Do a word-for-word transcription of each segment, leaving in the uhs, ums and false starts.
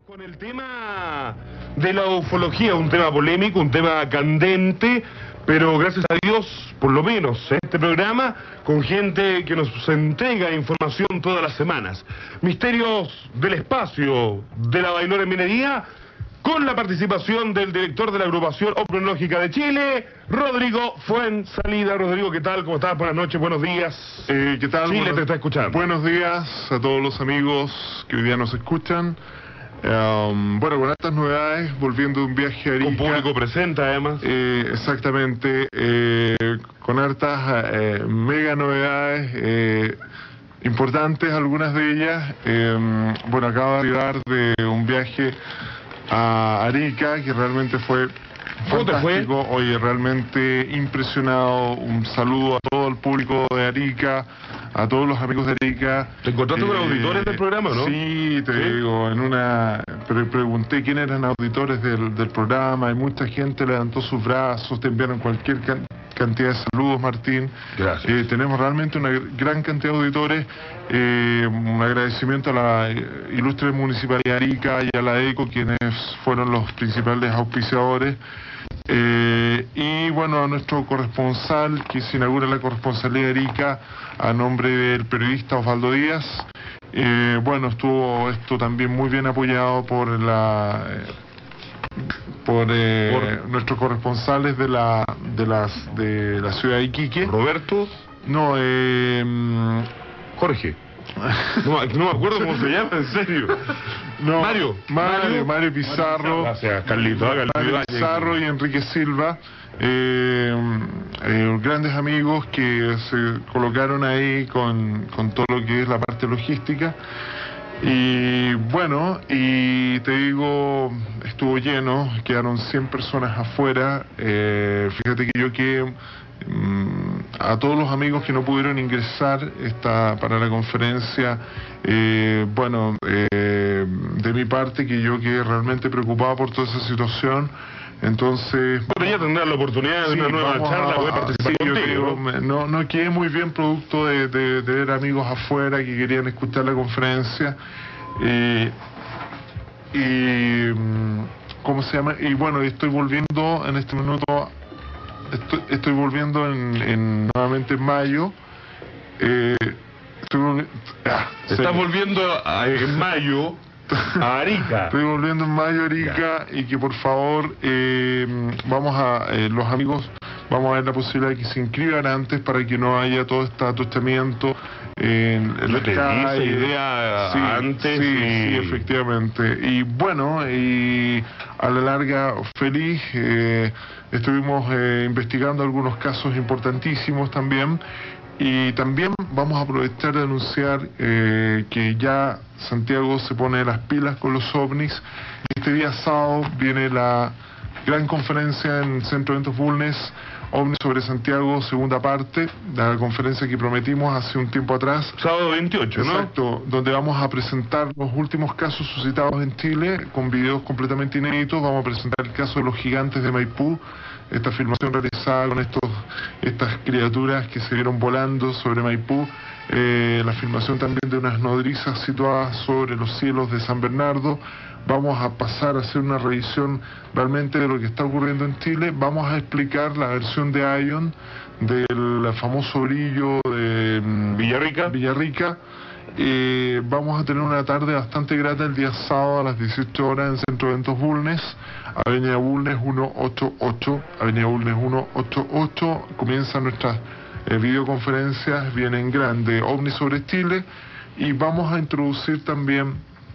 Con el tema de la ufología, un tema polémico, un tema candente, pero gracias a Dios, por lo menos, en este programa, con gente que nos entrega información todas las semanas. Misterios del espacio de la Bailora en Minería, con la participación del director de la agrupación Ovnológica de Chile, Rodrigo Fuenzalida. Rodrigo, ¿qué tal? ¿Cómo estás? Buenas noches, buenos días. Eh, ¿Qué tal? Chile Buenos, te está escuchando. Buenos días a todos los amigos que hoy día nos escuchan. Um, bueno, con estas novedades, volviendo de un viaje a Arica. Con público presente, además. Eh, exactamente, eh, con hartas eh, mega novedades, eh, importantes algunas de ellas. Eh, bueno, acabo de arribar de un viaje a Arica, que realmente fue ¿Cómo te fue? fantástico. Oye, realmente impresionado. Un saludo a todo el público de Arica, a todos los amigos de Arica. ¿Te encontraste con auditores del programa, no? Sí, te ¿Sí? digo, en una... Pre pregunté quién eran auditores del, del programa y mucha gente levantó sus brazos, te enviaron cualquier can cantidad de saludos, Martín. Gracias. Eh, tenemos realmente una gran cantidad de auditores. Eh, un agradecimiento a la ilustre Municipalidad de Arica y a la ECO, quienes fueron los principales auspiciadores. Eh, y bueno, a nuestro corresponsal, que se inaugura la corresponsalía de Arica a nombre del periodista Osvaldo Díaz. Eh, bueno, estuvo esto también muy bien apoyado por la eh, por, eh, por nuestros corresponsales de la de las de la ciudad de Iquique. Roberto. No, eh, Jorge. No, no me acuerdo cómo se llama, en serio. No, Mario. Mario, Mario Pizarro. Gracias, Carlito. Carlito Mario Ibañez. Pizarro y Enrique Silva, eh, eh, grandes amigos que se colocaron ahí con, con todo lo que es la parte logística. Y bueno, y te digo, estuvo lleno, quedaron cien personas afuera. Eh, fíjate que yo que a todos los amigos que no pudieron ingresar esta, para la conferencia, eh, bueno, eh, de mi parte, que yo quedé realmente preocupado por toda esa situación. Entonces, bueno, ya tendrás la oportunidad de sí, una nueva vamos charla, a- poder participar sí, yo contigo, creo, ¿no? me- no, no quedé muy bien producto de, de, de ver amigos afuera que querían escuchar la conferencia. Eh, y, mm, ¿cómo se llama? Y bueno, estoy volviendo en este minuto. Estoy, estoy volviendo en, en nuevamente en mayo. Eh, estoy volvi- ah, Te se- estás volviendo a- en mayo a Arica. Estoy volviendo en mayo, Arica, y que por favor eh, vamos a eh, los amigos vamos a ver la posibilidad de que se inscriban antes para que no haya todo este atochamiento en, en Yo las te di esa calles. idea Sí, antes sí, y- sí, efectivamente. Y bueno, y a la larga feliz. eh, estuvimos eh, investigando algunos casos importantísimos también. Y también vamos a aprovechar de anunciar eh, que ya Santiago se pone las pilas con los ovnis. Este día sábado viene la gran conferencia en el Centro de Eventos Bulnes, OVNI sobre Santiago, segunda parte, la conferencia que prometimos hace un tiempo atrás. Sábado veintiocho, ¿no? Exacto, donde vamos a presentar los últimos casos suscitados en Chile con videos completamente inéditos. Vamos a presentar el caso de los gigantes de Maipú, esta filmación realizada con estos estas criaturas que se vieron volando sobre Maipú, eh, la filmación también de unas nodrizas situadas sobre los cielos de San Bernardo. Vamos a pasar a hacer una revisión realmente de lo que está ocurriendo en Chile. Vamos a explicar la versión de Ion del famoso brillo de mm, Villarrica. Villarrica. Eh, vamos a tener una tarde bastante grata el día sábado a las dieciocho horas en Centro de Eventos Bulnes, Avenida Bulnes ciento ochenta y ocho, Avenida Bulnes ciento ochenta y ocho. Comienzan nuestras eh, videoconferencias, vienen grande, OVNI sobre Chile, y vamos a introducir también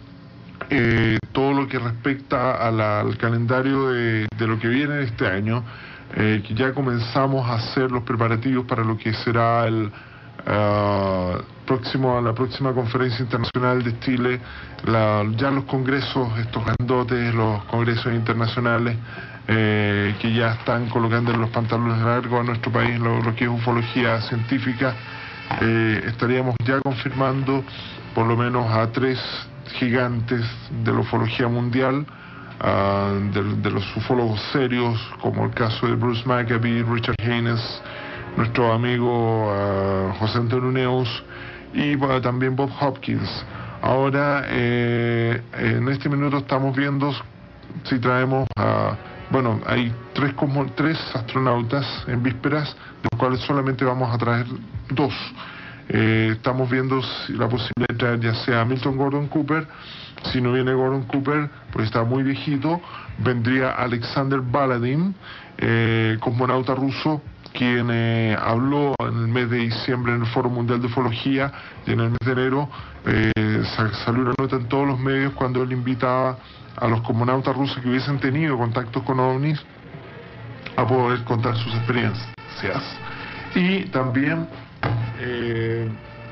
eh, todo lo que respecta a la- al calendario de, de lo que viene este año, eh, que ya comenzamos a hacer los preparativos para lo que será el Uh, próximo a la próxima conferencia internacional de Chile, la, ya los congresos, estos grandotes, los congresos internacionales eh, que ya están colocando en los pantalones largos a nuestro país lo, lo que es ufología científica. Eh, estaríamos ya confirmando por lo menos a tres gigantes de la ufología mundial, uh, de, de los ufólogos serios, como el caso de Bruce Maccabee, Richard Haynes, nuestro amigo uh, José Antonio Neus y bueno, también Bob Hopkins. Ahora, eh, en este minuto estamos viendo si traemos a... Bueno, hay tres, como, tres astronautas en vísperas, de los cuales solamente vamos a traer dos. Eh, estamos viendo si la posibilidad de traer ya sea a Milton Gordon Cooper. Si no viene Gordon Cooper, pues está muy viejito, vendría Alexander Baladin, eh, cosmonauta ruso, quien eh, habló en el mes de diciembre en el Foro Mundial de Ufología, y en el mes de enero eh, salió una nota en todos los medios cuando él invitaba a los cosmonautas rusos que hubiesen tenido contactos con ovnis a poder contar sus experiencias. Y también eh,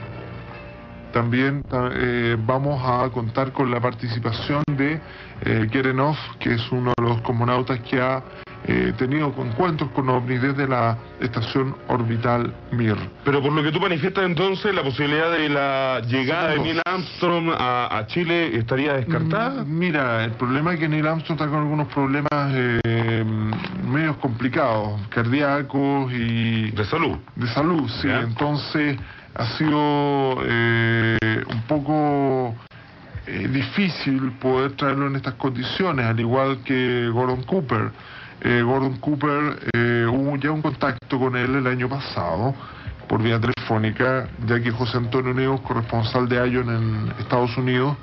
también eh, vamos a contar con la participación de eh, Gerenov, que es uno de los cosmonautas que ha eh, tenido encuentros con ovnis desde la estación orbital Mir. Pero por lo que tú manifiestas entonces, la posibilidad de la llegada de Neil Armstrong a, a Chile estaría descartada. Mira, el problema es que Neil Armstrong está con algunos problemas eh, medios complicados, cardíacos y... De salud. De salud, sí. ¿Ya? Entonces ha sido eh, un poco eh, difícil poder traerlo en estas condiciones, al igual que Gordon Cooper. Eh, Gordon Cooper, eh, hubo ya un contacto con él el año pasado por vía telefónica, ya que José Antonio Neos, corresponsal de Ion en Estados Unidos,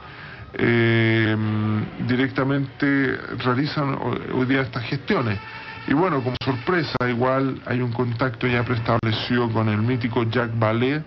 eh, directamente realizan hoy día estas gestiones. Y bueno, como sorpresa, igual hay un contacto ya preestablecido con el mítico Jacques Vallée.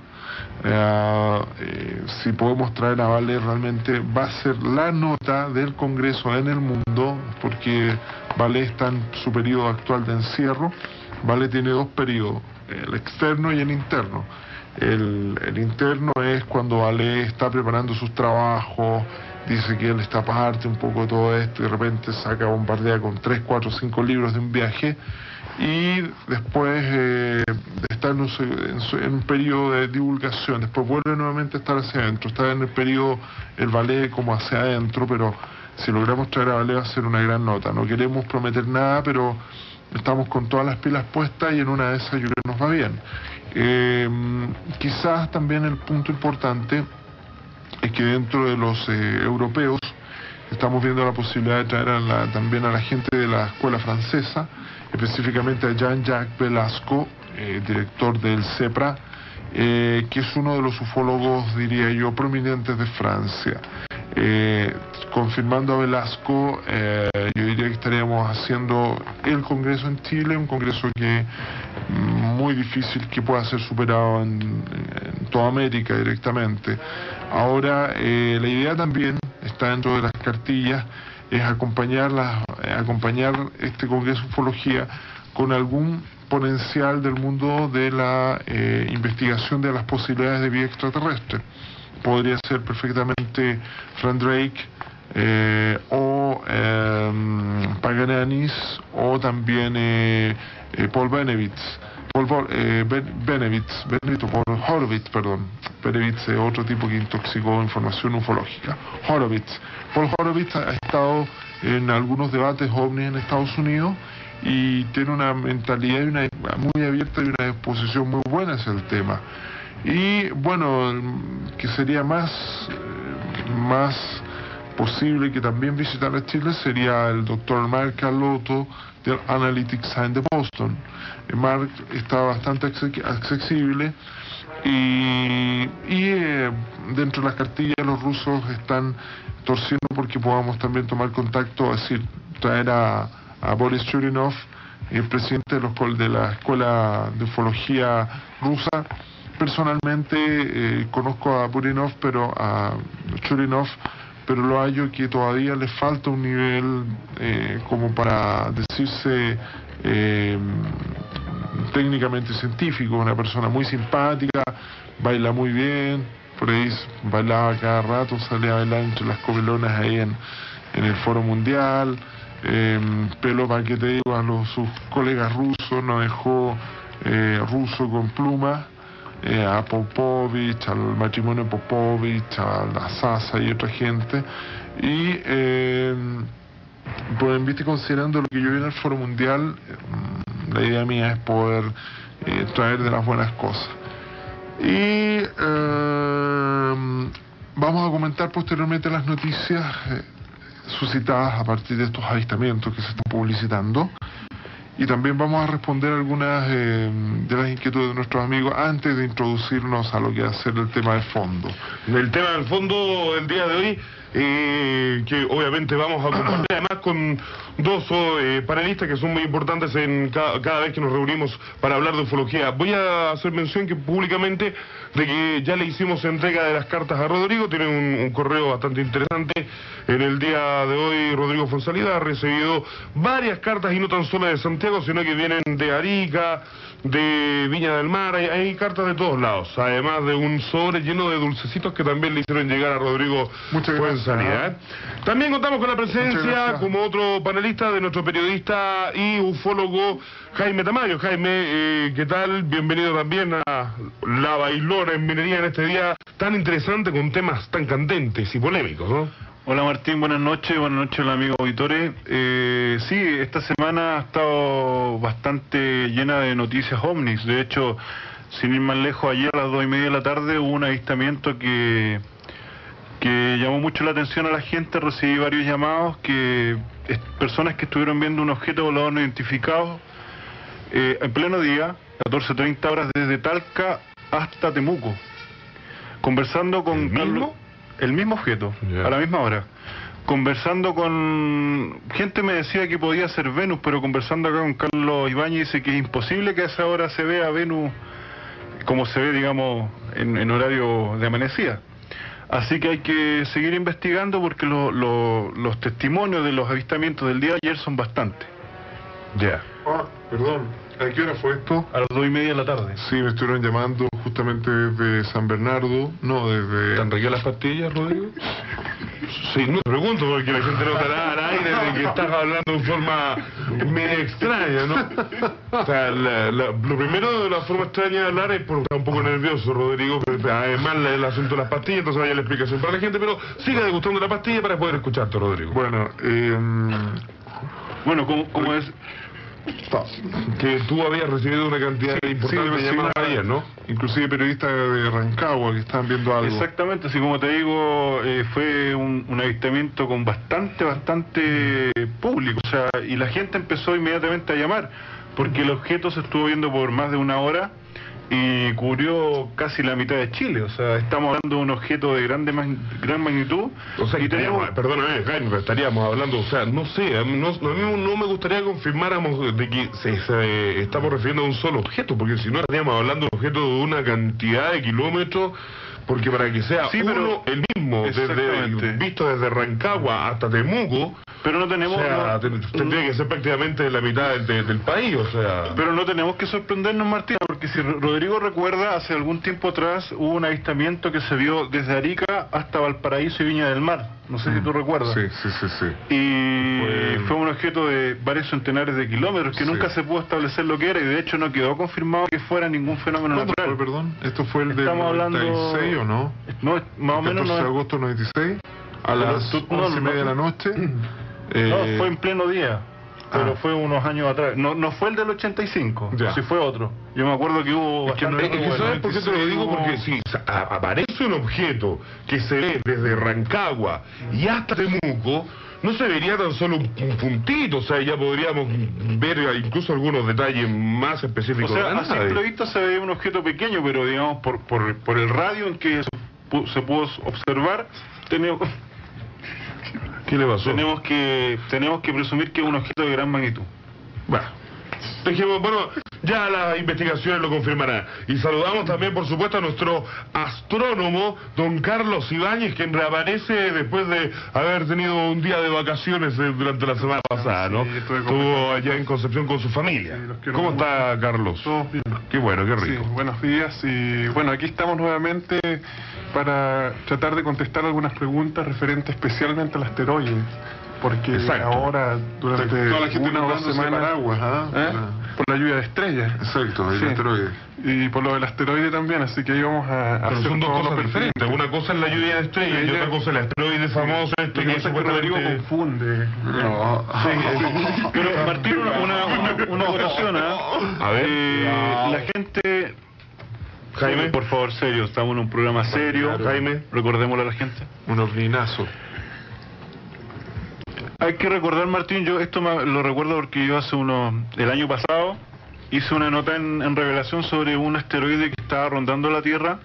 Eh, eh, si podemos traer a Vallée, realmente va a ser la nota del Congreso en el mundo, porque Vallée está en su periodo actual de encierro. Vallée tiene dos periodos, el externo y el interno. El, el interno es cuando Vallée está preparando sus trabajos, dice que él está aparte un poco de todo esto y de repente saca bombardea con tres, cuatro, cinco libros de un viaje, y después eh, está en un, en, su, en un periodo de divulgación, después vuelve nuevamente a estar hacia adentro, está en el periodo el Vallée como hacia adentro, pero si logramos traer a Vallée va a ser una gran nota. No queremos prometer nada, pero estamos con todas las pilas puestas y en una de esas yo creo que nos va bien. Eh, quizás también el punto importante es que dentro de los eh, europeos estamos viendo la posibilidad de traer a la, también a la gente de la escuela francesa, específicamente a Jean-Jacques Velasco, eh, director del CEPRA, eh, que es uno de los ufólogos, diría yo, prominentes de Francia. Eh, confirmando a Velasco, eh, yo diría que estaríamos haciendo el Congreso en Chile, un Congreso que muy difícil que pueda ser superado en, en toda América directamente. Ahora, eh, la idea también está dentro de las cartillas, es acompañar, las, eh, acompañar este Congreso de Ufología con algún potencial del mundo de la eh, investigación de las posibilidades de vida extraterrestre. Podría ser perfectamente Frank Drake eh, o eh, Paganianis, o también eh, eh, Paul Benevitz. Paul eh, ben, Benevitz, Benito, Paul Horowitz, perdón. Benevitz es otro tipo que intoxicó información ufológica. Horowitz. Paul Horowitz ha estado en algunos debates ovnis en Estados Unidos y tiene una mentalidad y una, muy abierta y una disposición muy buena hacia el tema. Y bueno, que sería más, eh, más posible que también visitara Chile sería el doctor Mark Carlotto del Analytic Science de Boston. Eh, Mark está bastante accesible y, y eh, dentro de las cartillas los rusos están torciendo porque podamos también tomar contacto, es decir, traer a, a Boris Churinov, el presidente de, los, de la Escuela de Ufología rusa. Personalmente eh, conozco a Burinov, pero a Churinov, pero lo hallo que todavía le falta un nivel eh, como para decirse eh, técnicamente científico. Una persona muy simpática, baila muy bien, por ahí bailaba cada rato, salía a bailar entre las comilonas ahí en, en el Foro Mundial, eh, pelo para que te digo a los, sus colegas rusos, nos dejó eh, ruso con plumas. Eh, a Popovich, al matrimonio Popovich, a la Sasa y otra gente, y eh, pues en vista considerando lo que yo vi en el Foro Mundial, eh, la idea mía es poder eh, traer de las buenas cosas. Y eh, vamos a comentar posteriormente las noticias eh, suscitadas a partir de estos avistamientos que se están publicitando. Y también vamos a responder algunas eh, de las inquietudes de nuestros amigos antes de introducirnos a lo que va a ser el tema de fondo. El tema del fondo del día de hoy, eh, que obviamente vamos a compartir además con dos eh, panelistas que son muy importantes en ca cada vez que nos reunimos para hablar de ufología. Voy a hacer mención que públicamente de que ya le hicimos entrega de las cartas a Rodrigo, tiene un, un correo bastante interesante. En el día de hoy Rodrigo Fonsalida ha recibido varias cartas y no tan solo de Santiago, sino que vienen de Arica, de Viña del Mar, hay, hay cartas de todos lados, además de un sobre lleno de dulcecitos que también le hicieron llegar a Rodrigo Fonsalida. ¿eh? También contamos con la presencia como otro panelista de nuestro periodista y ufólogo Jaime Tamayo. Jaime, eh, ¿qué tal? Bienvenido también a La Bailona en Minería en este día tan interesante con temas tan candentes y polémicos, ¿no? Hola Martín, buenas noches, buenas noches amigos auditores. Eh, sí, esta semana ha estado bastante llena de noticias ovnis. De hecho, sin ir más lejos, ayer a las dos y media de la tarde hubo un avistamiento que, que llamó mucho la atención a la gente. Recibí varios llamados que es, personas que estuvieron viendo un objeto volador no identificado eh, en pleno día, catorce treinta horas desde Talca hasta Temuco, conversando con ¿El mismo? Carlos. El mismo objeto, Yeah. a la misma hora. Conversando con... Gente me decía que podía ser Venus, pero conversando acá con Carlos Ibáñez dice que es imposible que a esa hora se vea Venus como se ve, digamos, en, en horario de amanecida. Así que hay que seguir investigando porque lo, lo, los testimonios de los avistamientos del día de ayer son bastantes. Ya. Yeah. Ah, perdón, ¿a qué hora fue esto? A las dos y media de la tarde. Sí, me estuvieron llamando justamente desde San Bernardo, no, desde... ¿Te han reguido las pastillas, Rodrigo? Sí, no te pregunto porque la gente notará al aire de que estás hablando de forma medio extraña, ¿no? O sea, la, la, lo primero de la forma extraña de hablar es porque está un poco nervioso, Rodrigo, pero además el asunto de las pastillas, entonces vaya la explicación para la gente, pero siga degustando la pastilla para poder escucharte, Rodrigo. Bueno, eh... Bueno, como, como es... Que tú habías recibido una cantidad Sí, importante sí, de llamadas sí, ayer, ¿no? Inclusive periodistas de Rancagua que estaban viendo algo. Exactamente, así como te digo, eh, fue un, un avistamiento con bastante, bastante público, o sea, y la gente empezó inmediatamente a llamar, porque el objeto se estuvo viendo por más de una hora y cubrió casi la mitad de Chile, o sea, estamos hablando de un objeto de grande mag- gran magnitud. O sea, y tenemos... perdóname, Jaime, pero estaríamos hablando, o sea, no sé, a mí no, a mí no me gustaría que confirmáramos de que se, se estamos refiriendo a un solo objeto, porque si no estaríamos hablando de un objeto de una cantidad de kilómetros, porque para que sea Sí, uno pero- el mismo, desde, Exactamente. visto desde Rancagua hasta Temuco, Pero no tenemos... o sea, no- ten- tendría que ser prácticamente la mitad del, de- del país, o sea... Pero no tenemos que sorprendernos, Martín, porque si Rodrigo recuerda, hace algún tiempo atrás hubo un avistamiento que se vio desde Arica hasta Valparaíso y Viña del Mar. No sé si tú recuerdas. Sí, sí, sí, sí. Y Fue- fue un objeto de varios centenares de kilómetros que Sí. nunca se pudo establecer lo que era y de hecho no quedó confirmado que fuera ningún fenómeno ¿Cuándo fue, natural. perdón? ¿Esto fue el del Estamos hablando- noventa y seis o no? No, más o menos catorce de no, agosto del noventa y seis, a Pero las tú- no, once y no, media de la no. noche. no, eh, fue en pleno día. Pero ah. fue unos años atrás. No, no fue el del ochenta y cinco, Ya. sí fue otro. Yo me acuerdo que hubo Es que no bastante... Es que bueno, ¿sabes por qué te lo digo? Porque si a- aparece un objeto que se ve desde Rancagua y hasta Temuco, no se vería tan solo un, un puntito, o sea, ya podríamos ver incluso algunos detalles más O específicos sea, de la a simple nave. vista se veía un objeto pequeño, pero digamos, por, por, por el radio en que se pu- se pudo observar, tenemos, ¿Qué le pasó? tenemos, que, tenemos que presumir que es un objeto de gran magnitud. Bueno, dejemos, bueno, ya las investigaciones lo confirmarán. Y saludamos también, por supuesto, a nuestro astrónomo, don Carlos Ibáñez, quien reaparece después de haber tenido un día de vacaciones eh, durante la semana pasada, ¿no? Sí, estuve con- Estuvo allá en Concepción con su familia. Sí, los quiero ¿Cómo mucho. está, Carlos? Todos bien. Qué bueno, qué Sí, rico. buenos días y bueno, aquí estamos nuevamente para tratar de contestar algunas preguntas referentes especialmente al asteroide, porque Exacto. ahora durante Toda la gente una o dos comprándose semanas paraguas, ¿ah? ¿eh? Ah. por la lluvia de estrellas. Exacto, el Sí. asteroide. Y por lo del asteroide también, así que ahí vamos a, a Pero hacer son dos todo lo cosas pertinente. diferentes. Una cosa es la lluvia de estrellas y Ella- otra cosa es el asteroide famoso este Lo que que pasa es que Rodrigo supuestamente... confunde. No. Pero Martín, una, una, una, una acotación, ¿ah? A ver. Eh, la gente Jaime. Por favor, serio, estamos en un programa serio. Jaime. Recordémosle a la gente. Un ovninazo. Hay que recordar, Martín, yo esto me, lo recuerdo porque yo hace unos... El año pasado hice una nota en, en Revelación sobre un asteroide que estaba rondando la Tierra.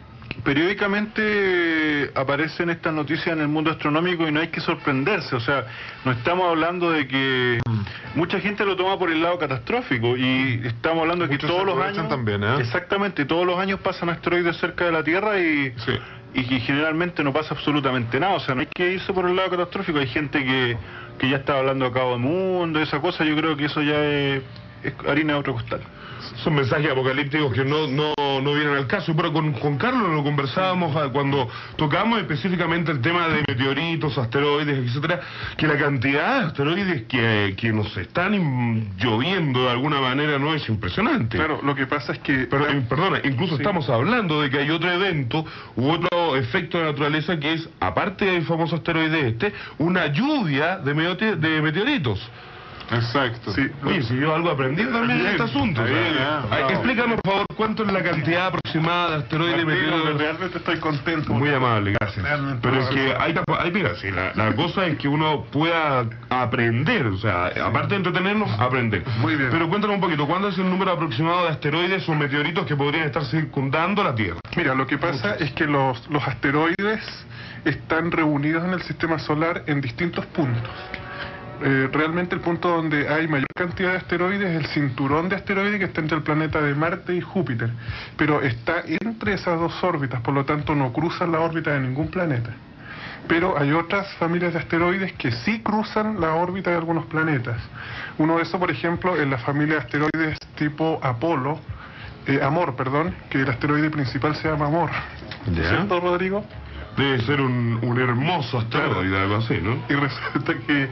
Periódicamente aparecen estas noticias en el mundo astronómico y no hay que sorprenderse, o sea, no estamos hablando de que mucha gente lo toma por el lado catastrófico y estamos hablando de que Muchos todos se los aprovechan años, también, ¿eh? exactamente, todos los años pasan asteroides cerca de la Tierra y, Sí. y que generalmente no pasa absolutamente nada, o sea, no hay que irse por el lado catastrófico, hay gente que, que ya está hablando a cabo del mundo, esa cosa, yo creo que eso ya es, es harina de otro costal. Son mensajes apocalípticos que no, no, no vienen al caso, pero con, con Carlos lo conversábamos ah, cuando tocamos específicamente el tema de meteoritos, asteroides, etcétera, que la cantidad de asteroides que, que nos están in- lloviendo de alguna manera no es impresionante. Claro, lo que pasa es que... Pero, eh, perdona, incluso Sí. estamos hablando de que hay otro evento u otro efecto de naturaleza que es, aparte del famoso asteroide este, una lluvia de, meote- de meteoritos. Exacto. Sí, Oye, si yo algo aprendí también en este asunto. o sea, bien, ah, ay, bravo. explícanos, por favor, cuánto es la cantidad aproximada de asteroides y Martín, meteoritos. realmente estoy contento. Muy amable, gracias. Realmente, Pero es no, que no. hay, hay mira, sí, la, la cosa es que uno pueda aprender, o sea, aparte de entretenernos, aprender. Muy bien. Pero cuéntanos un poquito, ¿cuándo es el número aproximado de asteroides o meteoritos que podrían estar circundando la Tierra? Mira, lo que pasa es que los, los asteroides están reunidos en el sistema solar en distintos puntos. Eh, realmente el punto donde hay mayor cantidad de asteroides es el cinturón de asteroides que está entre el planeta de Marte y Júpiter, pero está entre esas dos órbitas, por lo tanto no cruzan la órbita de ningún planeta. Pero hay otras familias de asteroides que sí cruzan la órbita de algunos planetas. Uno de esos, por ejemplo, es la familia de asteroides tipo Apolo, eh, Amor, perdón, que el asteroide principal se llama Amor. Ya. ¿Cierto, Rodrigo? Debe ser un, un hermoso asteroide, algo así, ¿no? Y resulta que...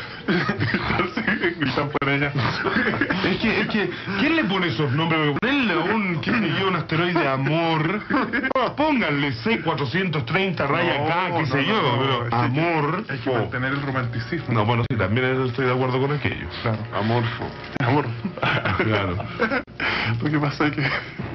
gritan por ella. Es que, es que, ¿quién le pone esos nombres? Ponerle a un, ¿quién le lleva un asteroide Amor? Pónganle C cuatrocientos treinta raya K, qué No, sé no, yo, no, pero es que Amor... Hay que oh. mantener el romanticismo. No, bueno, sí, también estoy de acuerdo con aquello. Claro. Amorfo. Amor. Claro. Lo que pasa es que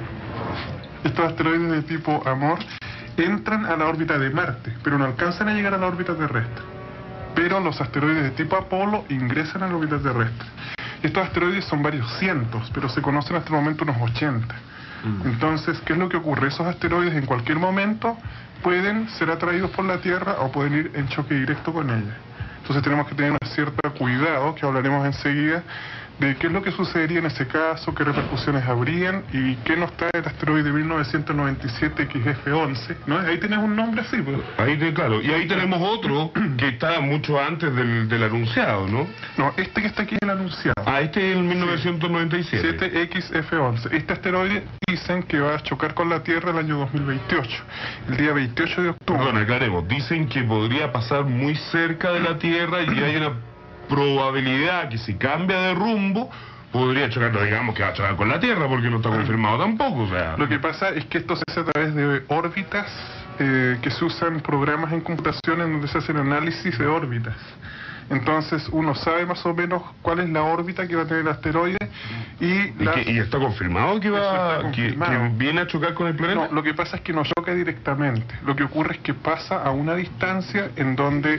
estos asteroides de tipo Amor entran a la órbita de Marte, pero no alcanzan a llegar a la órbita terrestre. Pero los asteroides de tipo Apolo ingresan a la órbita terrestre. Estos asteroides son varios cientos, pero se conocen hasta el momento unos ochenta. Mm. Entonces, ¿qué es lo que ocurre? Esos asteroides en cualquier momento pueden ser atraídos por la Tierra o pueden ir en choque directo con ella. Entonces tenemos que tener un cierto cuidado, que hablaremos enseguida, de qué es lo que sucedería en ese caso, qué repercusiones habrían y qué nos trae el asteroide mil novecientos noventa y siete X F once, ¿no? Ahí tienes un nombre así, pues. Ahí te, claro, y ahí tenemos otro que está mucho antes del, del anunciado, ¿no? No, este que está aquí es el anunciado. Ah, este es el mil novecientos noventa y siete. siete X F once. Este asteroide dicen que va a chocar con la Tierra el año dos mil veintiocho, el día veintiocho de octubre. Perdón, aclaremos, dicen que podría pasar muy cerca de la Tierra y hay una probabilidad que si cambia de rumbo podría chocar, no digamos que va a chocar con la Tierra porque no está confirmado tampoco, o sea... Lo que pasa es que esto se hace a través de órbitas eh, que se usan programas en computación en donde se hacen análisis de órbitas. Entonces uno sabe más o menos cuál es la órbita que va a tener el asteroide y, ¿Y, la- que- y está confirmado que Eso va está que, confirmado. que viene a chocar con el planeta? No, lo que pasa es que no choca directamente. Lo que ocurre es que pasa a una distancia en donde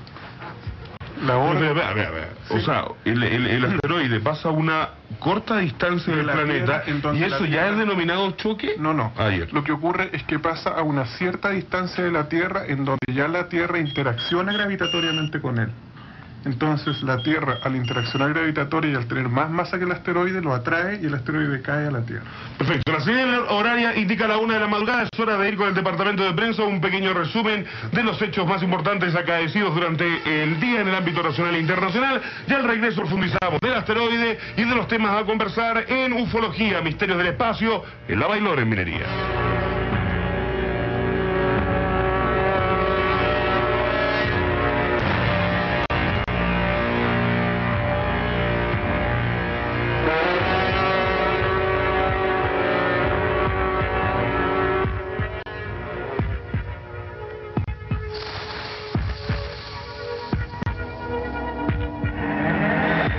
la No, órbita... espera, espera, espera, espera. O sea, el, el- el asteroide pasa a una corta distancia De del la planeta Tierra, en donde y la eso ya Tierra- es denominado choque. No, no. Ayer. Lo que ocurre es que pasa a una cierta distancia de la Tierra en donde ya la Tierra interacciona gravitatoriamente con él. Entonces la Tierra, al interaccionar gravitatoria y al tener más masa que el asteroide, lo atrae y el asteroide cae a la Tierra. Perfecto. La señal horaria indica la una de la madrugada. Es hora de ir con el departamento de prensa. Un pequeño resumen de los hechos más importantes acaecidos durante el día en el ámbito nacional e internacional. Ya al regreso profundizamos del asteroide y de los temas a conversar en ufología, misterios del espacio, en la Bailor en Minería.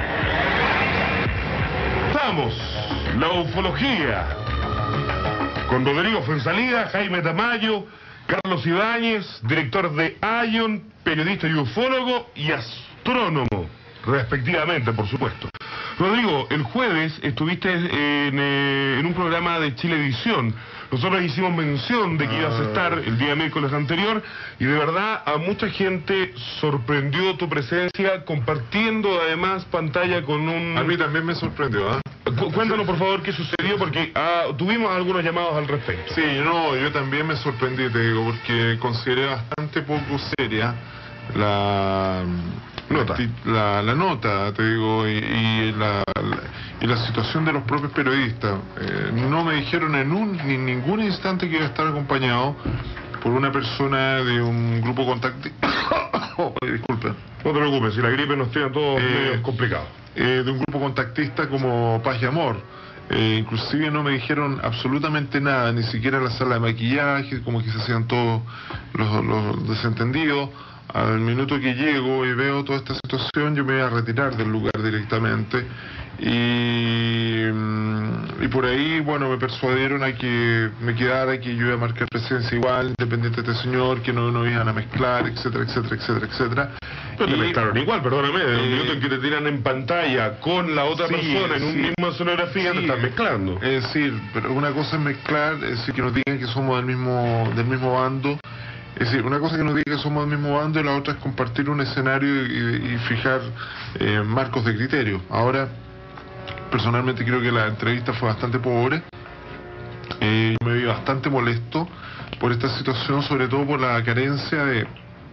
Vamos, la ufología con Rodrigo Fuenzalida, Jaime Tamayo, Carlos Ibáñez, director de Ion, periodista y ufólogo y astrónomo, respectivamente, por supuesto. Rodrigo, el jueves estuviste en, eh, en un programa de Chilevisión. Nosotros hicimos mención de que ibas a estar el día miércoles anterior y de verdad a mucha gente sorprendió tu presencia compartiendo además pantalla con un... A mí también me sorprendió, ¿eh? Cu cuéntanos por favor qué sucedió porque ah, tuvimos algunos llamados al respecto. Sí, no, yo también me sorprendí, te digo, porque consideré bastante poco seria la nota, la, la nota, te digo, y, y, la, la, y la situación de los propios periodistas. Eh, no me dijeron en un ni en ningún instante que iba a estar acompañado por una persona de un grupo contactista. Oh, disculpen. No te preocupes, si la gripe nos tiene a todos eh, medio complicados. Eh, de un grupo contactista como Paz y Amor. Eh, inclusive no me dijeron absolutamente nada, ni siquiera en la sala de maquillaje, como que se hacían todos los, los desentendidos. Al minuto que llego y veo toda esta situación, yo me voy a retirar del lugar directamente. Y, y por ahí, bueno, me persuadieron a que me quedara, que yo iba a marcar presencia igual, independiente de este señor, que no nos iban a mezclar, etcétera, etcétera, etcétera, etcétera. Pero te Y- mezclaron igual, perdóname, en el eh, minuto en que te tiran en pantalla con la otra sí, persona en sí. una misma sonografía, te Sí, están mezclando. Es decir, pero una cosa es mezclar, es decir, que nos digan que somos del mismo del mismo bando. Es decir, una cosa es que nos digan que somos del mismo bando y la otra es compartir un escenario y, y fijar eh, marcos de criterio. Ahora, personalmente creo que la entrevista fue bastante pobre. Eh, yo me vi bastante molesto por esta situación, sobre todo por la carencia de,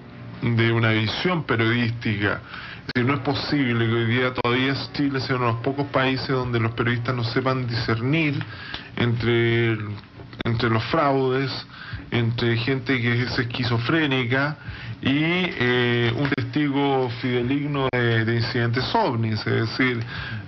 de una visión periodística. Es decir, no es posible que hoy día todavía Chile sea uno de los pocos países donde los periodistas no sepan discernir entre, entre los fraudes, entre gente que es esquizofrénica y eh, un testigo fideligno de, de incidentes ovnis. Es decir,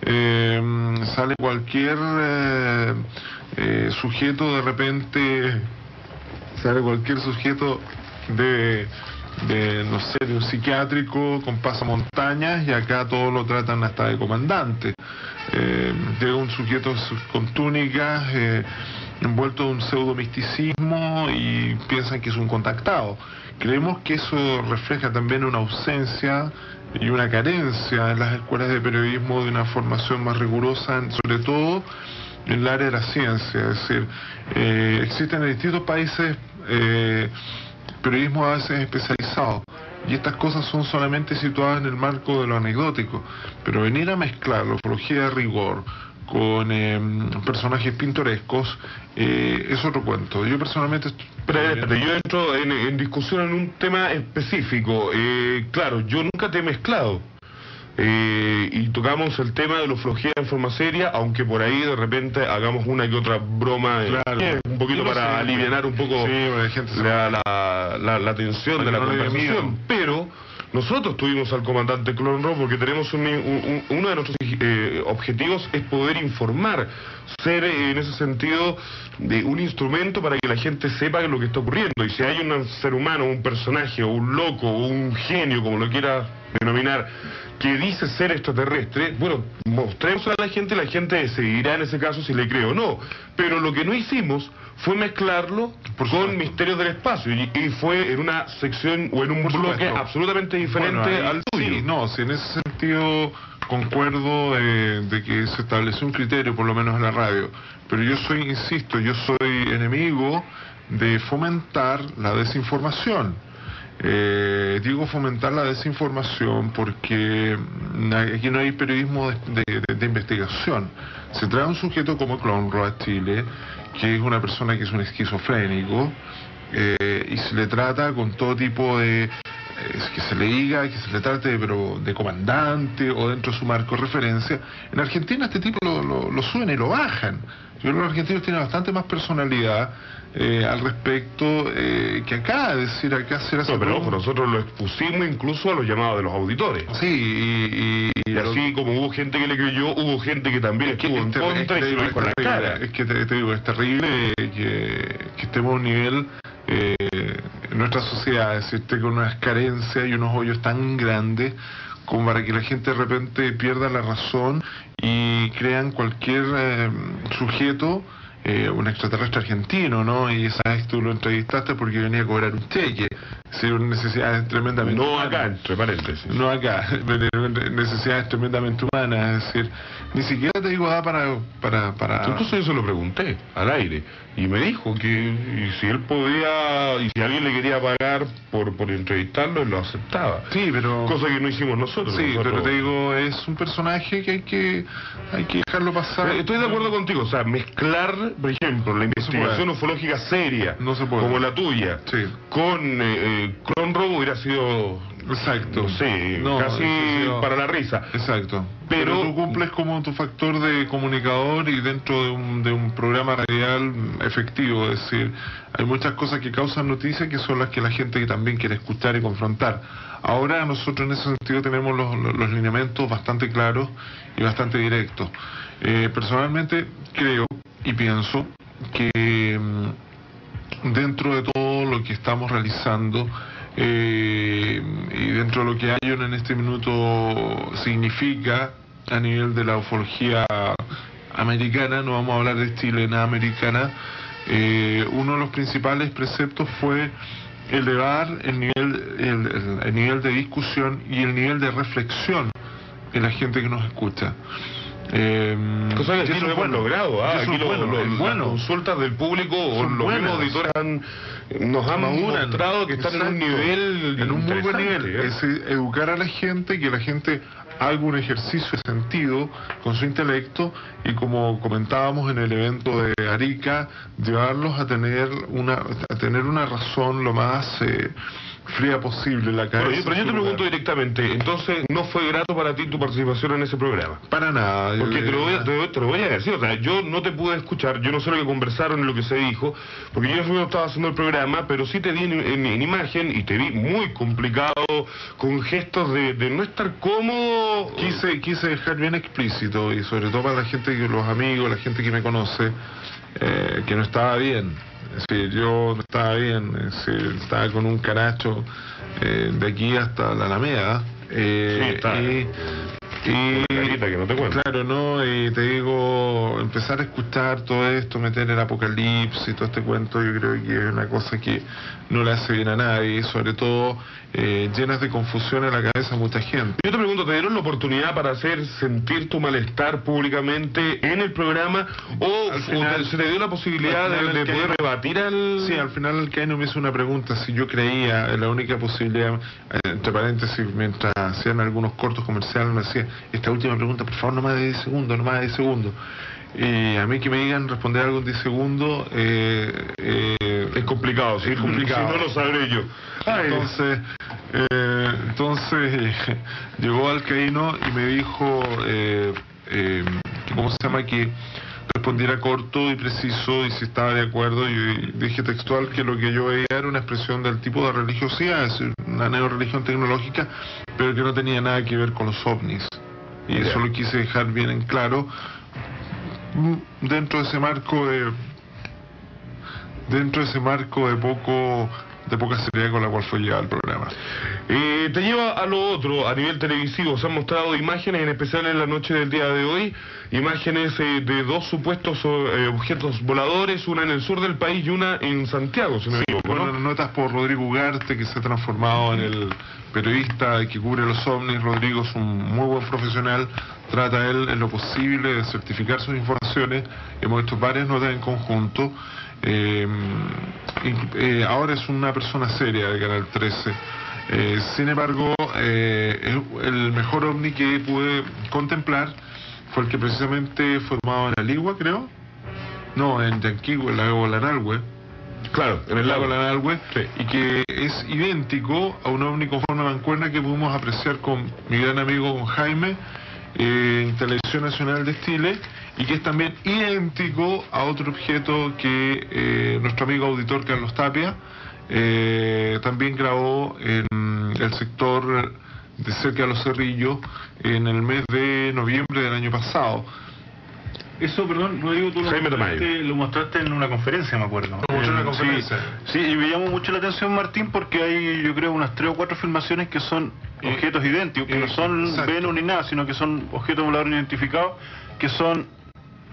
eh, sale cualquier eh, eh, sujeto de repente, sale cualquier sujeto de, de, no sé, de un psiquiátrico con pasamontañas y acá todos lo tratan hasta de comandante. Eh, llega un sujeto con túnicas, eh, envuelto en un pseudo misticismo y piensan que es un contactado. Creemos que eso refleja también una ausencia y una carencia en las escuelas de periodismo de una formación más rigurosa, en- sobre todo en el área de la ciencia. Es decir, eh, existen en distintos países eh, periodismo a veces especializado y estas cosas son solamente situadas en el marco de lo anecdótico, pero venir a mezclar la ufología de rigor con eh, personajes pintorescos eh, es otro cuento. Yo personalmente est- Pero espérate, yo entro en, en discusión en un tema específico. Eh, claro, yo nunca te he mezclado. Eh, y tocamos el tema de la ufología en forma seria, aunque por ahí de repente hagamos una que otra broma, eh, Claro. eh, un poquito Yo lo para sé. alivianar un poco Sí, porque la gente se- la, la, la, la tensión Para de la que no le dé conversación. miedo. Pero nosotros tuvimos al comandante Clonro porque tenemos un, un- un- uno de nuestros eh, objetivos es poder informar, ser eh, en ese sentido de un instrumento para que la gente sepa lo que está ocurriendo. Y si hay un ser humano, un personaje, o un loco, o un genio, como lo quiera denominar, que dice ser extraterrestre, bueno, mostremos a la gente, la gente decidirá en ese caso si le cree o no. Pero lo que no hicimos fue mezclarlo Por con supuesto. Misterios del Espacio, y, y fue en una sección o en un Por bloque supuesto. absolutamente diferente Bueno, ahí al tuyo. sí, no, si en ese sentido concuerdo de, de que se estableció un criterio, por lo menos en la radio, pero yo soy, insisto, yo soy enemigo de fomentar la desinformación. Eh, digo fomentar la desinformación porque mm, aquí no hay periodismo de, de- de- de investigación. Se trae un sujeto como Clonro a Chile, que es una persona que es un esquizofrénico, eh, y se le trata con todo tipo de... eh, que se le diga, que se le trate pero de comandante o dentro de su marco de referencia. En Argentina este tipo lo, lo, lo suben y lo bajan. Yo creo que los argentinos tienen bastante más personalidad eh, al respecto eh, que acá, es decir, acá se hace No, pero todo- ojo, nosotros lo expusimos incluso a los llamados de los auditores. Sí, y, y- Y así como hubo gente que le creyó, hubo gente que también es que estuvo en es ter- contra es y se lo terrible, dijo en la es terrible, cara. es que te, te digo, es terrible que, que estemos a un nivel eh, en nuestra sociedad, es decir, esté con unas carencias y unos hoyos tan grandes como para que la gente de repente pierda la razón y crean cualquier eh, sujeto eh, un extraterrestre argentino, ¿no? Y esa vez tú lo entrevistaste porque venía a cobrar un cheque. Sí, necesidades tremendamente No humanas. acá, entre paréntesis. No acá, necesidades tremendamente humanas, es decir, ni siquiera te digo da para, para, para... Entonces yo se lo pregunté al aire y me dijo que y si él podía y si alguien le quería pagar por por entrevistarlo, él lo aceptaba. Sí, pero... Cosa que no hicimos nosotros. Sí, nosotros... pero te digo, es un personaje que hay que hay que dejarlo pasar. Estoy de acuerdo contigo, o sea, mezclar, por ejemplo, la investigación puede. ufológica seria, No se puede. como la tuya, Sí. con eh, Cronrobo hubiera sido, Exacto. no sé, No, casi eso sí, para la risa. Exacto. Pero- Pero, tú cumples como tu factor de comunicador y dentro de un, de un programa radial efectivo. Es decir, hay muchas cosas que causan noticia que son las que la gente también quiere escuchar y confrontar. Ahora nosotros en ese sentido tenemos los, los, los lineamientos bastante claros y bastante directos. Eh, personalmente creo y pienso que mm, dentro de todo lo que estamos realizando eh, y dentro de lo que Aion en este minuto significa a nivel de la ufología americana, no vamos a hablar de chilena americana, eh, uno de los principales preceptos fue elevar el nivel, el, el, el nivel de discusión y el nivel de reflexión en la gente que nos escucha. Eh, Cosa que y aquí eso lo es hemos bueno, logrado. Ah, y eso aquí es lo- bueno, lo- es las bueno. consultas del público o Son los buenas. mismos auditores han, nos han Maduran. mostrado que están en un Exacto. nivel en un muy buen nivel. interesante, ¿eh? Es eh, educar a la gente, que la gente haga un ejercicio de sentido con su intelecto y, como comentábamos en el evento de Arica, llevarlos a tener una a tener una razón lo más eh, fría posible, la cabeza. Pero yo, pero yo en te su pregunto lugar. directamente, entonces no fue grato para ti tu participación en ese programa. Para nada. Porque eh, te lo, voy a, te, lo- te lo voy a decir, o sea, yo no te pude escuchar, yo no sé lo que conversaron ni lo que se dijo, porque yo no estaba haciendo el programa, pero sí te vi en, en- en imagen y te vi muy complicado, con gestos de, de no estar cómodo. Quise, quise dejar bien explícito, y sobre todo para la gente, que los amigos, la gente que me conoce, eh, que no estaba bien. Es decir, yo no estaba bien, es decir, estaba con un caracho eh, de aquí hasta la Alameda. Eh, Sí, está. y, y- Carita, que no te cuento. claro, ¿no? Y te digo, empezar a escuchar todo esto, meter el apocalipsis y todo este cuento, yo creo que es una cosa que no le hace bien a nadie, sobre todo eh, llenas de confusión en la cabeza a mucha gente. Yo te pregunto, ¿te dieron la oportunidad para hacer sentir tu malestar públicamente en el programa o, Al o final- te- se te dio la posibilidad al de, final de el que- poder rebatir al... Sí, al final el Caino me hizo una pregunta si yo creía en la única posibilidad, eh, entre paréntesis, mientras hacían algunos cortos comerciales, me decía, esta última pregunta, por favor, no más de diez segundos, no más de diez segundos. Y a mí que me digan responder algo en diez segundos, eh, eh, Es complicado, sí, Es complicado. Si no lo sabré yo. Ay, Entonces, eh, entonces llegó Alcaíno y me dijo, eh, eh, que ¿cómo se llama? Que respondiera corto y preciso y si estaba de acuerdo. Y dije textual que lo que yo veía era una expresión del tipo de religiosidad, es decir, una neoreligión tecnológica, pero que no tenía nada que ver con los ovnis. Y Ya. eso lo quise dejar bien en claro mm, dentro de ese marco de dentro de ese marco de poco de poca seriedad con la cual fue llevado el programa. Eh, te lleva a lo otro, a nivel televisivo. Se han mostrado imágenes, en especial en la noche del día de hoy, imágenes eh, de dos supuestos eh, objetos voladores, una en el sur del país y una en Santiago, si no me equivoco, Bueno, ¿no? notas por Rodrigo Ugarte, que se ha transformado en el periodista que cubre los ovnis. Rodrigo es un muy buen profesional, trata él en lo posible de certificar sus informaciones. Hemos hecho varias notas en conjunto. Eh, y, eh, ahora es una persona seria de Canal trece. Eh, sin embargo, eh, el, el mejor ovni que pude contemplar fue el que precisamente fue tomado en Aligua, creo. No, en Yanquihue, en el lago Lanalhue. Claro, en En el lago. Lanalhue, Sí. y que es idéntico a un ovni con forma de mancuerna que pudimos apreciar con mi gran amigo con Jaime eh, en Televisión Nacional de Chile, y que es también idéntico a otro objeto que eh, nuestro amigo auditor Carlos Tapia eh, también grabó en el sector de cerca de Los Cerrillos en el mes de noviembre del año pasado. Eso, perdón, Rodrigo, tú lo Jaime mostraste, Tamayo. lo mostraste en una conferencia, me acuerdo. Lo mostré en una Eh, conferencia. Sí, sí, y me llamó mucho la atención, Martín, porque hay, yo creo, unas tres o cuatro filmaciones que son Eh, objetos idénticos, que eh, no son exacto. Venus ni nada, sino que son objetos voladores identificados, que son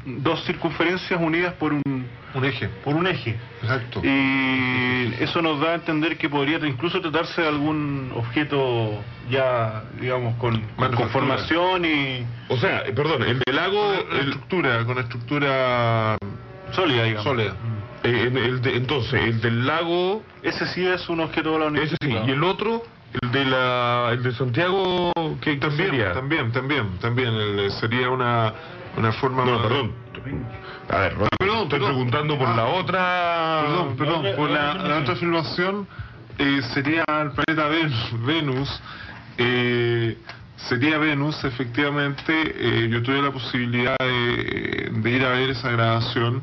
dos circunferencias unidas por un, Un eje. por un eje. Exacto. Y eso nos da a entender que podría incluso tratarse de algún objeto ya, digamos, con, con Manufactura. conformación y O sea, eh, perdón, el del lago, Con el, estructura, con estructura sólida, digamos. sólida. eh, el- el de- entonces, el del lago, Ese sí es un objeto volador no ese sí, identificado. y el otro, el de la, el de Santiago, ¿qué qué También, sería? también, también, también el- sería una, una forma... No, más- perdón. A ver, Rodrigo, Perdón, estoy perdón. preguntando por Ah. la otra... Perdón, perdón, otra- por la, otra la otra afirmación eh, sería el planeta Ven- Venus. eh, sería Venus, efectivamente. eh, yo tuve la posibilidad de, de ir a ver esa grabación.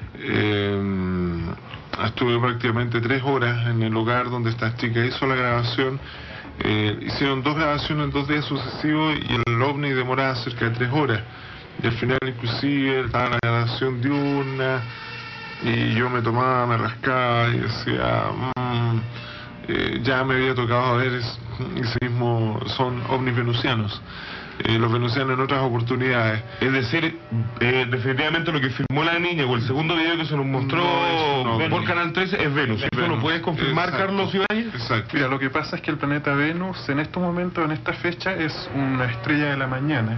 eh, estuve prácticamente tres horas en el lugar donde esta chica hizo la grabación. eh, hicieron dos grabaciones en dos días sucesivos y el ovni demoraba cerca de tres horas. Y al final inclusive estaba la grabación diurna y yo me tomaba, me rascaba y decía, mm, eh, ya me había tocado ver es- ese mismo, son ovnis venusianos. Eh, los venusianos en otras oportunidades. Es decir, eh, definitivamente lo que filmó la niña o el segundo video que se nos mostró No es un ovni. por Canal trece es Venus. ¿Eso lo Venus. puedes confirmar, Exacto. Carlos Ibáñez? Exacto. Mira, lo que pasa es que el planeta Venus en estos momentos, en esta fecha, es una estrella de la mañana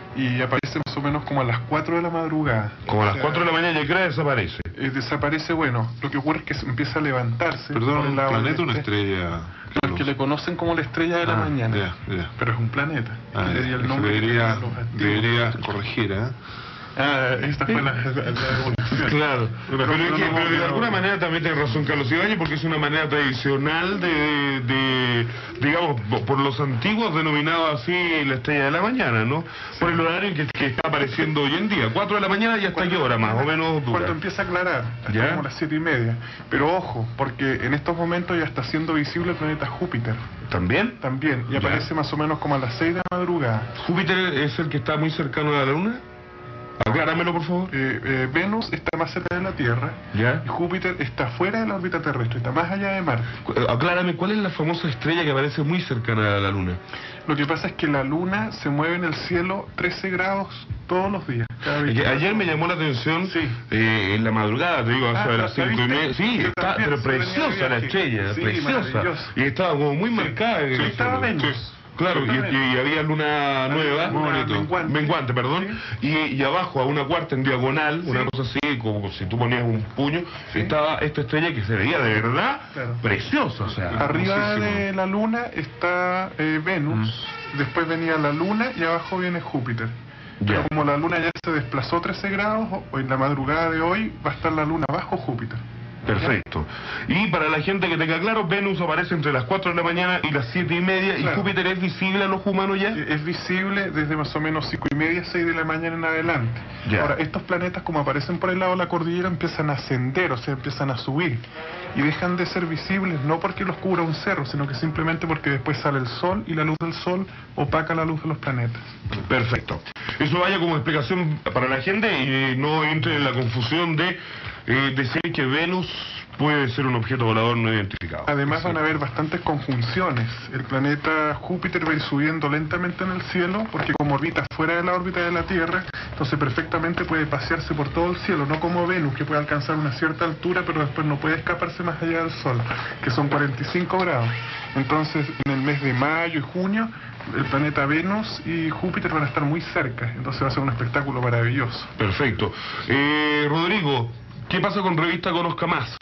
y aparece más o menos como a las cuatro de la madrugada. Como a las O sea, cuatro de la mañana ya creo desaparece. eh, desaparece, bueno, lo que ocurre es que se empieza a levantarse. por Perdón, el ¿un lado planeta o una este, estrella? Porque Carlos? le conocen como la estrella de la Ah, mañana. ya, ya. Pero es un planeta. Ah, Y ya, el eso nombre que debería, tenían los antiguos. debería corregir, ¿eh? Ah, esta fue la, la, la evolución. Claro, pero, Pero es no, que- no, pero de no, alguna no. manera también tiene razón Carlos Ibáñez, porque es una manera tradicional de, de, digamos, por los antiguos denominado así la estrella de la mañana, ¿no? Por el horario que, que está apareciendo hoy en día, cuatro de la mañana y hasta qué hora más o menos dura. Cuando empieza a aclarar, hasta ¿Ya? como las siete y media. Pero ojo, porque en estos momentos ya está siendo visible el planeta Júpiter ¿También? también, y Ya. aparece más o menos como a las seis de la madrugada. ¿Júpiter es el que está muy cercano a la Luna? Acláramelo, por favor. Eh, eh, Venus está más cerca de la Tierra ¿Ya? y Júpiter está fuera de la órbita terrestre, está más allá de Marte. Cu- eh, Aclárame, ¿cuál es la famosa estrella que aparece muy cercana a la Luna? Lo que pasa es que la Luna se mueve en el cielo trece grados todos los días. cada Es que veinticuatro ayer me llamó la atención Sí. eh, en la madrugada, te digo, a Ah, eso de las ¿la cinco y viste? media. Sí, Yo está, también, pero sí, venía de preciosa la viaje. estrella, Sí, preciosa. maravillosa. Y estaba como muy marcada. en Sí, el estaba cielo. Venus. Sí. Claro, y, Exactamente. y- y había luna nueva, Luna bonito. menguante. menguante, perdón, y, y abajo a una cuarta en diagonal, una Sí. cosa así, como si tú ponías un puño, Sí. estaba esta estrella que se veía de verdad Claro. preciosa, o sea. Arriba hermosísimo. de la Luna está eh, Venus, después venía la Luna y abajo viene Júpiter. Pero Ya. como la Luna ya se desplazó trece grados, o en la madrugada de hoy va a estar la Luna bajo Júpiter. Perfecto. Y para la gente que tenga claro, Venus aparece entre las cuatro de la mañana y las siete y media, y Claro. Júpiter es visible a los humanos ya. Eh, Es visible desde más o menos cinco y media, seis de la mañana en adelante. Ya. Ahora, estos planetas como aparecen por el lado de la cordillera empiezan a ascender, o sea, empiezan a subir. Y dejan de ser visibles no porque los cubra un cerro, sino que simplemente porque después sale el Sol y la luz del Sol opaca la luz de los planetas. Perfecto. Eso vaya como explicación para la gente y no entre en la confusión de eh, decir que Venus puede ser un objeto volador no identificado. Además van a haber bastantes conjunciones. El planeta Júpiter va a ir subiendo lentamente en el cielo porque como orbita fuera de la órbita de la Tierra, entonces perfectamente puede pasearse por todo el cielo, no como Venus que puede alcanzar una cierta altura pero después no puede escaparse más allá del Sol, que son cuarenta y cinco grados. Entonces en el mes de mayo y junio el planeta Venus y Júpiter van a estar muy cerca, entonces va a ser un espectáculo maravilloso. Perfecto. Eh, Rodrigo, ¿qué pasa con Revista Conozca Más?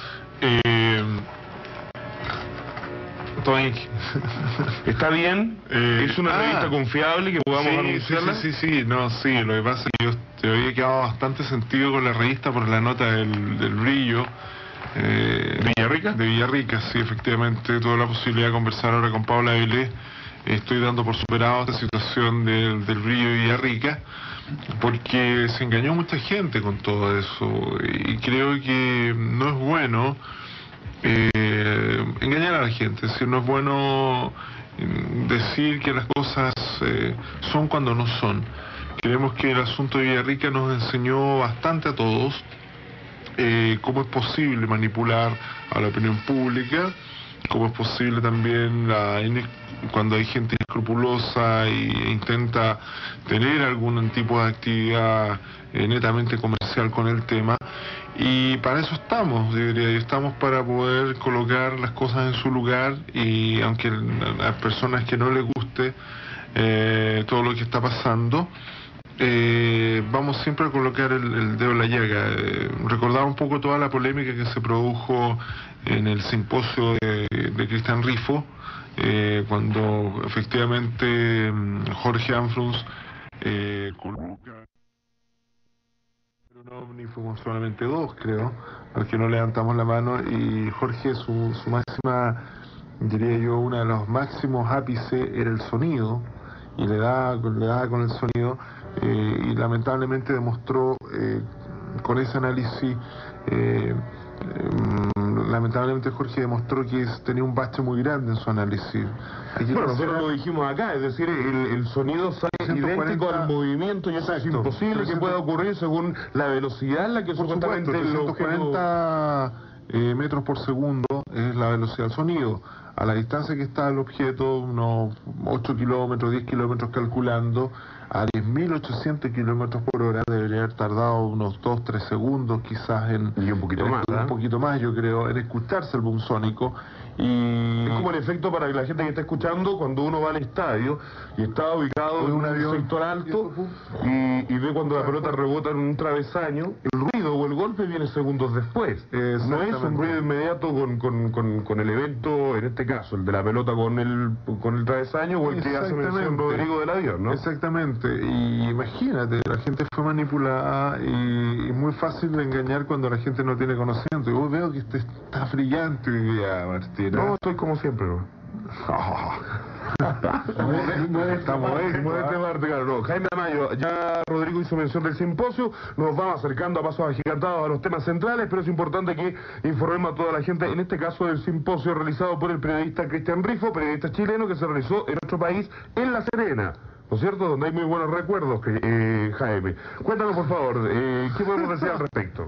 Eh, estoy... ¿Está bien? Eh, ¿Es una ah. revista confiable que podamos sí, anunciarla? Sí, sí, sí, no, sí, lo que pasa es que yo te había quedado bastante sentido con la revista por la nota del, del brillo. Eh, ¿De Villarrica? De Villarrica, sí, efectivamente, tuve la posibilidad de conversar ahora con Paula Avilés. Estoy dando por superado esta situación del, del brillo de Villarrica, porque se engañó mucha gente con todo eso, y creo que no es bueno eh, engañar a la gente, es decir, no es bueno mm, decir que las cosas eh, son cuando no son. Creemos que el asunto de Villarrica nos enseñó bastante a todos eh, cómo es posible manipular a la opinión pública cómo es posible también la ine- cuando hay gente inescrupulosa e intenta tener algún tipo de actividad eh, netamente comercial con el tema. Y para eso estamos, yo diría, y estamos para poder colocar las cosas en su lugar, y aunque a las personas que no les guste eh, todo lo que está pasando, eh, vamos siempre a colocar el, el dedo en la llaga. Eh, recordar un poco toda la polémica que se produjo en el simposio de, de Cristian Rifo, eh, cuando efectivamente mm, Jorge Anfruns eh, coloca un ovni, fuimos solamente dos, creo, al que no levantamos la mano, y Jorge, su, su máxima, diría yo, uno de los máximos ápices era el sonido, y le daba, le daba con el sonido, eh, y lamentablemente demostró eh, con ese análisis, eh, eh, lamentablemente Jorge demostró que es- tenía un bache muy grande en su análisis. Hay que Bueno, nosotros considerar- lo dijimos acá, es decir, el, el sonido sale trescientos cuarenta idéntico al movimiento, y eso es Exacto, imposible que trescientos pueda ocurrir según la velocidad en la que Por supuestamente supuesto, el trescientos objeto... cuarenta eh, metros por segundo es la velocidad del sonido. A la distancia que está el objeto, unos ocho kilómetros, diez kilómetros calculando, a diez mil ochocientos kilómetros por hora debería haber tardado unos dos tres segundos quizás en... Y un poquito en- más, Un ¿eh? poquito más, yo creo, en escucharse el boom sónico. Y... Es como el efecto para la gente que está escuchando cuando uno va al estadio y está ubicado Con en un un avión. sector alto y, y ve cuando la pelota rebota en un travesaño, el ruido o el golpe viene segundos después. No es un Exactamente. ruido inmediato con, con, con, con el evento, en este caso, el de la pelota con el, con el travesaño o el que hace mención Exactamente. Rodrigo del avión, ¿no? Exactamente, y imagínate, la gente fue manipulada, y es muy fácil de engañar cuando la gente no tiene conocimiento. Y vos veo que este está brillante hoy día, Martín. No, estoy como siempre, ¿no? Estamos ahí, Modeste Marte, claro, no. Jaime Amayo, ya Rodrigo hizo mención del simposio, nos vamos acercando a pasos agigantados a los temas centrales, pero es importante que informemos a toda la gente, en este caso del simposio realizado por el periodista Cristian Rifo, periodista chileno, que se realizó en nuestro país, en La Serena, ¿no es cierto? Donde hay muy buenos recuerdos, que, eh, Jaime. Cuéntanos, por favor, eh, ¿qué podemos decir al respecto?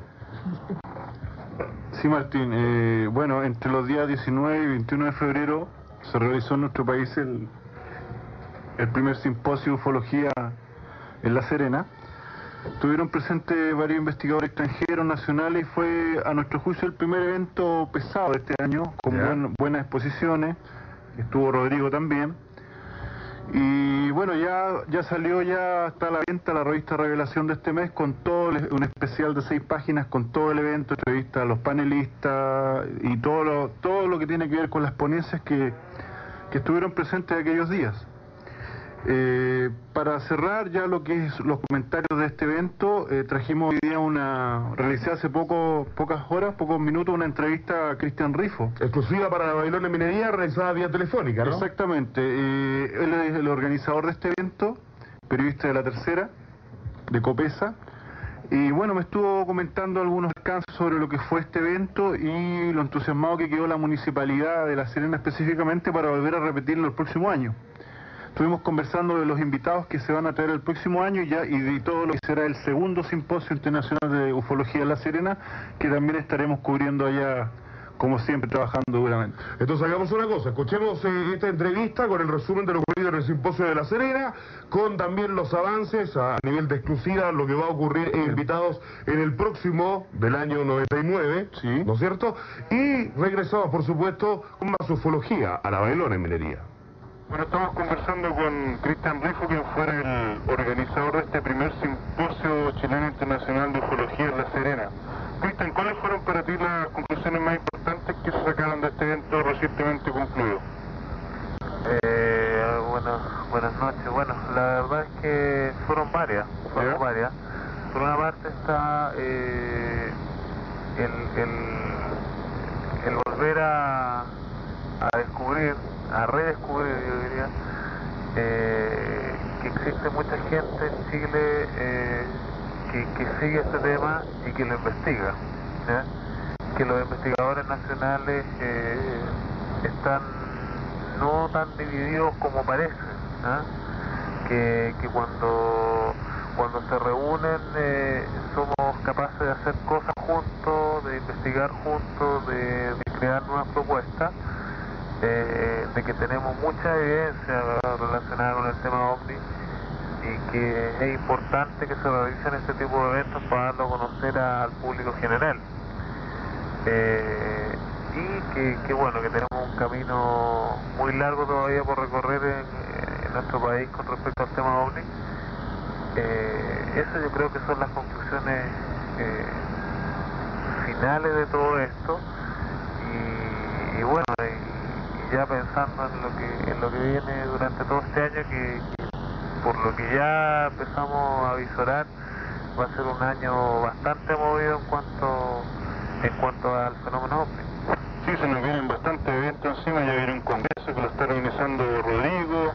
Sí, Martín. Eh, bueno, entre los días diecinueve y veintiuno de febrero se realizó en nuestro país el, el primer simposio de ufología en La Serena. Estuvieron presentes varios investigadores extranjeros, nacionales, y fue, a nuestro juicio, el primer evento pesado de este año, con Ya. buen- buenas exposiciones. Estuvo Rodrigo también. Y bueno, ya, ya salió, ya está a la venta la revista Revelación de este mes, con todo el- un especial de seis páginas con todo el evento, entrevista a los panelistas y todo lo, todo lo que tiene que ver con las ponencias que, que estuvieron presentes aquellos días. Eh, para cerrar ya lo que es los comentarios de este evento, eh, trajimos hoy día una, realicé hace poco, pocas horas, pocos minutos, una entrevista a Cristian Rifo. Exclusiva para la Babilonia Minería, realizada vía telefónica, ¿no? Exactamente. Eh, él es el organizador de este evento, periodista de La Tercera, de Copesa. Y bueno, me estuvo comentando algunos alcances sobre lo que fue este evento y lo entusiasmado que quedó la municipalidad de La Serena específicamente para volver a repetirlo el próximo año. Estuvimos conversando de los invitados que se van a traer el próximo año y, ya, y de todo lo que será el segundo simposio internacional de ufología en La Serena, que también estaremos cubriendo allá, como siempre, trabajando duramente. Entonces hagamos una cosa, escuchemos eh, esta entrevista con el resumen de lo ocurrido en el simposio de La Serena, con también los avances a nivel de exclusiva, lo que va a ocurrir en invitados en el próximo del año noventa y nueve, Sí. ¿no es cierto? Y regresamos, por supuesto, con más ufología a la Babilonia Minería. Bueno, estamos conversando con Cristian Rifo, quien fue el organizador de este primer simposio chileno internacional de ufología en La Serena. Cristian, ¿cuáles fueron para ti las conclusiones más importantes que se sacaron de este evento recientemente concluido? Eh, bueno, buenas noches. Bueno, la verdad es que fueron varias, fueron ¿Ya? varias. Por una parte está eh, el, el, el volver a, a descubrir, a redescubrir, yo diría, eh, que existe mucha gente en Chile eh, que, que sigue este tema y que lo investiga, ¿ya? Que los investigadores nacionales eh, están no tan divididos como parece, ¿ah? que, que cuando, cuando se reúnen eh, somos capaces de hacer cosas juntos, de investigar juntos, de, de crear nuevas propuestas, eh, de que tenemos mucha evidencia, ¿verdad?, relacionada con el tema OVNI, y que es importante que se realicen este tipo de eventos para darlo a conocer a, al público general. Eh, y que, que bueno, que tenemos un camino muy largo todavía por recorrer en, en nuestro país con respecto al tema OVNI. Eh, eso yo creo que son las conclusiones eh, finales de todo esto, y, y bueno, y, y ya pensando en lo que en lo que viene durante todo este año, que, que por lo que ya empezamos a visorar, va a ser un año bastante movido en cuanto en cuanto al fenómeno OVNI. Sí, se nos vienen bastantes eventos encima, ya viene un congreso que lo está organizando Rodrigo,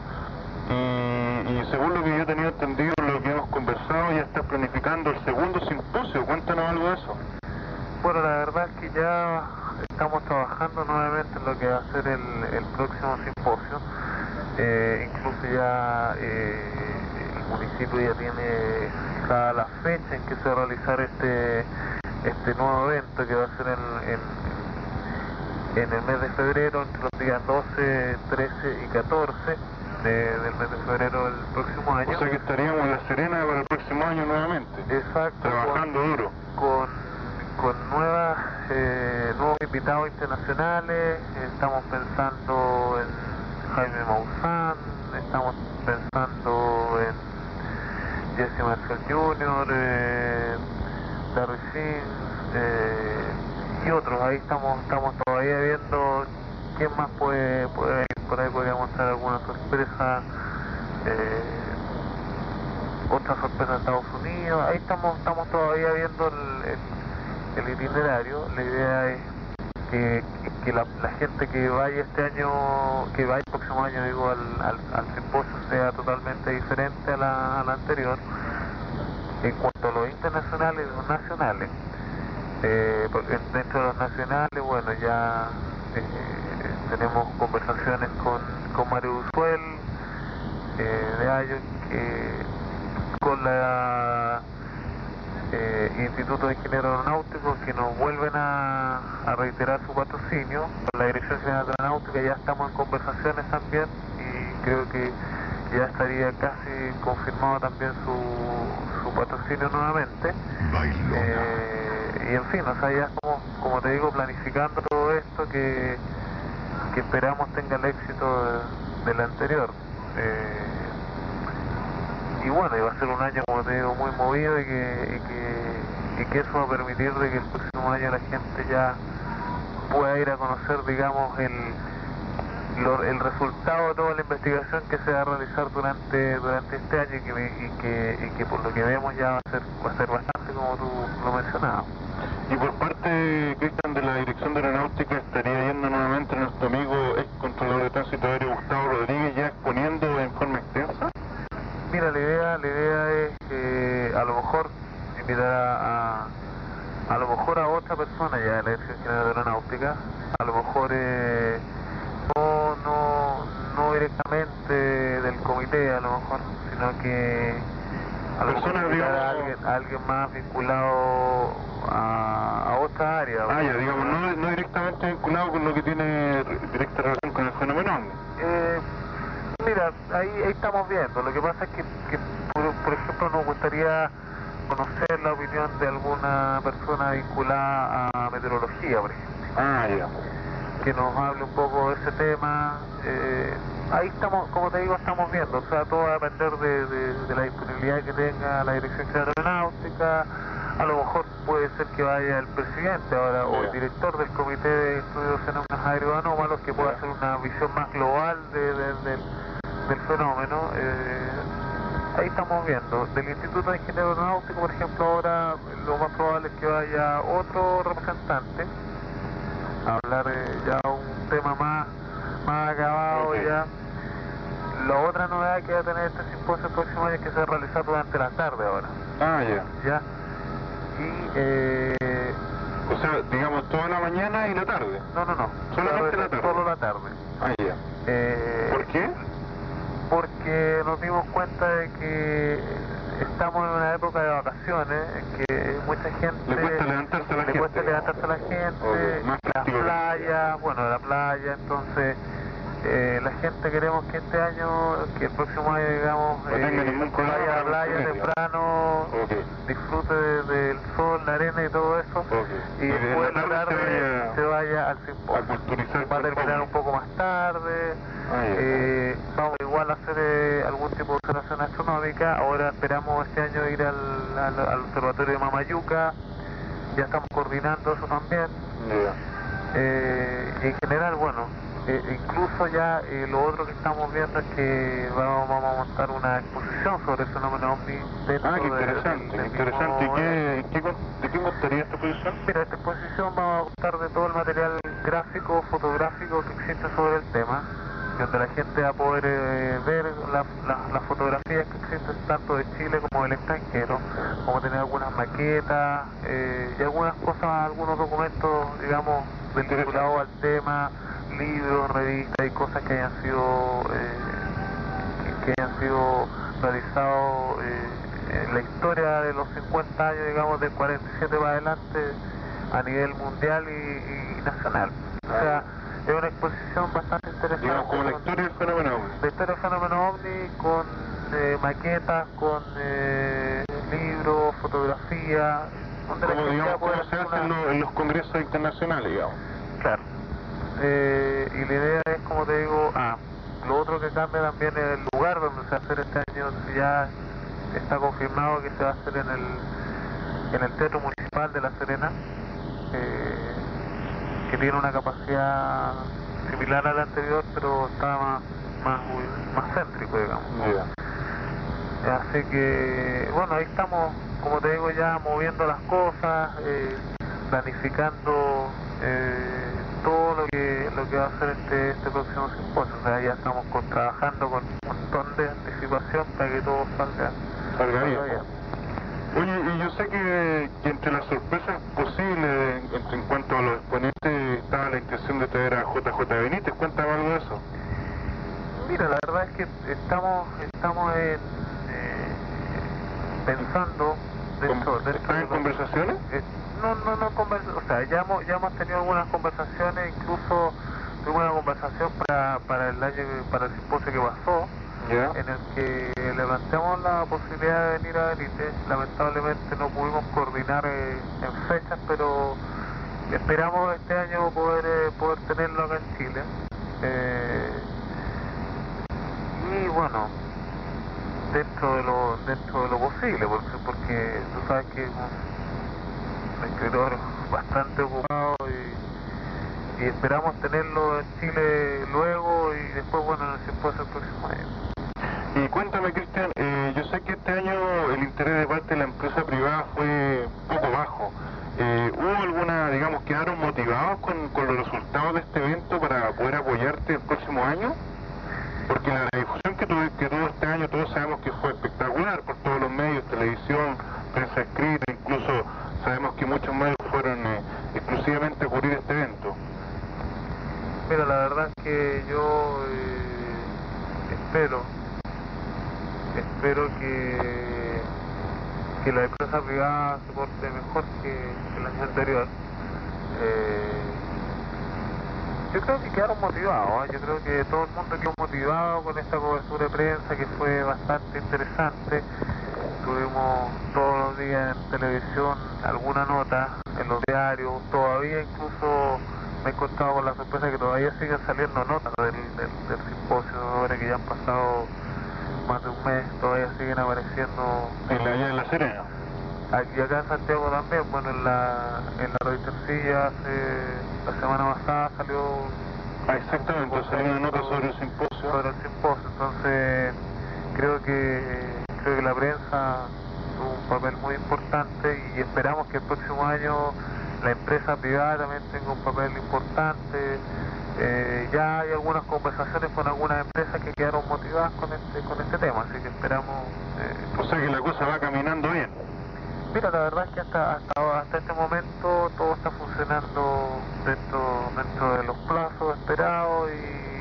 y, y según lo que yo tenía entendido, lo que hemos conversado, ya está planificando el segundo simposio. Cuéntanos algo de eso. Bueno, la verdad es que ya estamos trabajando nuevamente en lo que va a ser el, el próximo simposio. Eh, incluso ya eh, el municipio ya tiene fijada la fecha en que se va a realizar este este nuevo evento, que va a ser en, en, en el mes de febrero, entre los días doce, trece y catorce de, del mes de febrero del próximo año. O sea que estaríamos en La Serena para el próximo año nuevamente. Exacto. Trabajando con, duro. Con, con nuevas, eh, nuevos invitados internacionales. Estamos pensando en Jaime Maussan, estamos pensando en Jesse Marshall junior, eh, Larry Sims, eh, y otros. Ahí estamos estamos todavía viendo quién más puede, puede ir. Por ahí podríamos traer alguna sorpresa, eh, otra sorpresa de Estados Unidos. Ahí estamos estamos todavía viendo el, el, el itinerario. La idea es que, que la, la gente que vaya este año, que vaya el próximo año, digo, al, al, al simposio, sea totalmente diferente a la, a la anterior. En cuanto a los internacionales y los nacionales, eh, porque dentro de los nacionales, bueno, ya eh, tenemos conversaciones con, con Mario Usuel, eh, de Ayo, que con la eh, Instituto de Ingenieros Aeronáuticos, que nos vuelven a, a reiterar su patrocinio. Con la Dirección General de Aeronáutica ya estamos en conversaciones también, y creo que ya estaría casi confirmado también su, su patrocinio nuevamente. Eh, y en fin, o sea, ya estamos, como te digo, planificando todo esto que, que esperamos tenga el éxito de, del anterior. Eh, y bueno, y va a ser un año, como te digo, muy movido, y que, y que, y que eso va a permitir de que el próximo año la gente ya pueda ir a conocer, digamos, el Lo, el resultado de toda la investigación que se va a realizar durante durante este año, y que, y que, y que por lo que vemos ya va a ser va a ser bastante, como tú lo mencionabas. Y por parte, Cristian, de la Dirección de Aeronáutica, estaría yendo nuevamente nuestro amigo ex controlador de tránsito aéreo Gustavo Rodríguez, ya exponiendo en forma extensa. Mira, la idea la idea es que a lo mejor invitar a, a a lo mejor a otra persona ya de la Dirección General de Aeronáutica, a lo mejor eh, No, no, no directamente del comité, a lo mejor, sino que a lo mejor invitar a alguien, a alguien más vinculado a, a otra área. Ah, ya, digamos, no, no directamente vinculado con lo que tiene directa relación con el fenómeno OVNI. Eh, mira, ahí, ahí estamos viendo. Lo que pasa es que, que por, por ejemplo, nos gustaría conocer la opinión de alguna persona vinculada a meteorología, por ejemplo. Ah, ya. Que nos hable un poco de ese tema. Eh, ahí estamos, como te digo, estamos viendo. O sea, todo va a depender de, de, de la disponibilidad que tenga la Dirección General de Aeronáutica. A lo mejor puede ser que vaya el presidente ahora, o el director del Comité de Estudios de Fenómenos Aeroanómalos, que pueda hacer una visión más global de, de, de, del fenómeno. Eh, ahí estamos viendo. Del Instituto de Ingenieros Aeronáuticos, por ejemplo, ahora lo más probable es que vaya otro representante a hablar eh, ya un tema más, más acabado. Okay. Ya. La otra novedad que va a tener este simposio el próximo año es que se va a realizar durante la tarde ahora. Ah, ya. Ya. Y, eh... O sea, digamos, toda la mañana y la tarde. No, no, no. Solamente la tarde. Solo la tarde. Ah, ya. Eh... ¿Por qué? Porque nos dimos cuenta de que estamos en una época de vacaciones, en que mucha gente... Le cuesta levantarse a la le gente. Le cuesta levantarse a la gente, okay. Más las playas, bueno, la playa, entonces Eh, la gente queremos que este año, que el próximo año, digamos, no tenga eh, ningún problema vaya a la con playa el temprano, okay. disfrute de, del sol, la arena y todo eso, Okay. y, Y después de de la la tarde tarde se vaya se vaya al a simposio. culturizar Va a con el terminar un público. poco más tarde. Ah, ya. eh, vamos igual a hacer eh, algún tipo de observación astronómica. Ahora esperamos este año ir al, al, al observatorio de Mamayuca. Ya estamos coordinando eso también. Yeah. Eh, en general, bueno, eh, incluso ya eh, lo otro que estamos viendo es que vamos, vamos a montar una exposición sobre el fenómeno OVNI dentro Ah, qué del- interesante, del qué mismo interesante. ¿Y qué, evento. qué, con- ¿De qué contaría esta exposición? Mira, esta exposición va a contar de todo el material gráfico, fotográfico que existe sobre el tema, donde la gente va a poder eh, ver la- la- las fotografías que existen tanto de Chile como del extranjero, como tener algunas maquetas eh, y algunas cosas, algunos documentos, digamos, vinculados al tema, libros, revistas y cosas que hayan sido eh, que, que hayan sido realizados eh, en la historia de los cincuenta años, digamos, del cuarenta y siete para adelante a nivel mundial y, y nacional. O sea, es una exposición bastante interesante. Digamos, como la con- historia del fenómeno OVNI. la historia del fenómeno OVNI con eh, maquetas, con eh, libros, fotografía, donde la Como, gente digamos, va a poder como se hacer hace en, una- los- en los congresos internacionales, digamos. Claro. Eh, y la idea es, como te digo, ah, lo otro que cambia también es el lugar donde se va a hacer este año. Ya está confirmado que se va a hacer en el, en el Teatro Municipal de La Serena, eh, que tiene una capacidad similar a la anterior, pero está más, más, más céntrico, digamos. Yeah. Así que, bueno, ahí estamos, como te digo, ya moviendo las cosas, eh, planificando eh, todo lo que lo que va a ser este, este próximo simposio. O sea, ya estamos con- trabajando con un montón de anticipación para que todo salga, Salga bien. bien. Oye, y yo sé que, que entre las sorpresas posibles en, en cuanto a los exponentes estaba la intención de traer a J J Benítez. Cuéntame algo de eso. Mira, la verdad es que estamos estamos en, eh, pensando dentro, dentro ¿Están de en lo- conversaciones? eh, no, no, no conversa, o sea, ya hemos, ya hemos tenido algunas conversaciones, incluso tuvimos una conversación para, para el año, para el simposio que pasó, Ya. en el que le planteamos la posibilidad de venir a Benítez. Lamentablemente no pudimos coordinar eh, en fechas, pero esperamos este año poder eh, poder tenerlo acá en Chile. Eh, y bueno, dentro de lo dentro de lo posible, porque, porque tú sabes que es un escritor bastante ocupado y, y esperamos tenerlo en Chile luego y después, bueno, en el simposio el próximo año. Y cuéntame, Cristian, eh, yo sé que este año el interés de parte de la empresa privada fue poco bajo. Eh, ¿Hubo alguna, digamos, quedaron motivados con, con los resultados de este evento para poder apoyarte el próximo año? Porque la difusión que tuvo, que tuvo este año, todos sabemos que fue espectacular por todos los medios, televisión, prensa escrita, incluso sabemos que muchos medios fueron eh, exclusivamente a cubrir este evento. Mira, la verdad es que yo eh, espero, espero que, que la empresa privada se porte mejor que, que el año anterior. Eh, yo creo que quedaron motivados, ¿eh? Yo creo que todo el mundo quedó motivado con esta cobertura de prensa que fue bastante interesante. Tuvimos todos los días en televisión alguna nota en los diarios, todavía incluso me he encontrado con la sorpresa que todavía siguen saliendo notas del, del, del simposio, ahora que ya han pasado más de un mes, todavía siguen apareciendo. En la, allá en La Serena. Aquí acá en Santiago también, bueno, en la, en la Reutercilla hace, la semana pasada salió Ah, exactamente, salió una nota sobre el simposio. sobre el simposio, entonces creo que creo que la prensa tuvo un papel muy importante y esperamos que el próximo año la empresa privada también tenga un papel importante. Eh, ya hay algunas conversaciones con algunas empresas que quedaron motivadas con este con este tema, así que esperamos. Eh, O sea que la cosa va caminando bien. Mira, la verdad es que hasta hasta, hasta este momento todo está funcionando dentro dentro de los plazos esperados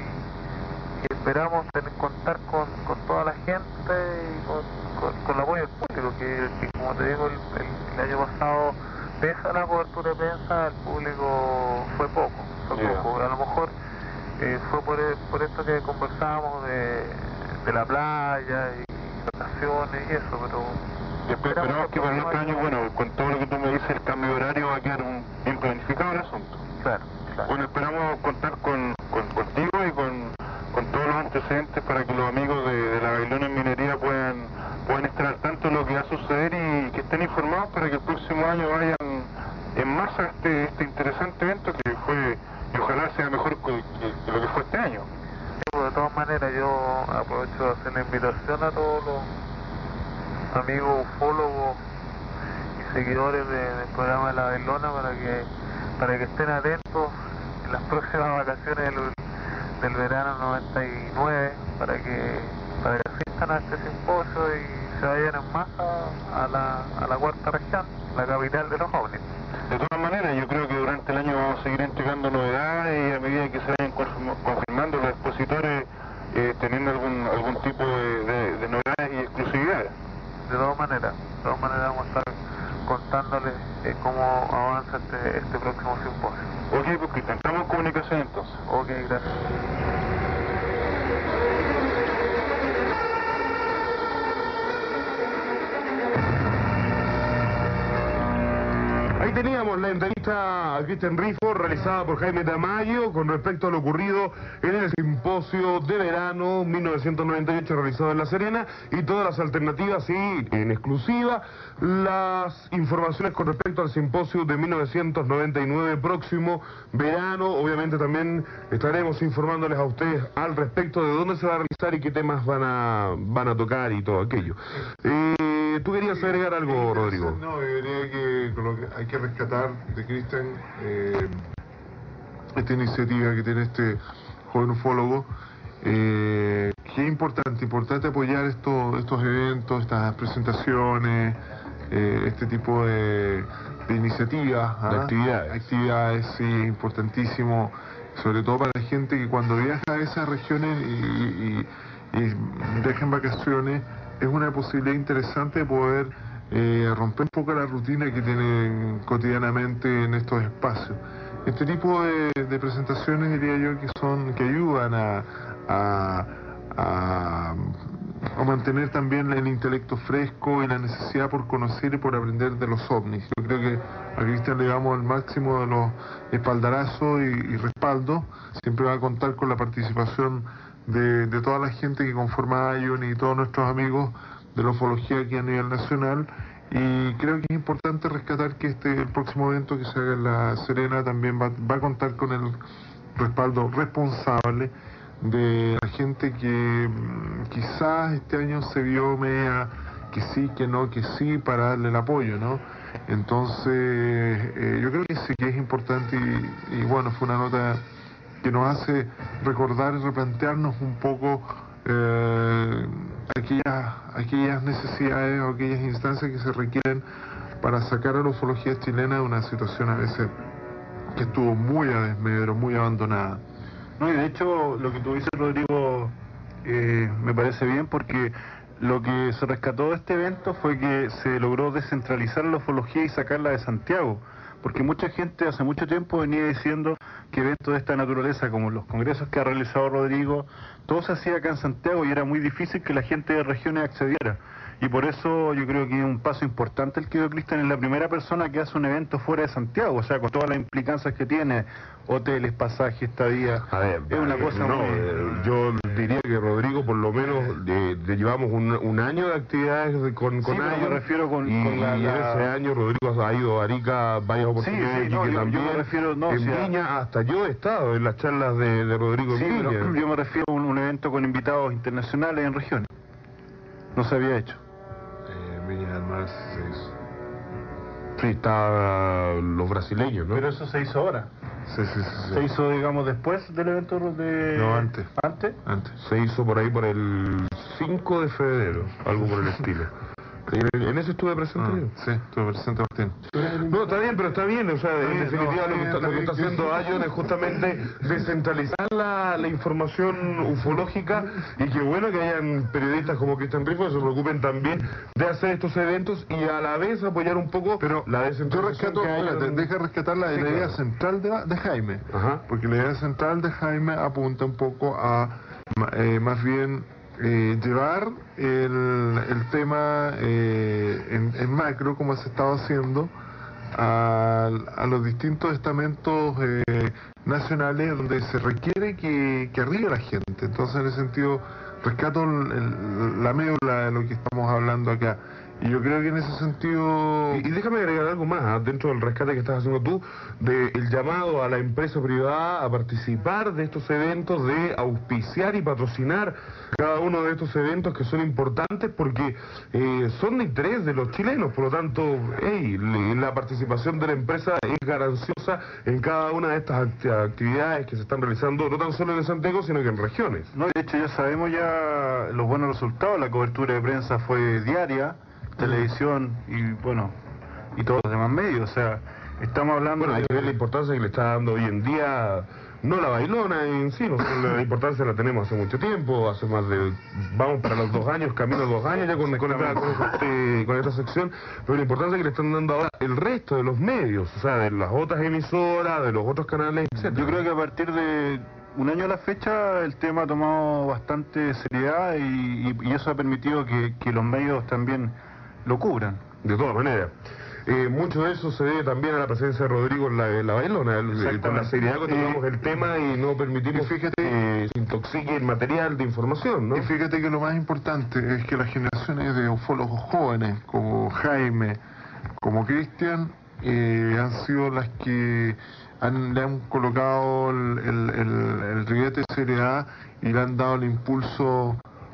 y, y esperamos tener, contar con, con toda la gente y con, con, con el apoyo del público, que, que como te digo, el, el, el año pasado, pese a la cobertura de prensa, el público fue poco, fue Yeah. poco. A lo mejor eh, fue por, por esto que conversábamos de, de la playa y vacaciones y eso, pero... Después esperamos que para el otro año, bueno, con todo lo que tú me dices, el cambio de horario va a quedar un, bien planificado el asunto. Claro, claro. Bueno, esperamos contar con, con contigo y con, con todos los antecedentes para que los amigos de, de la Babilonia en Minería puedan, puedan estar al tanto de lo que va a suceder y que estén informados para que el próximo año vayan en masa a este, este interesante evento que fue, y ojalá sea mejor que, que, que lo que fue este año. Sí, pues de todas maneras yo aprovecho de hacer la invitación a todos los amigos ufólogos y seguidores de, del programa de la Babilona para que para que estén atentos en las próximas vacaciones del, del verano noventa y nueve para que para que asistan a este simposio y se vayan en masa a la, a la cuarta región, la capital de los ovnis. De todas maneras, yo creo que durante el año vamos a seguir entregando novedades y a medida que se vayan confirmando los expositores eh, teniendo algún algún tipo de, de, de novedades y exclusividades. De todas maneras, de todas maneras vamos a estar contándoles eh, cómo avanza este, este próximo simposio. Ok, pues Cristian, estamos en comunicación entonces. Ok, gracias. Ahí teníamos la entrevista a Cristian Rifo realizada por Jaime Tamayo con respecto a lo ocurrido en el simposio de verano mil novecientos noventa y ocho realizado en La Serena y todas las alternativas y en exclusiva las informaciones con respecto al simposio de mil novecientos noventa y nueve próximo verano. Obviamente también estaremos informándoles a ustedes al respecto de dónde se va a realizar y qué temas van a, van a tocar y todo aquello. Eh, ¿Tú querías agregar algo, Rodrigo? No, yo diría que, lo que hay que rescatar de Cristian eh, esta iniciativa que tiene este joven ufólogo, eh, que es importante, importante apoyar estos, estos eventos, estas presentaciones, eh, este tipo de, de iniciativas, ¿ah? De actividades. Actividades, sí, importantísimo, sobre todo para la gente que cuando viaja a esas regiones y, y, y dejan vacaciones, es una posibilidad interesante de poder eh, romper un poco la rutina que tienen cotidianamente en estos espacios. Este tipo de, de presentaciones diría yo que son que ayudan a, a, a, a mantener también el intelecto fresco y la necesidad por conocer y por aprender de los ovnis. Yo creo que a Cristian le damos el máximo de los espaldarazos y, y respaldo. Siempre va a contar con la participación De, de toda la gente que conforma ION y todos nuestros amigos de la ufología aquí a nivel nacional, y creo que es importante rescatar que este el próximo evento que se haga en La Serena también va, va a contar con el respaldo responsable de la gente que mmm, quizás este año se vio media que sí, que no, que sí, para darle el apoyo, ¿no? Entonces eh, yo creo que sí que es importante y, y bueno, fue una nota que nos hace recordar y replantearnos un poco eh, aquellas, aquellas necesidades o aquellas instancias que se requieren para sacar a la ufología chilena de una situación a veces que estuvo muy a desmedro, muy abandonada. No, y de hecho lo que tú dices, Rodrigo, eh, me parece bien porque lo que se rescató de este evento fue que se logró descentralizar la ufología y sacarla de Santiago. Porque mucha gente hace mucho tiempo venía diciendo que eventos de esta naturaleza, como los congresos que ha realizado Rodrigo, todo se hacía acá en Santiago y era muy difícil que la gente de regiones accediera. Y por eso yo creo que es un paso importante el que dio Cristian, es la primera persona que hace un evento fuera de Santiago, o sea, con todas las implicancias que tiene, hoteles, pasajes, estadía. A ver, es una eh, cosa no, muy... eh, yo diría que Rodrigo por lo menos de, de llevamos un, un año de actividades de- con, con Sí, pero me ION, refiero con- y, con la- y en la- ese año Rodrigo ha ido a Arica varias oportunidades sí, no, y que yo- yo también me refiero, no, en o sea- Viña, hasta yo he estado en las charlas de, de Rodrigo Sí, en Viña. pero yo me refiero a un, un evento con invitados internacionales en regiones. No se había hecho. Eh, Viña del Mar se hizo. Sí, estaban los brasileños, ¿no? Pero eso se hizo ahora. Sí, sí, sí, sí. Se hizo, digamos, después del evento de... No, antes. ¿Antes? Antes. Se hizo por ahí por el cinco de febrero, algo por el estilo. En, en eso estuve presente. Ah, sí, estuve presente, Martín. No, está bien, pero está bien, o sea, en bien, definitiva no, lo, que está, lo que está bien, haciendo bien. Ion es justamente descentralizar la, la información ufológica, y qué bueno que hayan periodistas como Cristian Rifo que se preocupen también de hacer estos eventos y a la vez apoyar un poco Pero la yo descentralización rescato, que hay espérate, en- deja rescatar la, Sí, la idea claro. central de, la- de Jaime. Ajá. Porque la idea central de Jaime apunta un poco a ma- eh, más bien eh, llevar el, el tema eh, en, en macro, como se estaba haciendo, a, a los distintos estamentos eh, nacionales donde se requiere que, que arribe la gente. Entonces, en ese sentido, rescato el- el- la médula de lo que estamos hablando acá. Y yo creo que en ese sentido... Y, y déjame agregar algo más, ¿ah? Dentro del rescate que estás haciendo tú, del llamado a la empresa privada a participar de estos eventos, de auspiciar y patrocinar cada uno de estos eventos que son importantes porque eh, son de interés de los chilenos. Por lo tanto, hey, le- la participación de la empresa es gananciosa en cada una de estas act- actividades que se están realizando, no tan solo en Santiago, sino que en regiones. No, de hecho ya sabemos ya los buenos resultados, la cobertura de prensa fue diaria, televisión y bueno, y todos los demás medios, o sea, estamos hablando Bueno, hay de... que ver la importancia que le está dando hoy en día, no la bailona en sí, nosotros la importancia la tenemos hace mucho tiempo, hace más de, vamos para los dos años, camino a dos años ya con, con, esta, con, este- con esta sección, pero la importancia que le están dando ahora el resto de los medios, o sea, de las otras emisoras, de los otros canales, etcétera. Yo creo que a partir de un año a la fecha el tema ha tomado bastante seriedad y, y- y eso ha permitido que, que los medios también lo cubran. De todas maneras. Eh, mucho de eso se debe también a la presencia de Rodrigo en la, en la bailona, el- el- con la seriedad que tomamos el tema y no permitimos y fíjate- que se intoxique el material de información, ¿no? Y fíjate que lo más importante es que las generaciones de ufólogos jóvenes, como Jaime, como Cristian, eh, han sido las que han, le han colocado el, el, el, el ribete de seriedad y le han dado el impulso,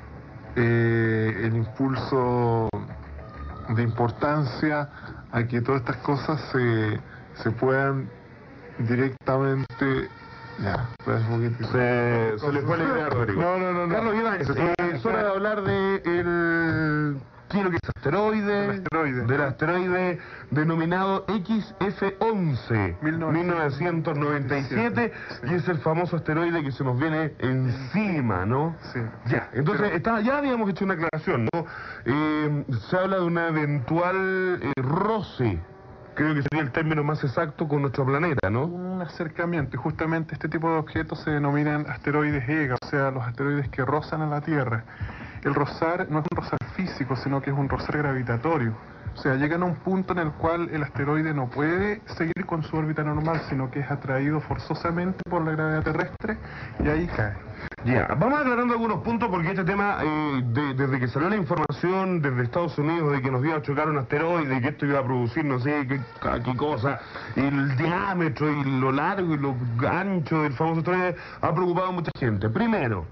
eh, el impulso de importancia a que todas estas cosas se, se puedan directamente... Ya, espera un poquitito. Se, se le fue la idea a Rodrigo. No, no, no, no. Carlos Ibáñez, eh, es hora de hablar de el... ¿Qué es lo que es asteroide? Del asteroide. Del asteroide denominado X F once, mil novecientos noventa y siete, y es el famoso asteroide que se nos viene encima, ¿no? Sí. Ya, entonces Pero- está, ya habíamos hecho una aclaración, ¿no? Eh, se habla de una eventual eh, roce, creo que sería el término más exacto, con nuestro planeta, ¿no? Un acercamiento, y justamente este tipo de objetos se denominan asteroides EGA, o sea, los asteroides que rozan a la Tierra. El rozar no es un rozar físico, sino que es un rozar gravitatorio. O sea, llegan a un punto en el cual el asteroide no puede seguir con su órbita normal, sino que es atraído forzosamente por la gravedad terrestre y ahí cae. Ya, vamos aclarando algunos puntos porque este tema, eh, de- desde que salió la información desde Estados Unidos de que nos iba a chocar un asteroide y que esto iba a producir no sé qué, qué cosa, y el diámetro y lo largo y lo ancho del famoso asteroide ha preocupado a mucha gente. Primero,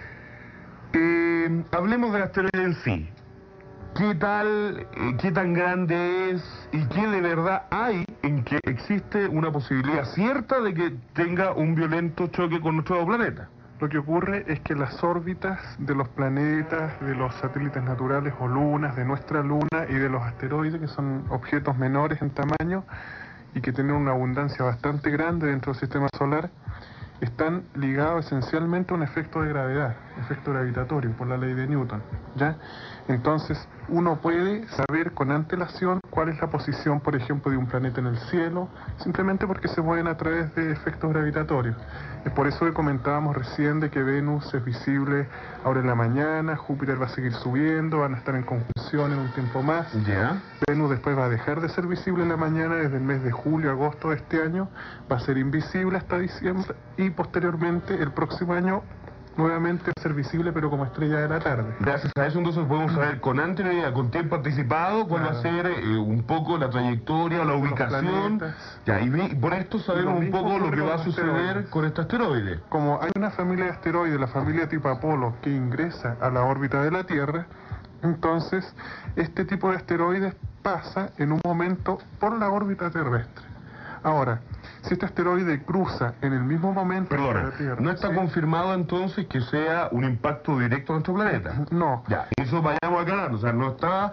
eh, hablemos del asteroide en sí. ¿Qué tal, eh, qué tan grande es y qué de verdad hay en que existe una posibilidad cierta de que tenga un violento choque con nuestro planeta? Lo que ocurre es que las órbitas de los planetas, de los satélites naturales o lunas, de nuestra luna y de los asteroides, que son objetos menores en tamaño y que tienen una abundancia bastante grande dentro del sistema solar, están ligados esencialmente a un efecto de gravedad, efecto gravitatorio, por la ley de Newton, ¿ya? Entonces, uno puede saber con antelación cuál es la posición, por ejemplo, de un planeta en el cielo, simplemente porque se mueven a través de efectos gravitatorios. Es por eso que comentábamos recién de que Venus es visible ahora en la mañana, Júpiter va a seguir subiendo, van a estar en conjunción en un tiempo más. Ya. Venus después va a dejar de ser visible en la mañana desde el mes de julio, agosto de este año, va a ser invisible hasta diciembre y posteriormente el próximo año nuevamente va a ser visible pero como estrella de la tarde. Gracias a eso entonces podemos saber con anterioridad, con tiempo anticipado, cuál va a ser eh, un poco la trayectoria, la ubicación. planetas. Ya, y vi- por esto sabemos Lo un mismo poco lo ocurre que con va a los suceder asteroides. con este asteroide. Como hay una familia de asteroides, la familia tipo Apolo, que ingresa a la órbita de la Tierra, entonces este tipo de asteroides pasa en un momento por la órbita terrestre. Ahora, si este asteroide cruza en el mismo momento que Perdona, la Tierra... no está ¿sí? confirmado entonces que sea un impacto directo a nuestro planeta. No. Ya, eso vayamos aclarando, o sea, no está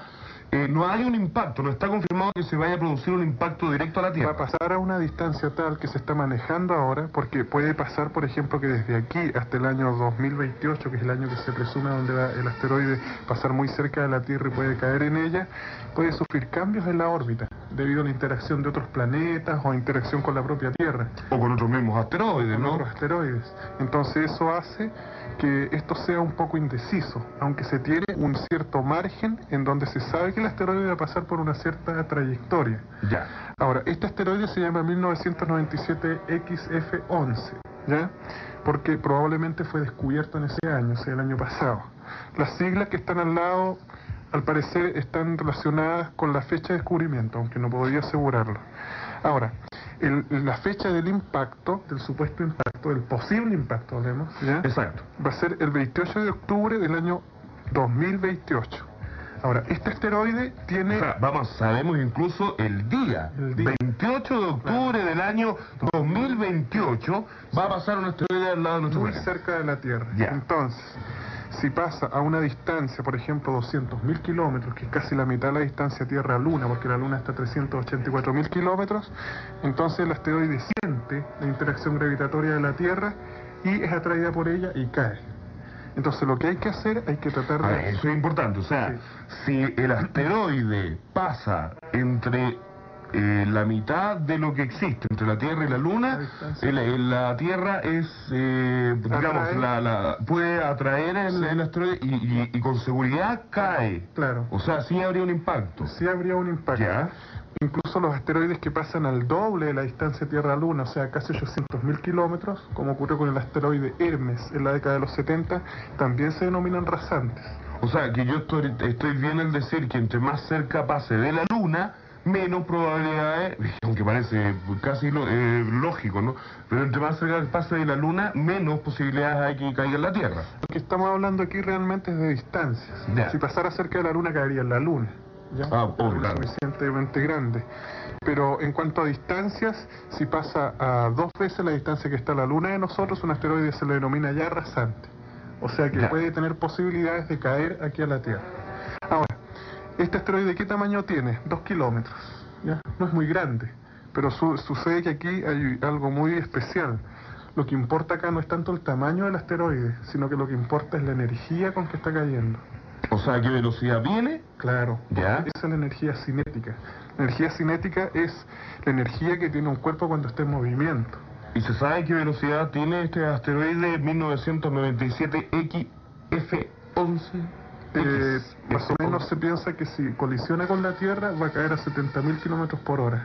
eh, no hay un impacto, no está confirmado que se vaya a producir un impacto directo a la Va Tierra. a pasar a una distancia tal que se está manejando ahora, porque puede pasar, por ejemplo, que desde aquí hasta el año dos mil veintiocho, que es el año que se presume donde va el asteroide pasar muy cerca de la Tierra y puede caer en ella, puede sufrir cambios en la órbita, debido a la interacción de otros planetas o interacción con la propia Tierra. O con otros mismos asteroides, Con ¿no? otros asteroides. Entonces eso hace que esto sea un poco indeciso, aunque se tiene un cierto margen en donde se sabe que el asteroide va a pasar por una cierta trayectoria. Ya. Ahora, este asteroide se llama mil novecientos noventa y siete X F once, ¿ya? Porque probablemente fue descubierto en ese año, o sea, el año pasado. Las siglas que están al lado, al parecer, están relacionadas con la fecha de descubrimiento, aunque no podría asegurarlo. Ahora, el- la fecha del impacto, del supuesto impacto, del posible impacto, hablemos, ¿ya? Exacto. Va a ser el veintiocho de octubre del año dos mil veintiocho. Ahora, este asteroide tiene... O sea, vamos, sabemos incluso el día. El día. veintiocho de octubre del año dos mil veintiocho va a pasar un asteroide al lado de nuestro muy planeta. cerca de la Tierra. Ya. Entonces, si pasa a una distancia, por ejemplo, doscientos mil kilómetros, que es casi la mitad de la distancia Tierra-Luna, porque la Luna está a trescientos ochenta y cuatro mil kilómetros, entonces el asteroide siente la interacción gravitatoria de la Tierra y es atraída por ella y cae. Entonces lo que hay que hacer, hay que tratar A de... ver, eso es importante, o sea, si el asteroide pasa entre eh, la mitad de lo que existe, entre la Tierra y la La Luna, distancia. el- el- la Tierra es, eh, digamos, Atrae. la, la- puede atraer el, Sí. el asteroide y, y- y con seguridad cae. Claro. O sea, sí habría un impacto. Sí habría un impacto. Ya. Incluso los asteroides que pasan al doble de la distancia Tierra-Luna, o sea, casi ochocientos mil kilómetros, como ocurrió con el asteroide Hermes en la década de los setenta, también se denominan rasantes. O sea, que yo estoy, estoy bien en decir que entre más cerca pase de la Luna, menos probabilidades, aunque parece casi lo- eh, lógico, ¿no? Pero entre más cerca pase de la Luna, menos posibilidades hay que caiga en la Tierra. Lo que estamos hablando aquí realmente es de distancias. Ya. Si pasara cerca de la Luna, caería en la Luna. ¿Ya? Ah, oh, Es claro. suficientemente grande. Pero en cuanto a distancias, si pasa a dos veces la distancia que está la Luna de nosotros, un asteroide se le denomina ya rasante. O sea que Ya. puede tener posibilidades de caer aquí a la Tierra. Ahora, ¿este asteroide qué tamaño tiene? Dos kilómetros. ¿Ya? No es muy grande. Pero su- sucede que aquí hay algo muy especial. Lo que importa acá no es tanto el tamaño del asteroide, sino que lo que importa es la energía con que está cayendo. O sea, ¿qué velocidad viene? Claro, Ya. esa es la energía cinética. La energía cinética es la energía que tiene un cuerpo cuando está en movimiento. ¿Y se sabe qué velocidad tiene este asteroide mil novecientos noventa y siete X F once? Eh, más o menos se piensa que si colisiona con la Tierra va a caer a setenta mil kilómetros por hora.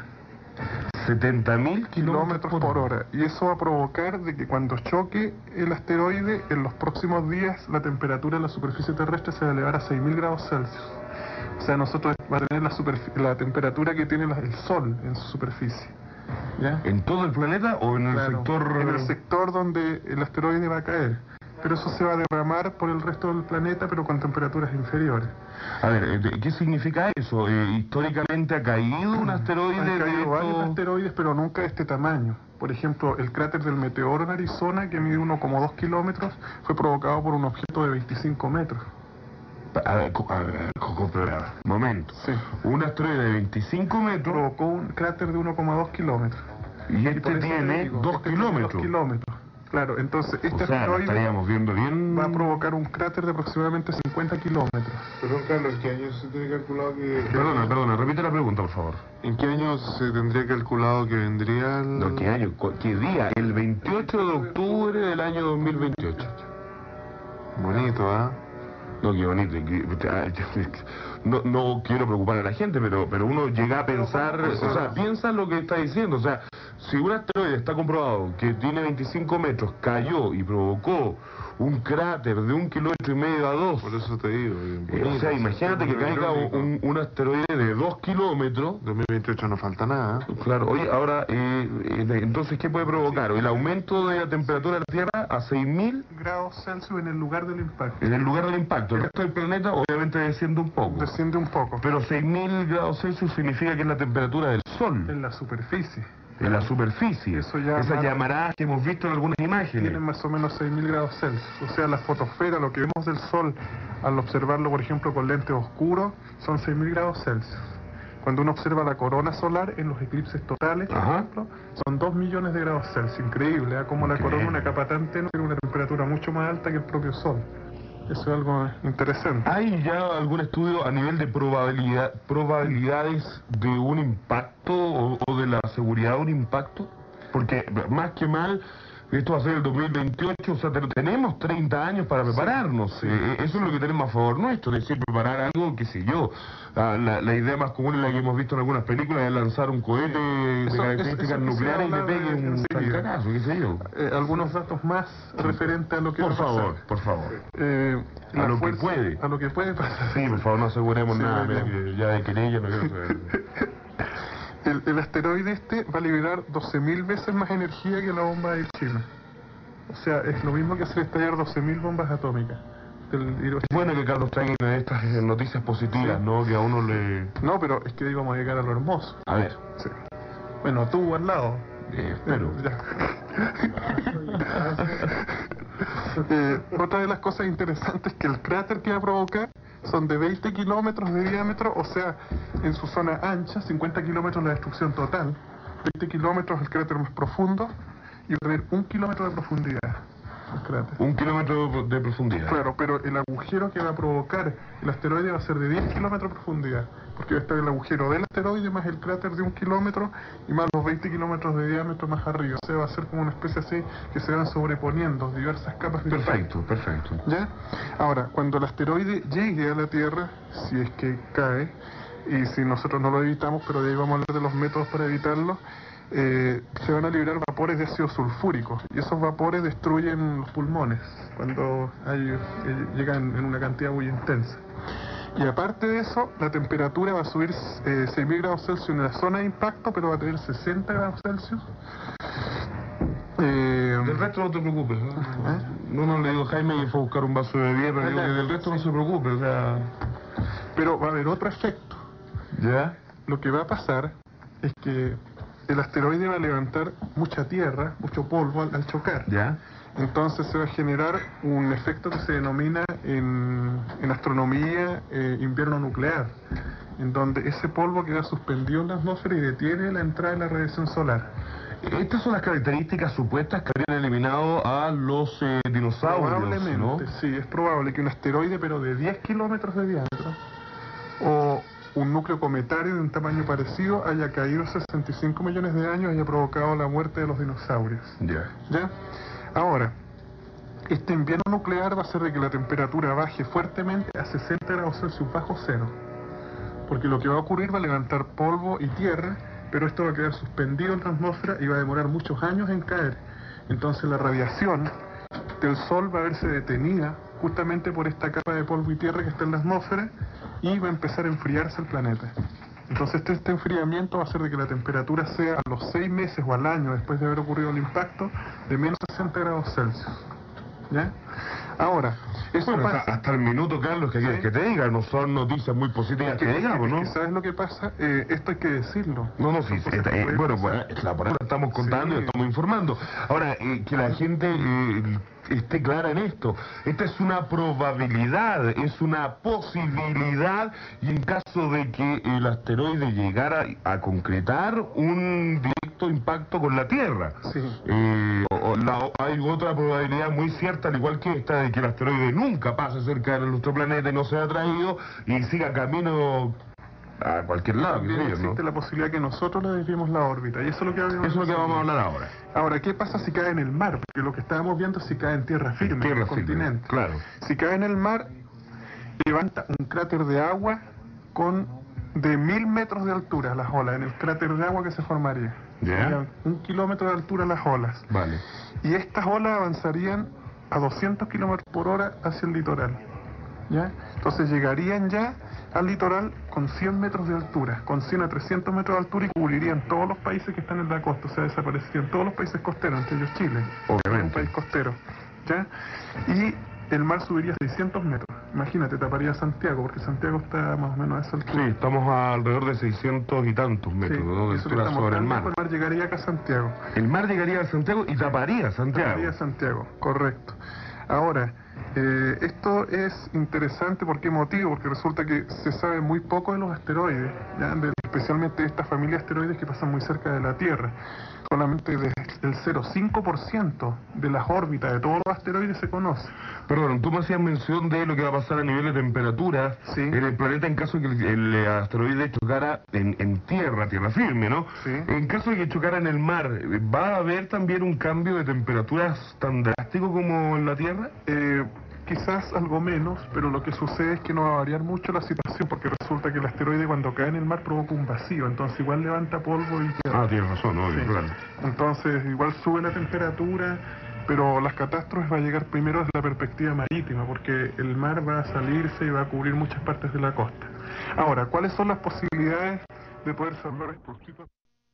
setenta mil Kilómetros por hora. Y eso va a provocar de que cuando choque el asteroide, en los próximos días la temperatura en la superficie terrestre se va a elevar a seis mil grados Celsius. O sea, nosotros va a tener la, superfi- la temperatura que tiene la- el Sol en su superficie. ¿Ya? ¿En todo el planeta o en el Claro, sector...? en el sector donde el asteroide va a caer. Pero eso se va a derramar por el resto del planeta, pero con temperaturas inferiores. A ver, eh, ¿qué significa eso? Eh, ¿Históricamente ha caído un asteroide Han de caído varios estos- asteroides, pero nunca de este tamaño. Por ejemplo, el cráter del Meteoro en Arizona, que mide uno coma dos kilómetros, fue provocado por un objeto de veinticinco metros. A ver, co- a ver, co- co- a ver, momento. Sí. Un asteroide de veinticinco metros Provocó un cráter de uno coma dos kilómetros. y Y este por eso te tiene digo, dos este tiene kilómetros. dos kilómetros. Claro, entonces este O sea, lo asteroide estaríamos viendo bien... va a provocar un cráter de aproximadamente cincuenta kilómetros. Perdón, Carlos, ¿en qué año se tiene calculado que... Perdona, perdona, repite la pregunta, por favor. ¿En qué año se tendría calculado que vendría el... No, ¿qué año? ¿Cu- ¿Qué día? El veintiocho de octubre del año dos mil veintiocho. Bonito, ¿ah? No, qué bonito. que- No, no quiero preocupar a la gente, pero, pero uno llega a pensar, o sea, piensa lo que está diciendo. O sea, si un asteroide está comprobado que tiene veinticinco metros, cayó y provocó un cráter de un kilómetro y medio a dos. Por eso te digo. Eh, o sea, imagínate que caiga un, un asteroide de dos kilómetros. dos mil veintiocho no falta nada. ¿eh? Claro, oye, ahora, eh, eh, entonces, ¿qué puede provocar? El aumento de la temperatura de la Tierra a seis mil Grados Celsius en el lugar del impacto. en el lugar del impacto. El resto del planeta, obviamente, desciende un poco. Desciende un poco. Pero seis mil grados Celsius significa que es la temperatura del Sol, En la superficie. en la superficie. Eso ya Esas marca- llamaradas que hemos visto en algunas imágenes. Tienen más o menos seis mil grados Celsius. O sea, la fotosfera, lo que vemos del Sol al observarlo, por ejemplo, con lentes oscuros, son seis mil grados Celsius. Cuando uno observa la corona solar en los eclipses totales, por Ajá. ejemplo, son dos millones de grados Celsius. Increíble, ¿eh? Como la corona, una capa tan tenue, tiene una temperatura mucho más alta que el propio Sol. Eso es algo interesante. ¿Hay ya algún estudio a nivel de probabilidad, probabilidades de un impacto o, o de la seguridad de un impacto? Porque más que mal, esto va a ser el dos mil veintiocho, o sea, te- tenemos treinta años para prepararnos. Sí. Eh, eso es lo que tenemos a favor nuestro, es decir, preparar algo, qué sé yo. Ah, la, la idea más común es la que hemos visto en algunas películas, es lanzar un cohete de Eso- características eso- eso nucleares y le quisiera pegue hablar un enseguida. trancazo, qué sé yo. Eh, algunos datos más referentes a lo que Por va a pasar. favor, por favor. Eh, A la lo que fuerza- puede. A lo que puede pasar. Sí, por favor, no aseguremos Sí, nada, muy mira bien. que ya de querella no quiero saber. El, el asteroide este va a liberar doce mil veces más energía que la bomba de Hiroshima. O sea, es lo mismo que hacer estallar doce mil bombas atómicas. Del Hiroshima. Es bueno que Carlos traiga estas eh, noticias positivas, Sí. ¿no? Que a uno le... No, pero es que ahí vamos a llegar a lo hermoso. A ver, Sí. Bueno, tú al lado. eh, espero. Ya. Eh, otra de las cosas interesantes es que el cráter que va a provocar son de veinte kilómetros de diámetro, o sea, en su zona ancha, cincuenta kilómetros la destrucción total, veinte kilómetros el cráter más profundo y va a tener un kilómetro de profundidad el cráter. Un kilómetro de profundidad. Claro, pero el agujero que va a provocar el asteroide va a ser de diez kilómetros de profundidad, porque va a estar el agujero del asteroide más el cráter de un kilómetro y más los veinte kilómetros de diámetro más arriba. O sea, va a ser como una especie así que se van sobreponiendo diversas capas de Perfecto, perfecto. ¿Ya? Ahora, cuando el asteroide llegue a la Tierra, si es que cae, y si nosotros no lo evitamos, pero de ahí vamos a hablar de los métodos para evitarlo, eh, se van a liberar vapores de ácido sulfúrico, y esos vapores destruyen los pulmones cuando hay, eh, llegan en una cantidad muy intensa. Y aparte de eso, la temperatura va a subir eh, seis mil grados Celsius en la zona de impacto, pero va a tener sesenta grados Celsius. Eh, Del resto no te preocupes, ¿no? ¿Eh? No, no, le digo Jaime que fue a buscar un vaso de bebida, pero digo que del resto no se preocupe, o sea... pero va a haber otro efecto. ¿Ya? Lo que va a pasar es que el asteroide va a levantar mucha tierra, mucho polvo al, al chocar. ¿Ya? Entonces se va a generar un efecto que se denomina en, en astronomía eh, invierno nuclear, en donde ese polvo queda suspendido en la atmósfera y detiene la entrada de la radiación solar. Estas son las características supuestas que habrían eliminado a los eh, dinosaurios, Probablemente, ¿no? sí, es probable que un asteroide, pero de diez kilómetros de diámetro, o un núcleo cometario de un tamaño parecido, haya caído hace sesenta y cinco millones de años y haya provocado la muerte de los dinosaurios. Ya. ¿Ya? Ahora, este invierno nuclear va a hacer de que la temperatura baje fuertemente a sesenta grados Celsius bajo cero. Porque lo que va a ocurrir va a levantar polvo y tierra, pero esto va a quedar suspendido en la atmósfera y va a demorar muchos años en caer. Entonces la radiación del Sol va a verse detenida justamente por esta capa de polvo y tierra que está en la atmósfera y va a empezar a enfriarse el planeta. Entonces este, este enfriamiento va a hacer de que la temperatura sea a los seis meses o al año después de haber ocurrido el impacto de menos sesenta grados Celsius. ¿Ya? Ahora, eso Bueno, pasa... hasta, hasta el minuto, Carlos, que quieres Sí. que te diga, no son noticias muy positivas que, digamos, ¿no? Es que ¿sabes lo que pasa? Eh, esto hay que decirlo. No, no, sí, Son sí, cosas está- que eh, pueden bueno, pasar. pues, la palabra estamos contando y Sí. estamos informando. Ahora, eh, que la gente eh, esté clara en esto. Esta es una probabilidad, es una posibilidad, y en caso de que el asteroide llegara a concretar un directo impacto con la Tierra. Sí. Eh, o- o la- o- hay otra probabilidad muy cierta, al igual que esta, de que el asteroide nunca pase cerca de nuestro planeta y no sea atraído y siga camino a cualquier lado, qué También sé yo, existe ¿no? la posibilidad que nosotros le desviemos la órbita, y eso es lo que Eso es lo que vamos a hablar ahora. Ahora, ¿qué pasa si cae en el mar? Porque lo que estábamos viendo es si cae en tierra firme, en Tierra el firme, continente. claro. Si cae en el mar, levanta un cráter de agua con de mil metros de altura las olas, en el cráter de agua que se formaría. Ya. Serían un kilómetro de altura las olas. Vale. Y estas olas avanzarían a doscientos kilómetros por hora hacia el litoral. ¿Ya? Entonces llegarían ya al litoral con cien metros de altura, con cien a trescientos metros de altura, y cubrirían todos los países que están en la costa, o sea, desaparecerían todos los países costeros, entre ellos Chile, Obviamente. un país costero. ¿Ya? Y el mar subiría a seiscientos metros. Imagínate, taparía Santiago, porque Santiago está más o menos a esa altura. Sí, estamos a alrededor de seiscientos y tantos Sí, metros, ¿no? De eso que altura estamos sobre el tan mar. lejos, el mar llegaría acá a Santiago. El mar llegaría a Santiago y taparía Santiago. Taparía Santiago, correcto. Ahora, Eh, esto es interesante, ¿por qué motivo? Porque resulta que se sabe muy poco de los asteroides, ¿ya? De, especialmente de estas familias de asteroides que pasan muy cerca de la Tierra. Solamente desde el cero coma cinco por ciento de las órbitas de todos los asteroides se conoce. Perdón, tú me hacías mención de lo que va a pasar a nivel de temperatura Sí. en el planeta en caso de que el, el asteroide chocara en, en tierra, tierra firme, ¿no? Sí. En caso de que chocara en el mar, ¿va a haber también un cambio de temperaturas tan drástico como en la Tierra? Eh, quizás algo menos, pero lo que sucede es que no va a variar mucho la situación, porque resulta que el asteroide cuando cae en el mar provoca un vacío, entonces igual levanta polvo y tierra. Ah, tienes razón, obvio, Sí. claro. Entonces igual sube la temperatura, pero las catástrofes va a llegar primero desde la perspectiva marítima, porque el mar va a salirse y va a cubrir muchas partes de la costa. Ahora, ¿cuáles son las posibilidades de poder salvar estos tipos?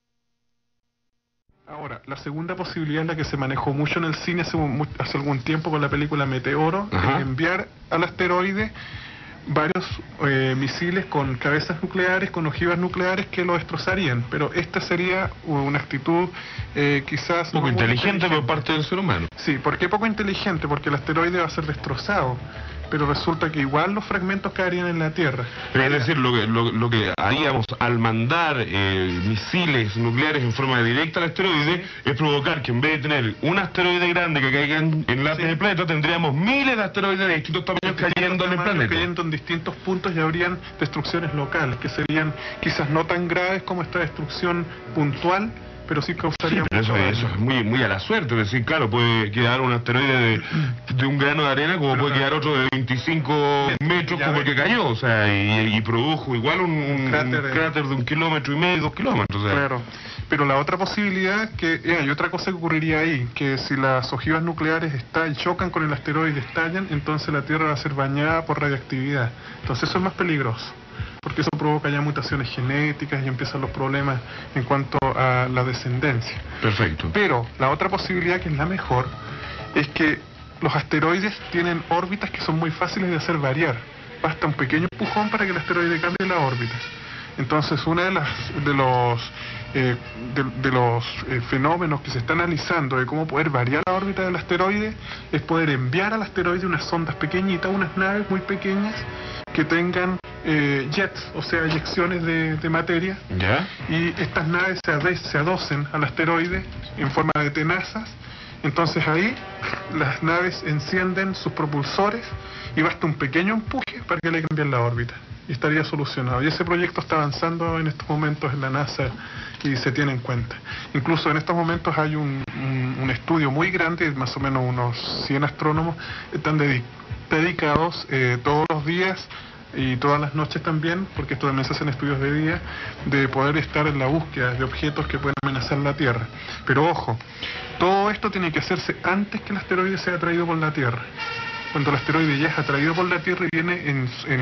Ahora, la segunda posibilidad es la que se manejó mucho en el cine hace, mu- hace algún tiempo con la película Meteoro, Ajá. es enviar al asteroide varios eh, misiles con cabezas nucleares, con ojivas nucleares que lo destrozarían, pero esta sería una actitud eh, quizás... Poco no muy inteligente por parte del ser humano. Sí, ¿por qué poco inteligente? Porque el asteroide va a ser destrozado, pero resulta que igual los fragmentos caerían en la Tierra. Es decir, lo que, lo, lo que haríamos al mandar eh, misiles nucleares en forma directa al asteroide es provocar que en vez de tener un asteroide grande que caiga en, en la Sí. del planeta, tendríamos miles de asteroides de distintos tamaños cayendo en el Tamaños planeta. cayendo en distintos puntos y habrían destrucciones locales, que serían quizás no tan graves como esta destrucción puntual, pero sí Sí, causarían pero eso, mucho eso daño. es muy muy a la suerte, es decir, claro, puede quedar un asteroide de, de un grano de arena como Pero puede quedar otro de veinticinco metros ya como el ves. que cayó, o sea, y, y produjo igual un, un- Cráter, un eh. cráter de un kilómetro y medio, dos kilómetros. O sea. Claro, pero la otra posibilidad que eh, hay otra cosa que ocurriría ahí, que si las ojivas nucleares estallan, chocan con el asteroide, estallan, entonces la Tierra va a ser bañada por radioactividad. Entonces eso es más peligroso, porque eso provoca ya mutaciones genéticas y empiezan los problemas en cuanto a la descendencia. Perfecto. Pero la otra posibilidad, que es la mejor, es que los asteroides tienen órbitas que son muy fáciles de hacer variar. Basta un pequeño empujón para que el asteroide cambie la órbita. Entonces, uno de, las, de los, eh, de, de los eh, fenómenos que se está analizando de cómo poder variar la órbita del asteroide es poder enviar al asteroide unas sondas pequeñitas, unas naves muy pequeñas que tengan eh, jets, o sea, eyecciones de, de materia, ¿Ya? y estas naves se, ade- se adocen al asteroide en forma de tenazas. Entonces ahí las naves encienden sus propulsores y basta un pequeño empuje para que le cambien la órbita y estaría solucionado. Y ese proyecto está avanzando en estos momentos en la NASA y se tiene en cuenta. Incluso en estos momentos hay un, un, un estudio muy grande, más o menos unos cien astrónomos están dedi- dedicados eh, todos los días y todas las noches también, porque esto también se hacen estudios de día, de poder estar en la búsqueda de objetos que pueden amenazar la Tierra. Pero ojo, todo esto tiene que hacerse antes que el asteroide sea atraído por la Tierra. Cuando el asteroide ya es atraído por la Tierra y viene en, en,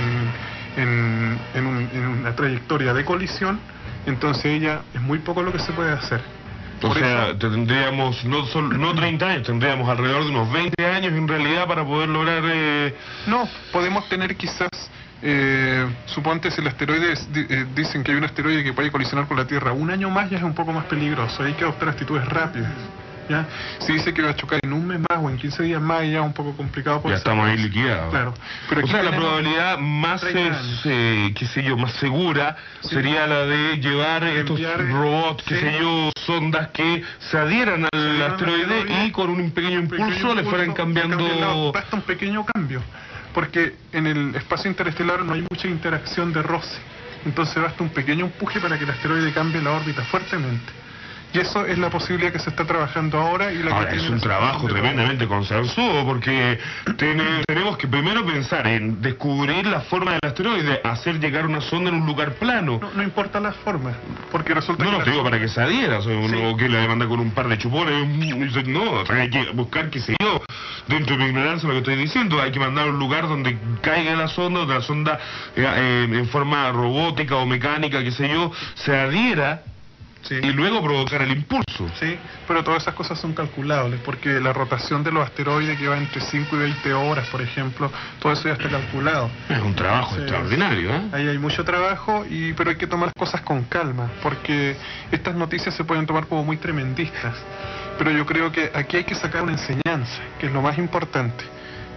en, en, un- en una trayectoria de colisión, entonces ella es muy poco lo que se puede hacer. O Por sea, eso- tendríamos no, sol- no treinta años, tendríamos alrededor de unos veinte años en realidad para poder lograr... Eh... No, podemos tener quizás, eh, suponte si el asteroide, es- di- eh, dicen que hay un asteroide que puede colisionar con la Tierra, un año más ya es un poco más peligroso, hay que adoptar actitudes rápidas. ¿Ya? Si dice que va a chocar en un mes más o en quince días más, ya es un poco complicado. por Ya esa estamos ahí cosa. liquidados. Claro. Pero O aquí sea, la tenemos probabilidad más, treinta es, años. eh, qué sé yo, más segura Sí. sería la de llevar estos Enviar, robots, qué sí. sé yo, sondas que se adhieran al adhieran al asteroide asteroide, y con un pequeño un pequeño impulso le fueran impulso, cambiando... cambien la- Basta un pequeño cambio, porque en el espacio interestelar no hay mucha interacción de roce. Entonces basta un pequeño empuje para que el asteroide cambie la órbita fuertemente. Y eso es la posibilidad que se está trabajando ahora. Y la que Ahora, tiene es un la trabajo solución de tremendamente consensuado porque tiene- tenemos que primero pensar en descubrir la forma del asteroide, hacer llegar una sonda en un lugar plano. todo. No, no importa la forma, porque resulta No, que no, la te digo sonda- para que se adhiera, o sea, uno Sí. que la demanda con un par de chupones, mm, no, hay que buscar, qué sé yo, dentro de mi ignorancia lo que estoy diciendo, hay que mandar a un lugar donde caiga la sonda, donde la sonda eh, eh, en forma robótica o mecánica, qué sé yo, se adhiera Sí. y luego provocar el impulso. Sí, pero todas esas cosas son calculables, porque la rotación de los asteroides que va entre cinco y veinte horas, por ejemplo, todo eso ya está calculado. Es un trabajo Sí. extraordinario, ¿eh? Ahí hay mucho trabajo, y pero hay que tomar las cosas con calma, porque estas noticias se pueden tomar como muy tremendistas. Pero yo creo que aquí hay que sacar una enseñanza, que es lo más importante.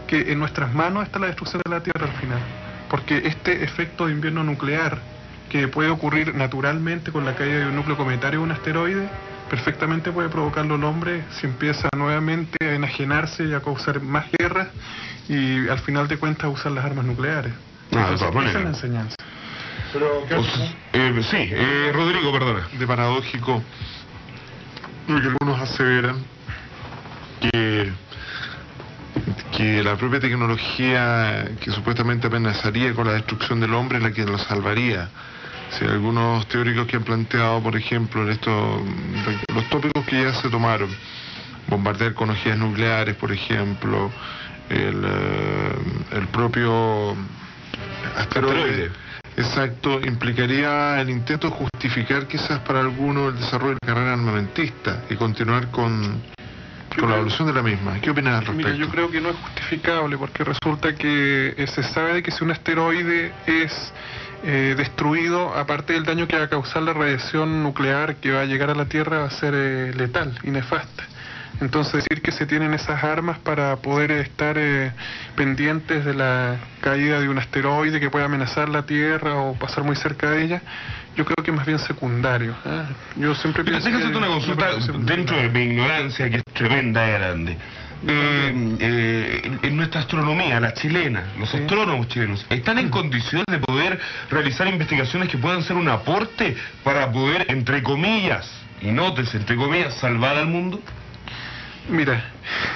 que en nuestras manos está la destrucción de la Tierra al final, porque este efecto de invierno nuclear que puede ocurrir naturalmente con la caída de un núcleo cometario de un asteroide, perfectamente puede provocarlo el hombre si empieza nuevamente a enajenarse y a causar más guerras y al final de cuentas a usar las armas nucleares. Ah, de todas Esa es maneras. la enseñanza. Pero, ¿qué O sea, eh, sí, eh, Rodrigo, perdona. de paradójico lo que algunos aseveran que que la propia tecnología que supuestamente amenazaría con la destrucción del hombre es la que lo salvaría? Si algunos teóricos que han planteado, por ejemplo, en estos los tópicos que ya se tomaron, bombardear con ojivas nucleares, por ejemplo, el, eh, el propio asteroide. Asteroide. Exacto, implicaría el intento de justificar quizás para algunos el desarrollo de la carrera armamentista y continuar con, con la evolución de la misma. ¿Qué opinas al respecto? Mira, yo creo que no es justificable porque resulta que eh, se sabe de que si un asteroide es eh, destruido, aparte del daño que va a causar la radiación nuclear que va a llegar a la Tierra, va a ser eh, letal y nefasta. Entonces decir que se tienen esas armas para poder estar eh, pendientes de la caída de un asteroide que pueda amenazar la Tierra o pasar muy cerca de ella, yo creo que es más bien secundario. ¿eh? Yo siempre Pero pienso déjame que hacerte una consulta me parece dentro de mi ignorancia, que es tremenda y grande. Eh, eh, en- en nuestra astronomía, la chilena, los Sí. astrónomos chilenos, ¿están en condiciones de poder realizar investigaciones que puedan ser un aporte para poder, entre comillas, y notes, entre comillas, salvar al mundo? Mira,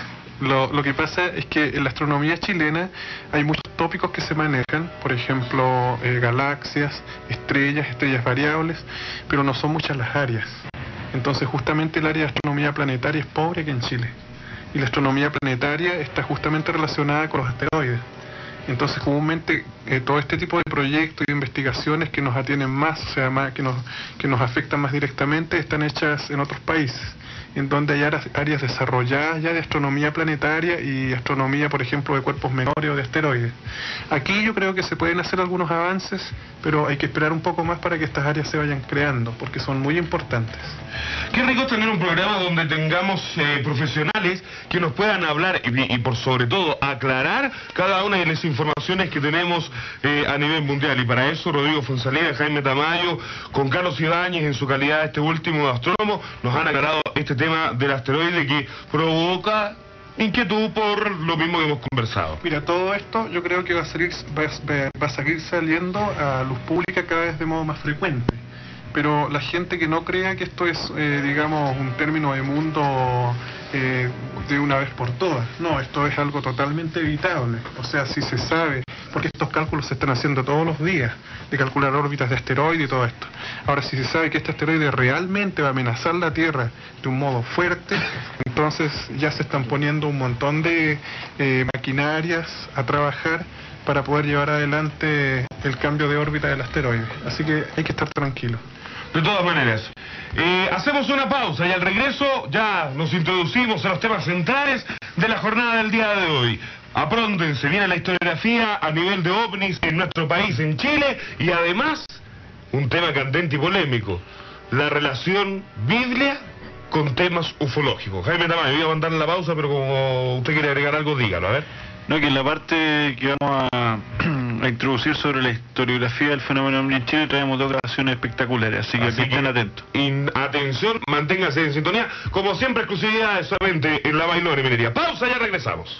lo, lo que pasa es que en la astronomía chilena hay muchos tópicos que se manejan, por ejemplo, eh, galaxias, estrellas, estrellas variables, pero no son muchas las áreas. Entonces, justamente el área de astronomía planetaria es pobre aquí en Chile. Y la astronomía planetaria está justamente relacionada con los asteroides. Entonces, comúnmente, eh, todo este tipo de proyectos y de investigaciones que nos atienen más, o sea, más, que nos, que nos afectan más directamente, están hechas en otros países, en donde hay áreas, áreas desarrolladas ya de astronomía planetaria y astronomía, por ejemplo, de cuerpos menores o de asteroides. Aquí yo creo que se pueden hacer algunos avances, pero hay que esperar un poco más para que estas áreas se vayan creando, porque son muy importantes. Qué rico es tener un programa donde tengamos eh, profesionales que nos puedan hablar y, y por sobre todo aclarar cada una de las informaciones que tenemos eh, a nivel mundial. Y para eso Rodrigo Fonsalida, Jaime Tamayo, con Carlos Ibáñez en su calidad de este último astrónomo, nos han aclarado este tema del asteroide que provoca inquietud por lo mismo que hemos conversado. Mira, todo esto yo creo que va a, salir, va, a- va a seguir saliendo a luz pública cada vez de modo más frecuente. Pero la gente que no crea que esto es, eh, digamos, un término de mundo eh, de una vez por todas. No, esto es algo totalmente evitable. O sea, si se sabe, porque estos cálculos se están haciendo todos los días, de calcular órbitas de asteroide y todo esto. Ahora, si se sabe que este asteroide realmente va a amenazar la Tierra de un modo fuerte, entonces ya se están poniendo un montón de eh, maquinarias a trabajar para poder llevar adelante el cambio de órbita del asteroide. Así que hay que estar tranquilo. De todas maneras, eh, hacemos una pausa y al regreso ya nos introducimos a los temas centrales de la jornada del día de hoy. Apróntense, viene la historiografía a nivel de ovnis en nuestro país, en Chile, y además un tema candente y polémico, la relación Biblia con temas ufológicos. Jaime Tamayo, voy a mandar la pausa, pero como usted quiere agregar algo, dígalo, a ver. No, que en la parte que vamos a, a introducir sobre la historiografía del fenómeno ovni en Chile traemos dos grabaciones espectaculares, así que Así aquí estén atentos. Y atención, manténgase en sintonía. Como siempre, exclusividad solamente en La Bailona y Minería. Pausa, ya regresamos.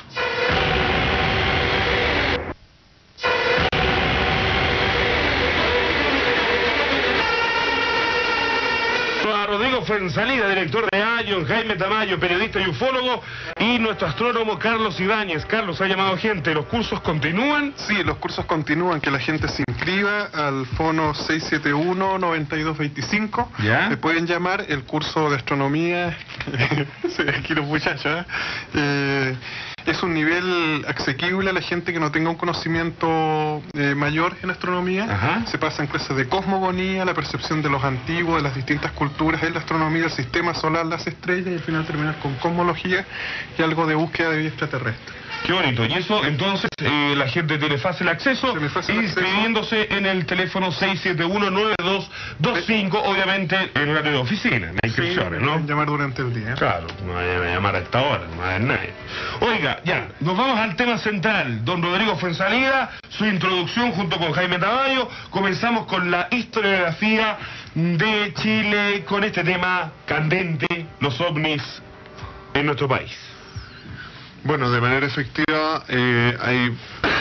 A Rodrigo Fonsalida, director de Ion, Jaime Tamayo, periodista y ufólogo, y nuestro astrónomo Carlos Ibáñez. Carlos, ha llamado gente, ¿los cursos continúan? Sí, los cursos continúan, que la gente se inscriba al fono seis siete uno, nueve dos dos cinco. ¿Ya? Le pueden llamar el curso de astronomía. Sí, aquí los muchachos. ¿eh? Eh, es un nivel asequible a la gente que no tenga un conocimiento eh, mayor en astronomía. Ajá. Se pasan clases de cosmogonía, la percepción de los antiguos, de las distintas culturas en la astronomía, el sistema solar, las estrellas, y al final terminar con cosmología y algo de búsqueda de vida extraterrestre. Qué bonito. Y eso, entonces, eh, la gente tiene fácil acceso, Tiene fácil inscribiéndose acceso. en el teléfono seis siete uno nueve dos dos cinco, obviamente en horario de oficina, en las inscripciones, Sí, ¿no? pueden llamar durante el día. Claro, no vayan a llamar a esta hora, no va a haber nadie. Oiga, ya, nos vamos al tema central. Don Rodrigo Fuenzalida, su introducción junto con Jaime Tamayo. Comenzamos con la historiografía de Chile, con este tema candente, los ovnis en nuestro país. Bueno, de manera efectiva eh, hay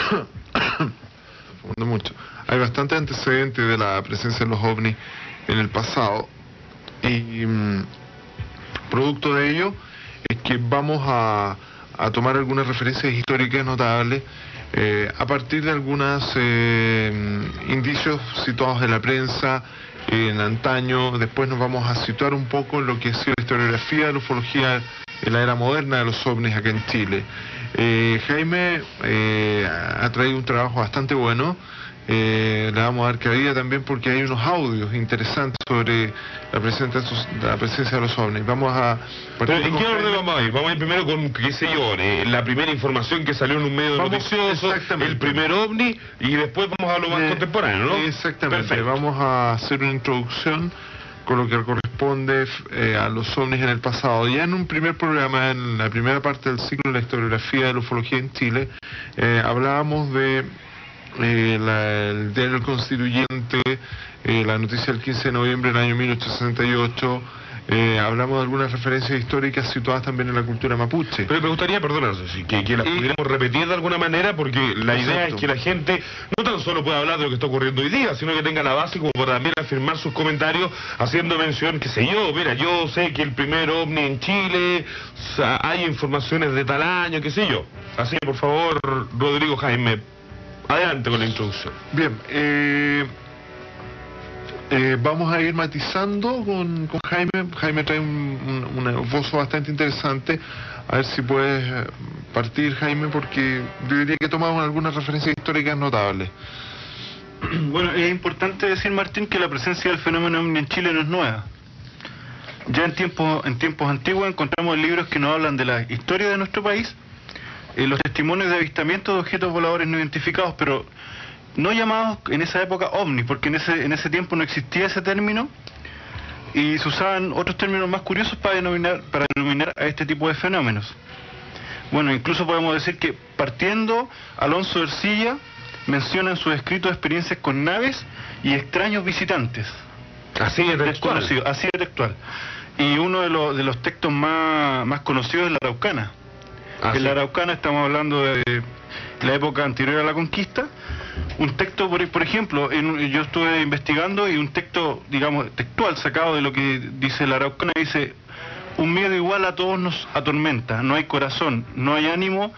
no mucho. Hay bastante antecedentes de la presencia de los ovnis en el pasado y mm, producto de ello es que vamos a, a tomar algunas referencias históricas notables eh, a partir de algunos eh, indicios situados en la prensa en antaño. Después nos vamos a situar un poco en lo que ha sido la historiografía de la ufología en la era moderna de los ovnis acá en Chile. Eh, Jaime eh, ha traído un trabajo bastante bueno. Eh, le vamos a dar cabida también porque hay unos audios interesantes sobre la presencia, la presencia de los ovnis. Vamos a... Pero, ¿en qué orden vamos a ir? Vamos a ir primero con, qué sé yo, eh, la primera información que salió en un medio Vamos, noticioso, el primer ovni, y después vamos a lo más Eh, contemporáneo, ¿no? Exactamente. Perfecto. Vamos a hacer una introducción con lo que corresponde eh, a los ovnis en el pasado. Ya en un primer programa, en la primera parte del ciclo de la historiografía de la ufología en Chile, eh, hablábamos de eh, la, el diario El Constituyente, eh, la noticia del quince de noviembre del año mil ochocientos sesenta y ocho, eh, hablamos de algunas referencias históricas situadas también en la cultura mapuche. Pero me gustaría, perdón, que, que las Y- pudiéramos repetir de alguna manera, porque la idea Exacto. es que la gente no tan solo pueda hablar de lo que está ocurriendo hoy día, sino que tenga la base como para también afirmar sus comentarios, haciendo mención, qué sé yo, mira, yo sé que el primer ovni en Chile, o sea, hay informaciones de tal año, qué sé yo. Así que, por favor, Rodrigo Jaime, adelante con la introducción. Bien, eh, eh, vamos a ir matizando con, con Jaime. Jaime trae un, un, un esbozo bastante interesante. A ver si puedes eh, partir, Jaime, porque yo diría que tomamos algunas referencias históricas notables. Bueno, es importante decir, Martín, que la presencia del fenómeno ovni en Chile no es nueva. Ya en tiempos, en tiempos antiguos encontramos libros que nos hablan de la historia de nuestro país, eh, los testimonios de avistamientos de objetos voladores no identificados, pero no llamados en esa época ovnis, porque en ese, en ese tiempo no existía ese término y se usaban otros términos más curiosos para denominar, para denominar a este tipo de fenómenos. Bueno, incluso podemos decir que partiendo, Alonso Ercilla menciona en sus escritos experiencias con naves y extraños visitantes. Así de textual. Desconocido, así de textual. Y uno de los, de los textos más, más conocidos es la Araucana. Ah, en sí. la Araucana estamos hablando de la época anterior a la conquista. Un texto, por, por ejemplo, en un- yo estuve investigando y un texto, digamos, textual sacado de lo que dice la Araucana, dice: un miedo igual a todos nos atormenta, no hay corazón, no hay ánimo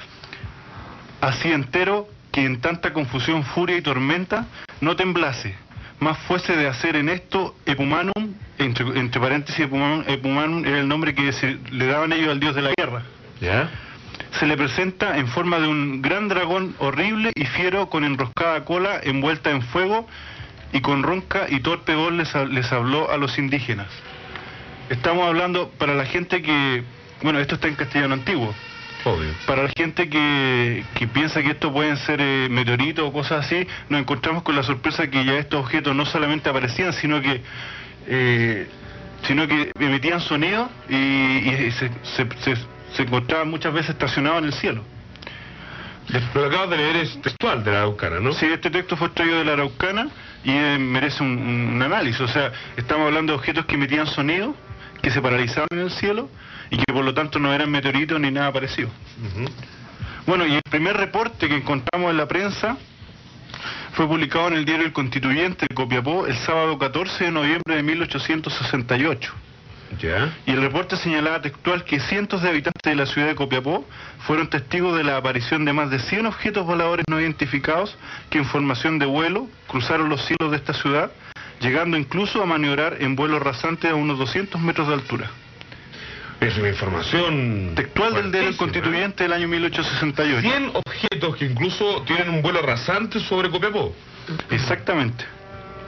así entero que en tanta confusión, furia y tormenta no temblase, más fuese de hacer en esto epumanum, entre, entre paréntesis epumanum, epumanum era el nombre que se, le daban ellos al dios de la guerra. ¿Ya? Se le presenta en forma de un gran dragón horrible y fiero con enroscada cola envuelta en fuego y con ronca y torpe voz les, ha- les habló a los indígenas. Estamos hablando para la gente que, bueno, esto está en castellano antiguo, Obvio. para la gente que, que piensa que esto pueden ser eh, meteoritos o cosas así, nos encontramos con la sorpresa que ya estos objetos no solamente aparecían, sino que eh, sino que emitían sonido y, y se, se, se, se encontraban muchas veces estacionados en el cielo. Lo que acabas de leer es textual de la Araucana, ¿no? Sí, este texto fue extraído de la Araucana y eh, merece un, un análisis. O sea, estamos hablando de objetos que emitían sonido, que se paralizaban en el cielo y que por lo tanto no eran meteoritos ni nada parecido. Ujú. Bueno, y el primer reporte que encontramos en la prensa fue publicado en el diario El Constituyente de Copiapó el sábado catorce de noviembre de mil ochocientos sesenta y ocho. ¿Ya? Y el reporte señalaba textual que cientos de habitantes de la ciudad de Copiapó fueron testigos de la aparición de más de cien objetos voladores no identificados que en formación de vuelo cruzaron los cielos de esta ciudad, llegando incluso a maniobrar en vuelo rasante a unos doscientos metros de altura. Es una información Textual del diario El fuertísima, Constituyente del año mil ochocientos sesenta y ¿eh? ocho. cien objetos que incluso tienen un vuelo rasante sobre Copiapó. Exactamente.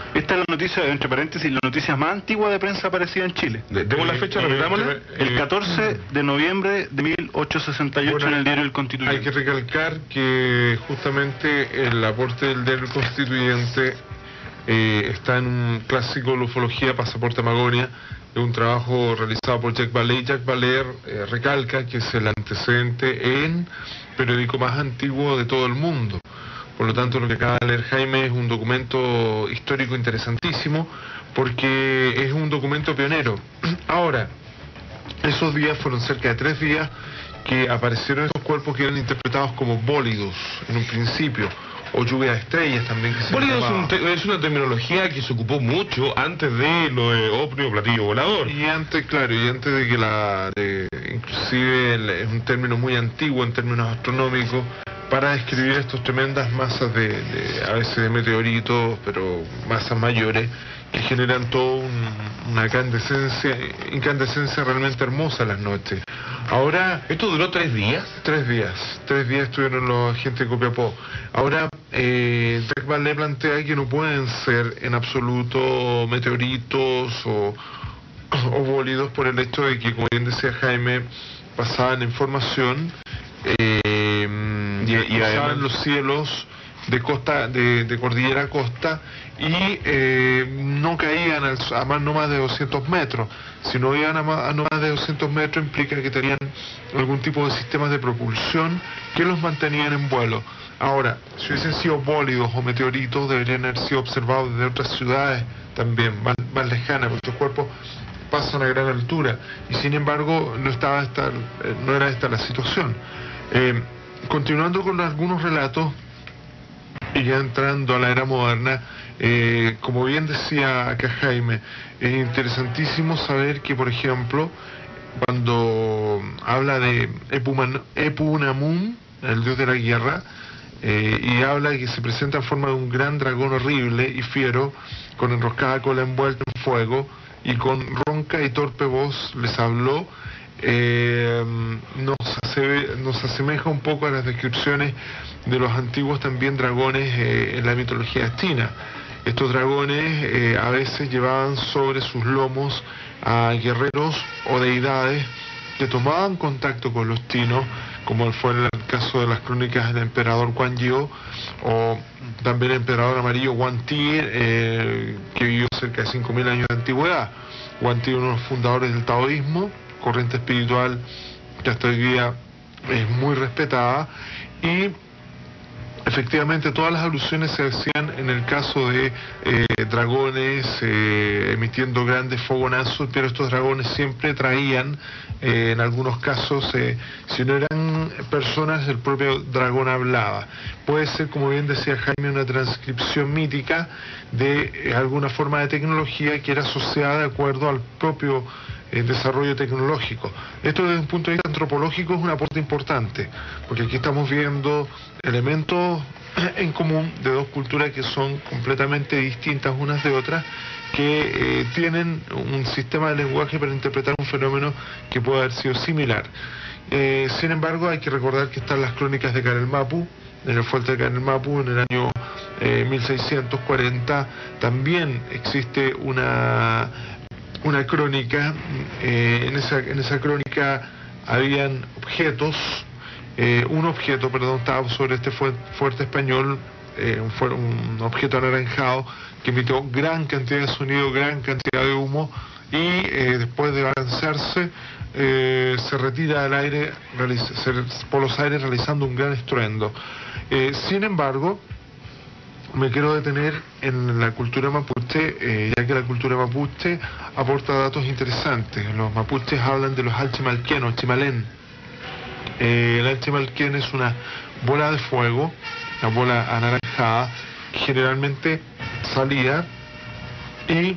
Esta es la noticia, entre paréntesis, la noticia más antigua de prensa aparecida en Chile. De- Demos la fecha, repetámosla. El catorce de noviembre de mil ochocientos sesenta y ocho Bueno, en el diario El Constituyente. Hay que recalcar que justamente el aporte del diario El Constituyente eh, está en un clásico de ufología, Pasaporte Amagonia, de un trabajo realizado por Jacques Vallée. Jacques Vallée eh, recalca que es el antecedente en periódico más antiguo de todo el mundo. Por lo tanto, lo que acaba de leer Jaime es un documento histórico interesantísimo, porque es un documento pionero. Ahora, esos días fueron cerca de tres días que aparecieron estos cuerpos que eran interpretados como bólidos en un principio, o lluvia de estrellas también. Que se Bólido es, llamaba. un te- es una terminología que se ocupó mucho antes de lo de ovni o platillo volador. Y antes, claro, y antes de que la... de- inclusive el- es un término muy antiguo en términos astronómicos, para describir estas tremendas masas de, de, a veces de meteoritos, pero masas mayores, que generan toda un- una incandescencia, incandescencia realmente hermosa las noches. Ahora, ¿Esto duró tres días? tres días, tres días estuvieron los agentes de Copiapó. Ahora, eh, Jacques Vallée plantea que no pueden ser en absoluto meteoritos o, o bólidos por el hecho de que, como bien decía Jaime, pasaban en formación, eh, Y- y cruzaban además- los cielos de costa, de, de cordillera a costa, y eh, no caían al- a más, no más de doscientos metros. Si no iban a más, a no más de doscientos metros, implica que tenían algún tipo de sistemas de propulsión que los mantenían en vuelo. Ahora, si hubiesen sido bólidos o meteoritos, deberían haber sido observados desde otras ciudades también, más, más lejanas, porque estos cuerpos pasan a gran altura, y sin embargo no estaba esta, eh, no era esta la situación. Eh, continuando con algunos relatos y ya entrando a la era moderna, eh, como bien decía acá Jaime, es interesantísimo saber que, por ejemplo, cuando habla de Epuman- Epunamun, el dios de la guerra, eh, y habla de que se presenta en forma de un gran dragón horrible y fiero, con enroscada cola envuelta en fuego, y con ronca y torpe voz les habló, eh, nos, hace- nos asemeja un poco a las descripciones de los antiguos también dragones eh, en la mitología china. Estos dragones eh, a veces llevaban sobre sus lomos a guerreros o deidades que tomaban contacto con los chinos, como fue en el caso de las crónicas del emperador Guan Yu, o también el emperador amarillo Guan Ti, eh, que vivió cerca de cinco mil años de antigüedad. Guan Ti, uno de los fundadores del taoísmo, corriente espiritual que hasta hoy día es muy respetada, y efectivamente todas las alusiones se hacían en el caso de eh, dragones eh, emitiendo grandes fogonazos, pero estos dragones siempre traían, eh, en algunos casos, eh, si no eran personas, el propio dragón hablaba. Puede ser, como bien decía Jaime, una transcripción mítica de eh, alguna forma de tecnología que era asociada de acuerdo al propio el desarrollo tecnológico. Esto desde un punto de vista antropológico es un aporte importante, porque aquí estamos viendo elementos en común de dos culturas que son completamente distintas unas de otras, que eh, tienen un sistema de lenguaje para interpretar un fenómeno que puede haber sido similar. Eh, sin embargo, hay que recordar que están las crónicas de Canel Mapu, en el fuerte de Canel Mapu, en el año eh, mil seiscientos cuarenta, también existe una una crónica, eh, en, esa, en esa crónica habían objetos, eh, un objeto, perdón, estaba sobre este fu- fuerte español, eh, un, fu- un objeto anaranjado que emitió gran cantidad de sonido, gran cantidad de humo, y eh, después de balancearse eh, se retira al aire, realiza, se, por los aires realizando un gran estruendo. Eh, sin embargo, me quiero detener en la cultura mapuche, eh, ya que la cultura mapuche aporta datos interesantes. Los mapuches hablan de los alchimalquenos, chimalén. Eh, el alchimalquén es una bola de fuego, una bola anaranjada, que generalmente salía y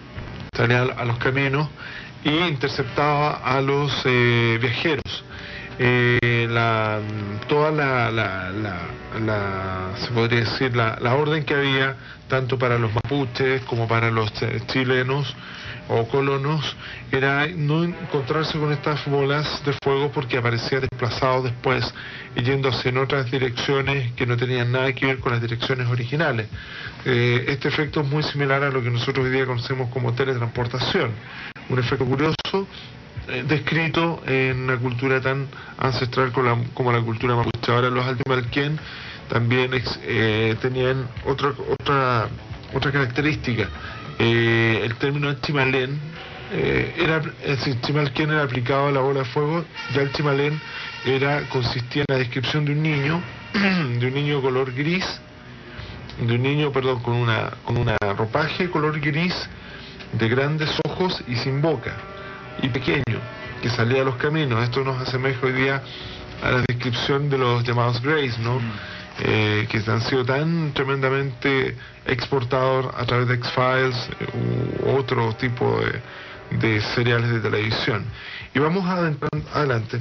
salía a los caminos y interceptaba a los eh, viajeros. eh, la, toda la, la, la, la, se podría decir, la, la orden que había, tanto para los mapuches como para los chilenos o colonos, era no encontrarse con estas bolas de fuego porque aparecían desplazados después y yendo hacia en otras direcciones que no tenían nada que ver con las direcciones originales. Eh, este efecto es muy similar a lo que nosotros hoy día conocemos como teletransportación, un efecto curioso eh, descrito en una cultura tan ancestral como la, como la cultura mapuche. Ahora los Altimalquén también ex, eh, tenían otra otra otra característica. Eh, el término chimalén eh, era, es decir, chimalquén era aplicado a la bola de fuego, ya el chimalén era, consistía en la descripción de un niño, de un niño color gris, de un niño, perdón, con una, con una ropaje color gris, de grandes ojos y sin boca, y pequeño, que salía a los caminos. Esto nos asemeja hoy día a la descripción de los llamados Greys, ¿no? Mm. Eh, que han sido tan tremendamente exportados a través de X-Files eh, u otro tipo de, de seriales de televisión. Y vamos a adelante.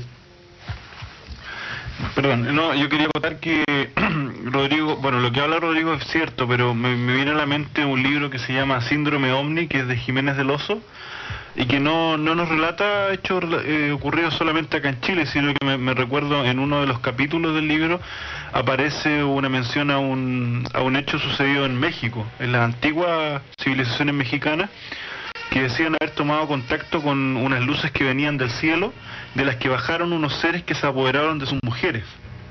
Perdón, no, yo quería contar que Rodrigo, bueno, lo que habla Rodrigo es cierto, pero me, me viene a la mente un libro que se llama Síndrome Omni, que es de Jiménez del Oso, y que no, no nos relata hechos eh, ocurridos solamente acá en Chile, sino que me, me recuerdo en uno de los capítulos del libro aparece una mención a un, a un hecho sucedido en México, en las antiguas civilizaciones mexicanas, que decían haber tomado contacto con unas luces que venían del cielo, de las que bajaron unos seres que se apoderaron de sus mujeres.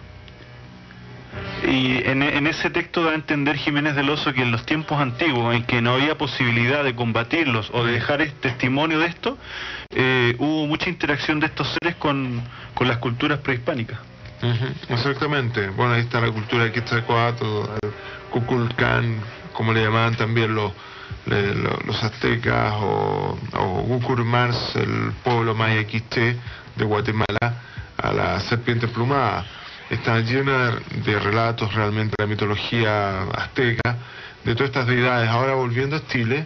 Y en, en ese texto da a entender Jiménez del Oso que en los tiempos antiguos, en que no había posibilidad de combatirlos o de dejar este testimonio de esto, eh, hubo mucha interacción de estos seres con, con las culturas prehispánicas. Uh-huh, exactamente. Bueno, ahí está la cultura de Quetzalcóatl, Kukulcán, como le llamaban también los, le, los, los aztecas, o, o Gucurmars, el pueblo maya quiché de Guatemala, a la serpiente plumada. Está llena de relatos realmente de la mitología azteca, de todas estas deidades. Ahora, volviendo a Chile,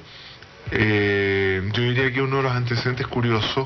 eh, yo diría que uno de los antecedentes curiosos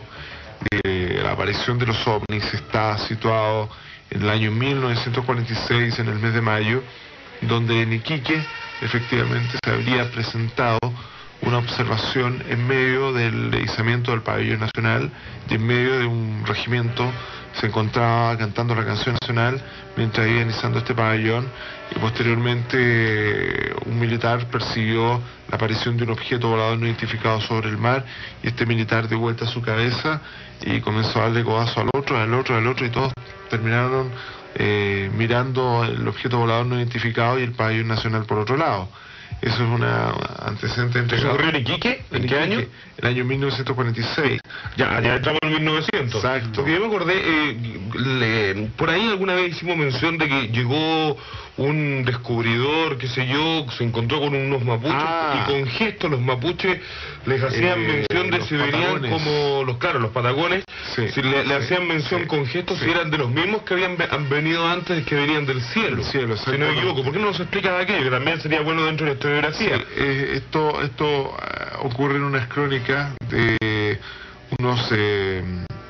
de la aparición de los ovnis está situado en el año mil novecientos cuarenta y seis, en el mes de mayo, donde en Iquique efectivamente se habría presentado una observación en medio del izamiento del pabellón nacional, y en medio de un regimiento se encontraba cantando la canción nacional mientras iban izando este pabellón, y posteriormente un militar persiguió la aparición de un objeto volador no identificado sobre el mar, y este militar dio vuelta a su cabeza y comenzó a darle codazo al otro, al otro, al otro, y todos terminaron eh, mirando el objeto volador no identificado y el pabellón nacional por otro lado. Eso es una antecedente entre... ¿Eso ocurrió en Iquique? ¿En, ¿En qué año? El año mil novecientos cuarenta y seis. Ya, ya entramos en mil novecientos. Exacto. Porque yo me acordé, eh, le, por ahí alguna vez hicimos mención de que llegó un descubridor, qué sé yo, se encontró con unos mapuches, ah. y con gestos los mapuches les hacían eh, mención de si venían como los, claro, los patagones, sí, si le, le sí, hacían mención sí, con gestos, sí, si eran de los mismos que habían han venido antes, que venían del cielo. cielo si no me equivoco, ¿por qué no nos explica aquello? Que también sería bueno dentro de la historiografía. Sí, eh, esto esto uh, ocurre en unas crónicas de unos eh,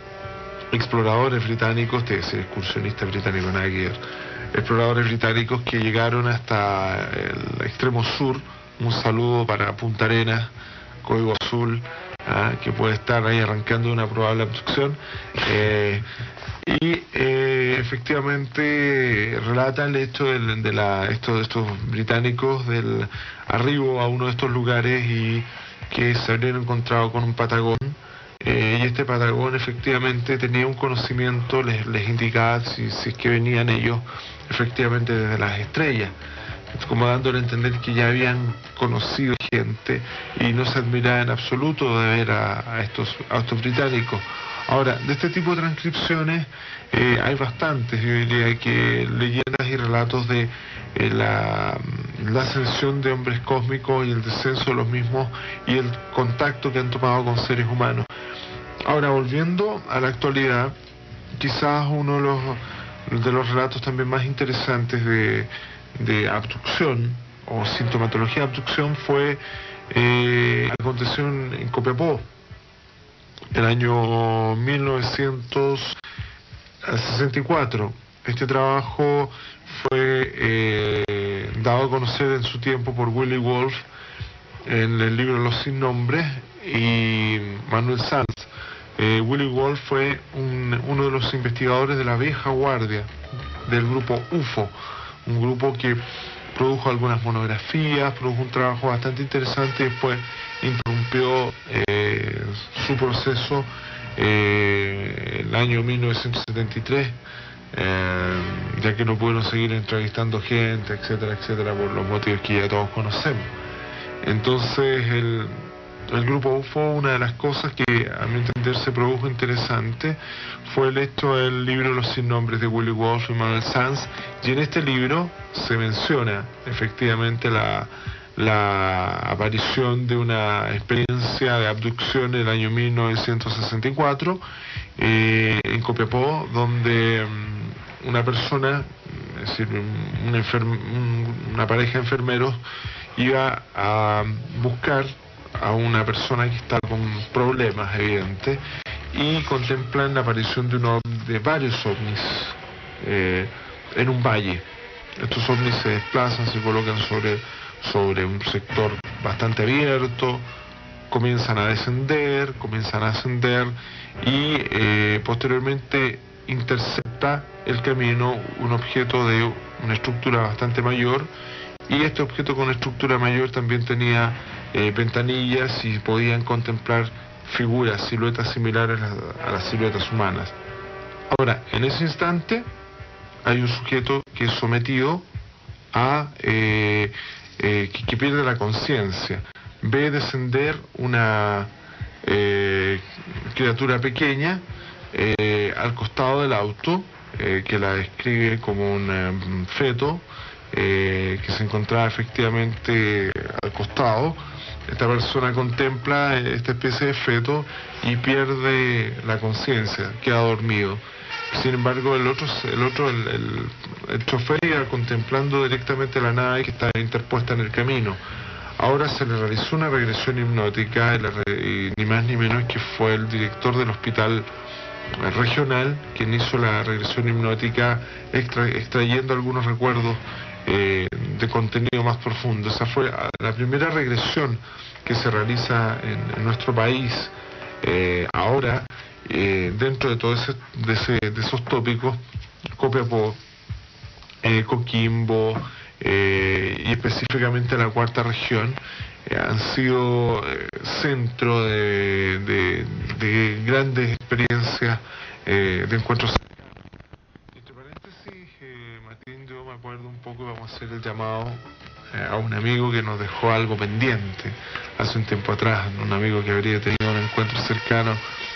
exploradores británicos, te decía, excursionistas británicos, nada que ver, exploradores británicos que llegaron hasta el extremo sur. Un saludo para Punta Arenas, Código Azul, ¿ah? que puede estar ahí arrancando una probable abducción, eh, y eh, efectivamente relata el hecho de, de la, esto, de estos británicos del arribo a uno de estos lugares y que se habrían encontrado con un patagón. Eh, y este patagón efectivamente tenía un conocimiento, les, les indicaba si, si es que venían ellos efectivamente desde las estrellas, como dándole a entender que ya habían conocido gente y no se admiraba en absoluto de ver a, a, estos, a estos británicos. Ahora, de este tipo de transcripciones eh, hay bastantes, yo diría que leyendas y relatos de eh, la, la ascensión de hombres cósmicos y el descenso de los mismos y el contacto que han tomado con seres humanos. Ahora, volviendo a la actualidad, quizás uno de los, de los relatos también más interesantes de, de abducción o sintomatología de abducción fue eh, aconteció en, en Copiapó, el año mil novecientos al sesenta y cuatro. Este trabajo fue eh, dado a conocer en su tiempo por Willy Wolf en el libro Los Sin Nombres y Manuel Sanz. Eh, Willy Wolf fue un, uno de los investigadores de la vieja guardia del grupo U F O, un grupo que produjo algunas monografías, produjo un trabajo bastante interesante y después interrumpió eh, su proceso eh, el año mil novecientos setenta y tres, eh, ya que no pudieron seguir entrevistando gente, etcétera, etcétera, por los motivos que ya todos conocemos. Entonces el, el grupo U F O, una de las cosas que a mi entender se produjo interesante fue el hecho del libro Los Sin Nombres de Willy Wolf y Manuel Sanz, y en este libro se menciona efectivamente la, la aparición de una experiencia de abducción en el año mil novecientos sesenta y cuatro eh, en Copiapó, donde um, una persona, es decir, un, enferm un, una pareja de enfermeros iba a buscar a una persona que está con problemas evidentes y contemplan la aparición de, uno, de varios ovnis eh, en un valle. Estos ovnis se desplazan, se colocan sobre, sobre un sector bastante abierto, comienzan a descender, comienzan a ascender y eh, posteriormente intercepta el camino un objeto de una estructura bastante mayor, y este objeto con estructura mayor también tenía eh, ventanillas y podían contemplar figuras, siluetas similares a, a las siluetas humanas. Ahora, en ese instante hay un sujeto que es sometido a eh, eh, que, que pierde la conciencia, ve descender una eh, criatura pequeña eh, al costado del auto, eh, que la describe como un um, feto eh, que se encontraba efectivamente al costado. Esta persona contempla esta especie de feto y pierde la conciencia, queda dormido. Sin embargo, el otro, el otro, el, el, el chofer iba contemplando directamente la nave que estaba interpuesta en el camino. Ahora se le realizó una regresión hipnótica y, la, y ni más ni menos que fue el director del hospital regional quien hizo la regresión hipnótica, extra, extrayendo algunos recuerdos eh, de contenido más profundo. Esa fue la primera regresión que se realiza en, en nuestro país. Eh, ahora, eh, dentro de todos ese, de, ese, de esos tópicos, Copiapó, eh, Coquimbo eh, y específicamente la cuarta región eh, han sido eh, centro de, de, de grandes experiencias eh, de encuentros. Entre paréntesis, eh, Martín, yo me acuerdo un poco, vamos a hacer el llamado eh, a un amigo que nos dejó algo pendiente hace un tiempo atrás, un amigo que habría tenido un encuentro cercano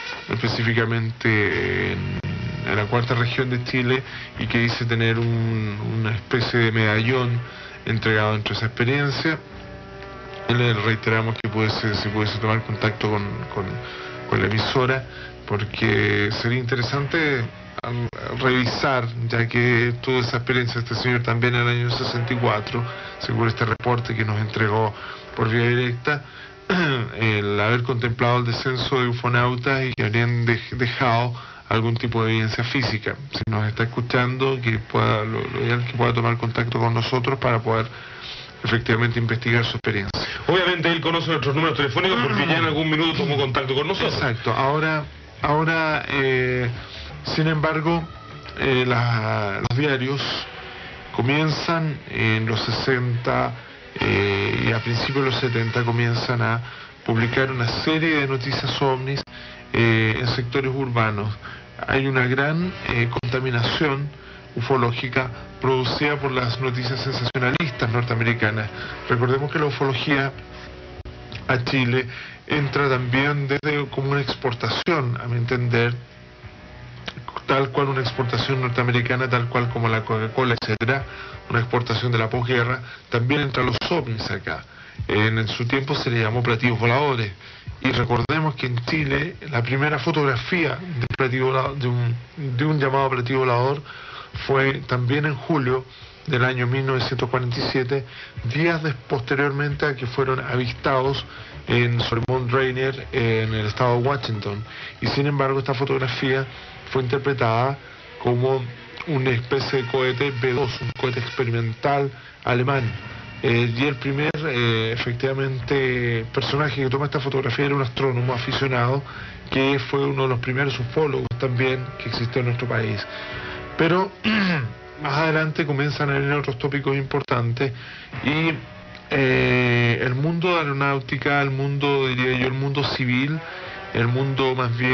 específicamente en, en la cuarta región de Chile, y que dice tener un, una especie de medallón entregado dentro de esa experiencia. Le reiteramos que pudiese, si pudiese tomar contacto con, con, con la emisora, porque sería interesante revisar, ya que tuvo esa experiencia este señor también en el año sesenta y cuatro, según este reporte que nos entregó por vía directa, el haber contemplado el descenso de ufonautas y que habrían de, dejado algún tipo de evidencia física. Si nos está escuchando, que pueda, lo, lo ideal que pueda tomar contacto con nosotros para poder efectivamente investigar su experiencia. Obviamente él conoce nuestros números telefónicos porque ya en algún minuto tomó contacto con nosotros. Exacto. Ahora, ahora eh, sin embargo, eh, la, los diarios comienzan en los sesenta eh, y a principios de los setenta comienzan a publicar una serie de noticias ovnis eh, en sectores urbanos. Hay una gran eh, contaminación ufológica producida por las noticias sensacionalistas norteamericanas. Recordemos que la ufología a Chile entra también desde como una exportación, a mi entender, tal cual una exportación norteamericana, tal cual como la Coca-Cola, etcétera, una exportación de la posguerra. También entran los ovnis acá. En, en su tiempo se le llamó platillos voladores, y recordemos que en Chile la primera fotografía de, platillo volador, de, un, de un llamado platillo volador fue también en julio del año mil novecientos cuarenta y siete, días de, posteriormente a que fueron avistados en sobre Mount Rainier, en el estado de Washington. Y sin embargo esta fotografía fue interpretada como una especie de cohete B dos, un cohete experimental alemán. Eh, y el primer, eh, efectivamente, personaje que toma esta fotografía era un astrónomo aficionado, que fue uno de los primeros ufólogos también que existió en nuestro país. Pero más adelante comienzan a venir otros tópicos importantes y eh, el mundo de aeronáutica, el mundo, diría yo, el mundo civil, el mundo más bien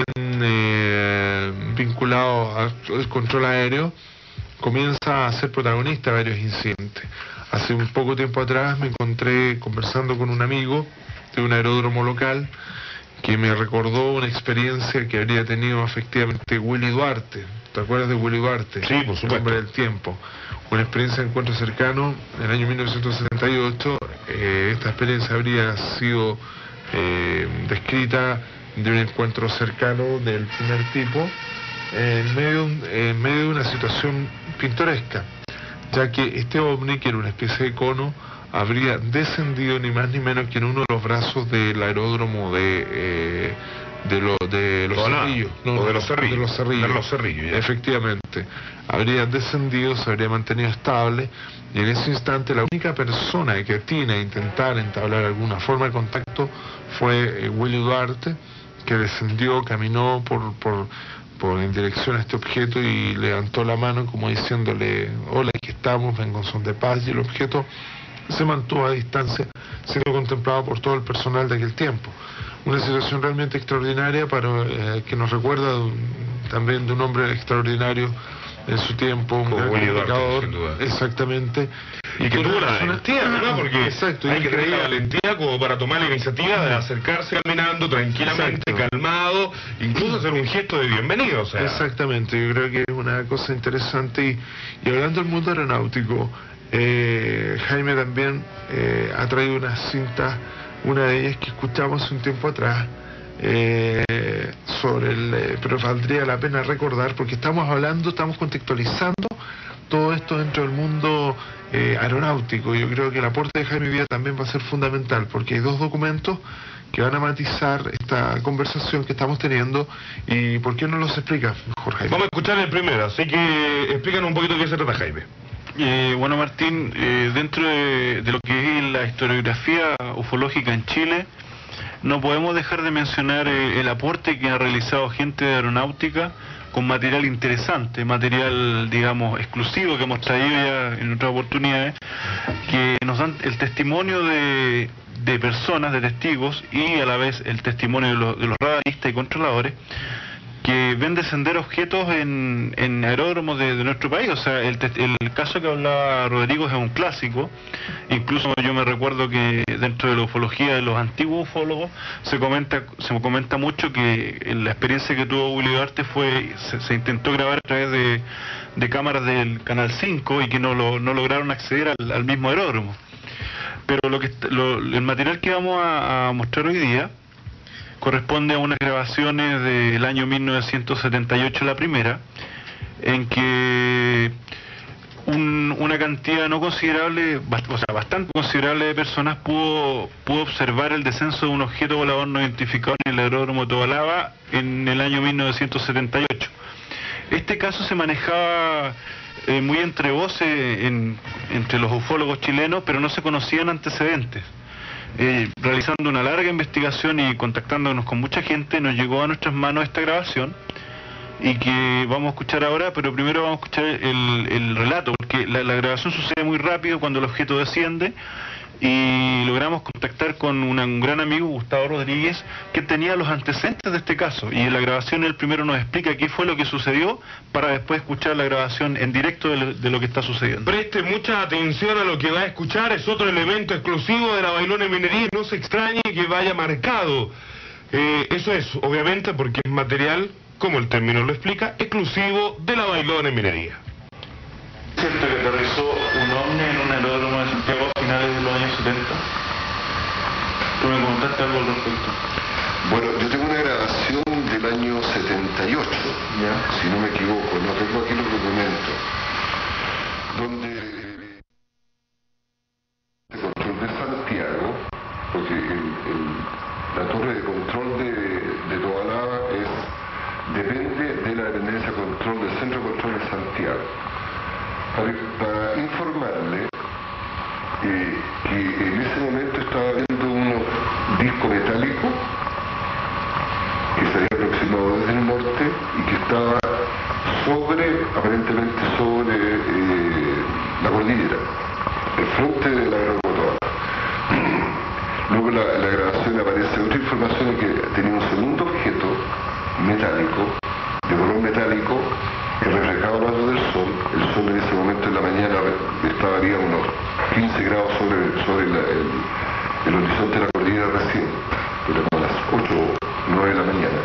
eh, vinculado al control aéreo, comienza a ser protagonista de varios incidentes. Hace un poco tiempo atrás me encontré conversando con un amigo de un aeródromo local que me recordó una experiencia que habría tenido efectivamente Willy Duarte. ¿Te acuerdas de Willy Duarte? Sí, por supuesto. El hombre del tiempo. Una experiencia de encuentro cercano en el año mil novecientos setenta y ocho. Eh, esta experiencia habría sido eh, descrita de un encuentro cercano del primer tipo en medio, en medio de una situación pintoresca, ya que este ovni, que era una especie de cono, habría descendido ni más ni menos que en uno de los brazos del aeródromo de eh, de, lo, de los Hola. Cerrillos. No, O de no, los Cerrillos. de los Cerrillos. De los Cerrillos, ya. Efectivamente. Habría descendido, se habría mantenido estable, y en ese instante la única persona que atina a intentar entablar alguna forma de contacto fue eh, Willy Duarte, que descendió, caminó por, por, por en dirección a este objeto y levantó la mano como diciéndole: hola, aquí estamos, vengo en son de paz. Y el objeto se mantuvo a distancia, siendo contemplado por todo el personal de aquel tiempo. Una situación realmente extraordinaria, para eh, que nos recuerda de un, también de un hombre extraordinario en su tiempo, un gran Willy Duarte, comunicador, sin duda. Exactamente. Y que una tuvo la persona- valentía, ¿no? Porque Exacto, hay que tener la increíble. valentía como para tomar la iniciativa de acercarse caminando tranquilamente, Exacto. calmado, incluso hacer un gesto de bienvenido, o sea. Exactamente, yo creo que es una cosa interesante. Y, y hablando del mundo aeronáutico, eh, Jaime también eh, ha traído unas cintas, una de ellas que escuchamos hace un tiempo atrás, eh, sobre el, eh, pero valdría la pena recordar, porque estamos hablando, estamos contextualizando todo esto dentro del mundo eh, aeronáutico. Yo creo que el aporte de Jaime Villa también va a ser fundamental, porque hay dos documentos que van a matizar esta conversación que estamos teniendo. ¿Y por qué no los explica mejor, Jaime? Vamos a escuchar el primero, así que explícanos un poquito de qué se trata, Jaime. Eh, bueno, Martín, eh, dentro de, de lo que es la historiografía ufológica en Chile, no podemos dejar de mencionar eh, el aporte que ha realizado gente de aeronáutica con material interesante, material, digamos, exclusivo que hemos traído ya en otras oportunidades, que nos dan el testimonio de, de personas, de testigos, y a la vez el testimonio de los, de los radaristas y controladores, que ven descender objetos en, en aeródromos de, de nuestro país. O sea, el, tes- el caso que hablaba Rodrigo es un clásico. Incluso yo me recuerdo que dentro de la ufología de los antiguos ufólogos se comenta se comenta mucho que la experiencia que tuvo Willy Duarte fue, se, se intentó grabar a través de, de cámaras del Canal cinco y que no, lo, no lograron acceder al, al mismo aeródromo. Pero lo que lo, el material que vamos a, a mostrar hoy día corresponde a unas grabaciones del año mil novecientos setenta y ocho, la primera, en que un- una cantidad no considerable, bast- o sea, bastante considerable de personas pudo, pudo observar el descenso de un objeto volador no identificado en el aeródromo de Tobalaba en el año mil novecientos setenta y ocho. Este caso se manejaba eh, muy entre voces en- entre los ufólogos chilenos, pero no se conocían antecedentes. Eh, realizando una larga investigación y contactándonos con mucha gente, nos llegó a nuestras manos esta grabación y que vamos a escuchar ahora, pero primero vamos a escuchar el, el relato, porque la, la grabación sucede muy rápido cuando el objeto desciende, y logramos contactar con una- un gran amigo, Gustavo Rodríguez, que tenía los antecedentes de este caso, y en la grabación él primero nos explica qué fue lo que sucedió, para después escuchar la grabación en directo de lo, de lo que está sucediendo. Preste mucha atención a lo que va a escuchar, es otro elemento exclusivo de la Bailona Minería, y no se extrañe que vaya marcado. Eh, eso es, obviamente, porque es material, como el término lo explica, exclusivo de la Bailona Minería. ¿Es cierto que aterrizó un ovni en un aeródromo de Santiago a finales de los años setenta? Tú me comentaste algo al respecto. Bueno, yo tengo una grabación del año setenta y ocho, Ya. si no me equivoco, no tengo aquí los documentos, donde el control de Santiago, porque el- el- la torre de control de, de Tobalaba es, depende de la dependencia de control del centro de control de para, para informarle eh, que en ese momento estaba viendo un disco metálico que se había aproximado desde el norte y que estaba sobre, aparentemente sobre eh, la cordillera, el frente de la aeropuerto. Luego la, la grabación aparece otra información en que tenía un segundo objeto metálico, de color metálico, que reflejaba la luz del sol. El sol en ese momento en la mañana estaría unos quince grados sobre, sobre la, el, el horizonte de la cordillera recién, era como las ocho o nueve de la mañana.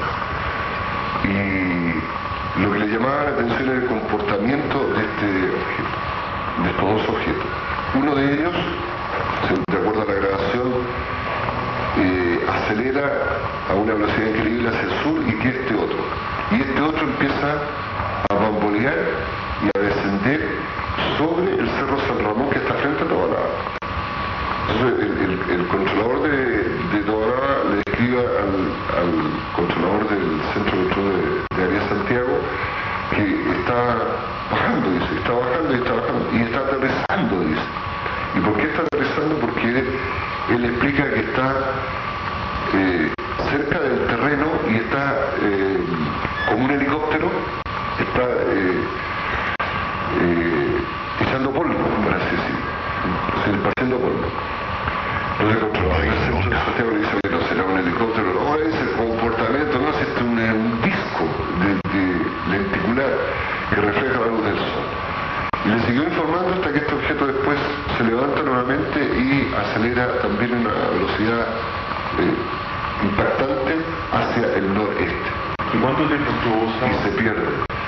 Y lo que le llamaba la atención era el comportamiento de este objeto, de estos dos objetos. Uno de ellos, de acuerdo a la grabación, eh, acelera a una velocidad increíble hacia el sur y que este otro. Y este otro empieza a bambolear y a descender sobre el Cerro San Ramón que está frente a Tobalaba. Entonces el, el, el controlador de, de Tobalaba le escribe al, al controlador del Centro de Control de, de Área Santiago que está bajando, dice, está bajando y está bajando y está aterrizando, dice. ¿Y por qué está aterrizando? Porque él, él explica que está eh, cerca del terreno y está eh, como un helicóptero, está eh, eh, echando polvo, por así decirlo, esparciendo polvo. Entonces el controlador del Centro de Santiago le dice, no será un helicóptero, no, es el comportamiento, no, es este un, un disco de, de lenticular que refleja la luz del sol. Y le siguió informando hasta que este objeto después se levanta nuevamente y acelera también a una velocidad eh, impactante hacia el noreste. ¿Y cuánto tiempo estuvo? Y se pierde.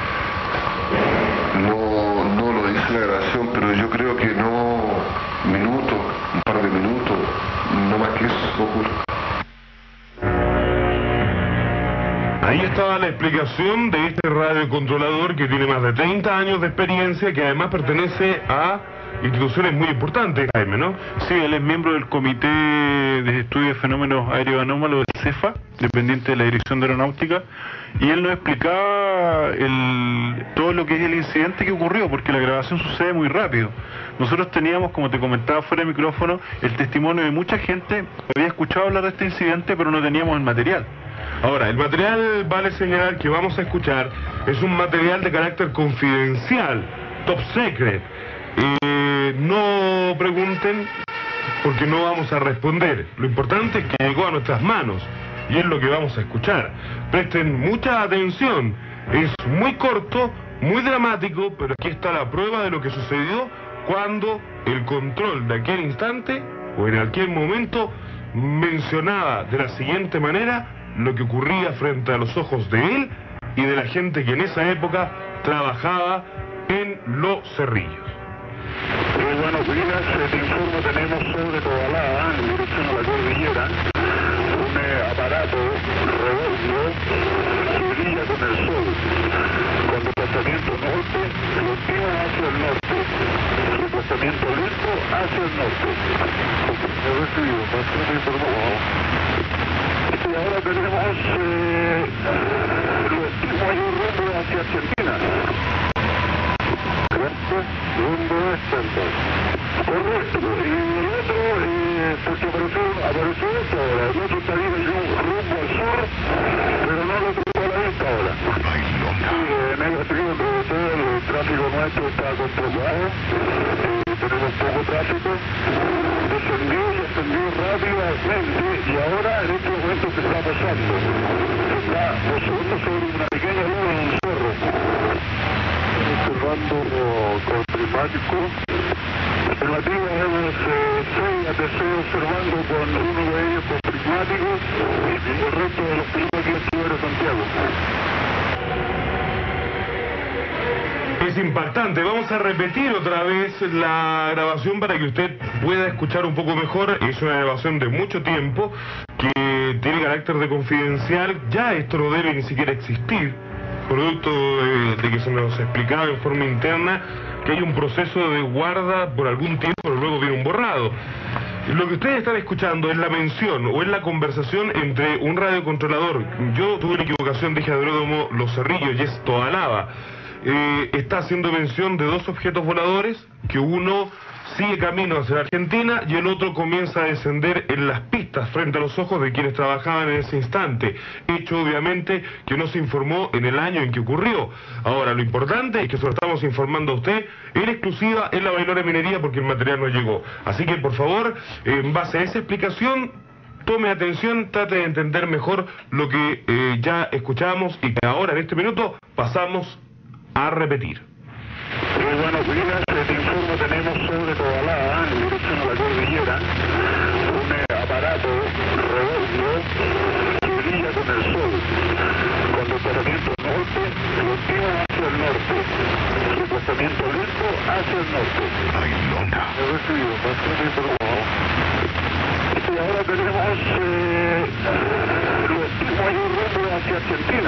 No, no lo dice la grabación, pero yo creo que no minutos, un par de minutos, no más que eso ocurre. Ahí estaba la explicación de este radiocontrolador que tiene más de treinta años de experiencia, que además pertenece a instituciones muy importantes, Jaime, ¿no? Sí, él es miembro del Comité de Estudio de Fenómenos Aeroanómalos del CEFA, dependiente de la Dirección de Aeronáutica, y él nos explicaba el, todo lo que es el incidente que ocurrió, porque la grabación sucede muy rápido. Nosotros teníamos, como te comentaba fuera de micrófono, el testimonio de mucha gente que había escuchado hablar de este incidente, pero no teníamos el material. Ahora, el material, vale señalar que vamos a escuchar, es un material de carácter confidencial, top secret. Eh, no pregunten porque no vamos a responder. Lo importante es que llegó a nuestras manos y es lo que vamos a escuchar. Presten mucha atención. Es muy corto, muy dramático, pero aquí está la prueba de lo que sucedió cuando el control de aquel instante o en aquel momento mencionaba de la siguiente manera lo que ocurría frente a los ojos de él y de la gente que en esa época trabajaba en Los Cerrillos. Eh, buenos días, eh, te informo, tenemos sobre Tobalaba, en dirección a la cordillera, un eh, aparato redondo que brilla con el sol, con desplazamiento norte, continuo hacia el norte, desplazamiento lento hacia el norte. He recibido, bastante informado. Y ahora tenemos eh, lo estimo ahí rumbo hacia Argentina. Correcto, rumbo externo. Correcto, y el otro, eh, porque apareció, apareció esto ahora, el otro está bien rumbo al sur, pero no lo tengo a la vista ahora. Sí, eh, negativo, sobre todo el tráfico nuestro está controlado, eh, tenemos poco tráfico, descendió y ascendió rápidamente y ahora en este momento se está posando. Está posando sobre una pequeña luna en un cerro. Observando con prismático. Afirmativo, hemos eh, seis A T C observando con uno de ellos con prismático y el resto de los pilotos aquí en Ciudad de Santiago. Es impactante. Vamos a repetir otra vez la grabación para que usted pueda escuchar un poco mejor. Es una grabación de mucho tiempo que tiene carácter de confidencial. Ya esto no debe ni siquiera existir, producto de, de que se nos explicaba en forma interna que hay un proceso de guarda por algún tiempo, pero luego viene un borrado. Lo que ustedes están escuchando es la mención o es la conversación entre un radiocontrolador. Yo tuve una equivocación, dije Aeródromo Los Cerrillos y es Tobalaba. eh, está haciendo mención de dos objetos voladores, que uno sigue camino hacia la Argentina y el otro comienza a descender en las pistas frente a los ojos de quienes trabajaban en ese instante, hecho obviamente que no se informó en el año en que ocurrió. Ahora, lo importante es que se lo estamos informando a usted en exclusiva en la Bailora Minería, porque el material no llegó. Así que, por favor, en base a esa explicación, tome atención, trate de entender mejor lo que eh, ya escuchamos y que ahora en este minuto pasamos a repetir. Muy buenos días, este informe tenemos sobre Tobalá, en dirección a la cordillera, un eh, aparato redondo que brilla con el sol, con desplazamiento norte, continuo hacia el norte, desplazamiento lento hacia el norte. Ay, Lona. He recibido, bastante informado. Y ahora tenemos eh, lo estimo ahí rumbo hacia Argentina.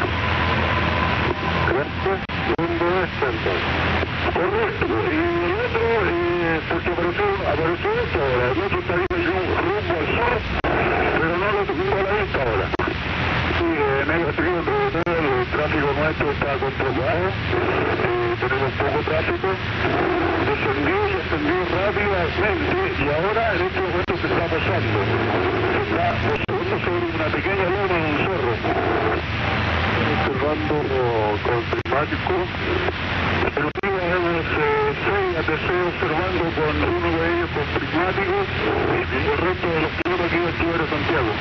¿Correcto? Rumbo este entonces. Correcto. Y el otro, eh, porque apareció, apareció esto ahora. El otro está viendo rumbo al sur, pero no lo tengo a la vista ahora. Sí, eh, negativo, el tráfico nuestro está controlado. Eh, tenemos poco tráfico. Descendió y ascendió rápidamente y ahora en este momento se está posando. Se está posando sobre una pequeña loma en un cerro. Observando con climático, pero tenemos eh, seis A T C observando con uno de ellos con prismáticos y el resto de los pilotos aquí del Club de Santiago.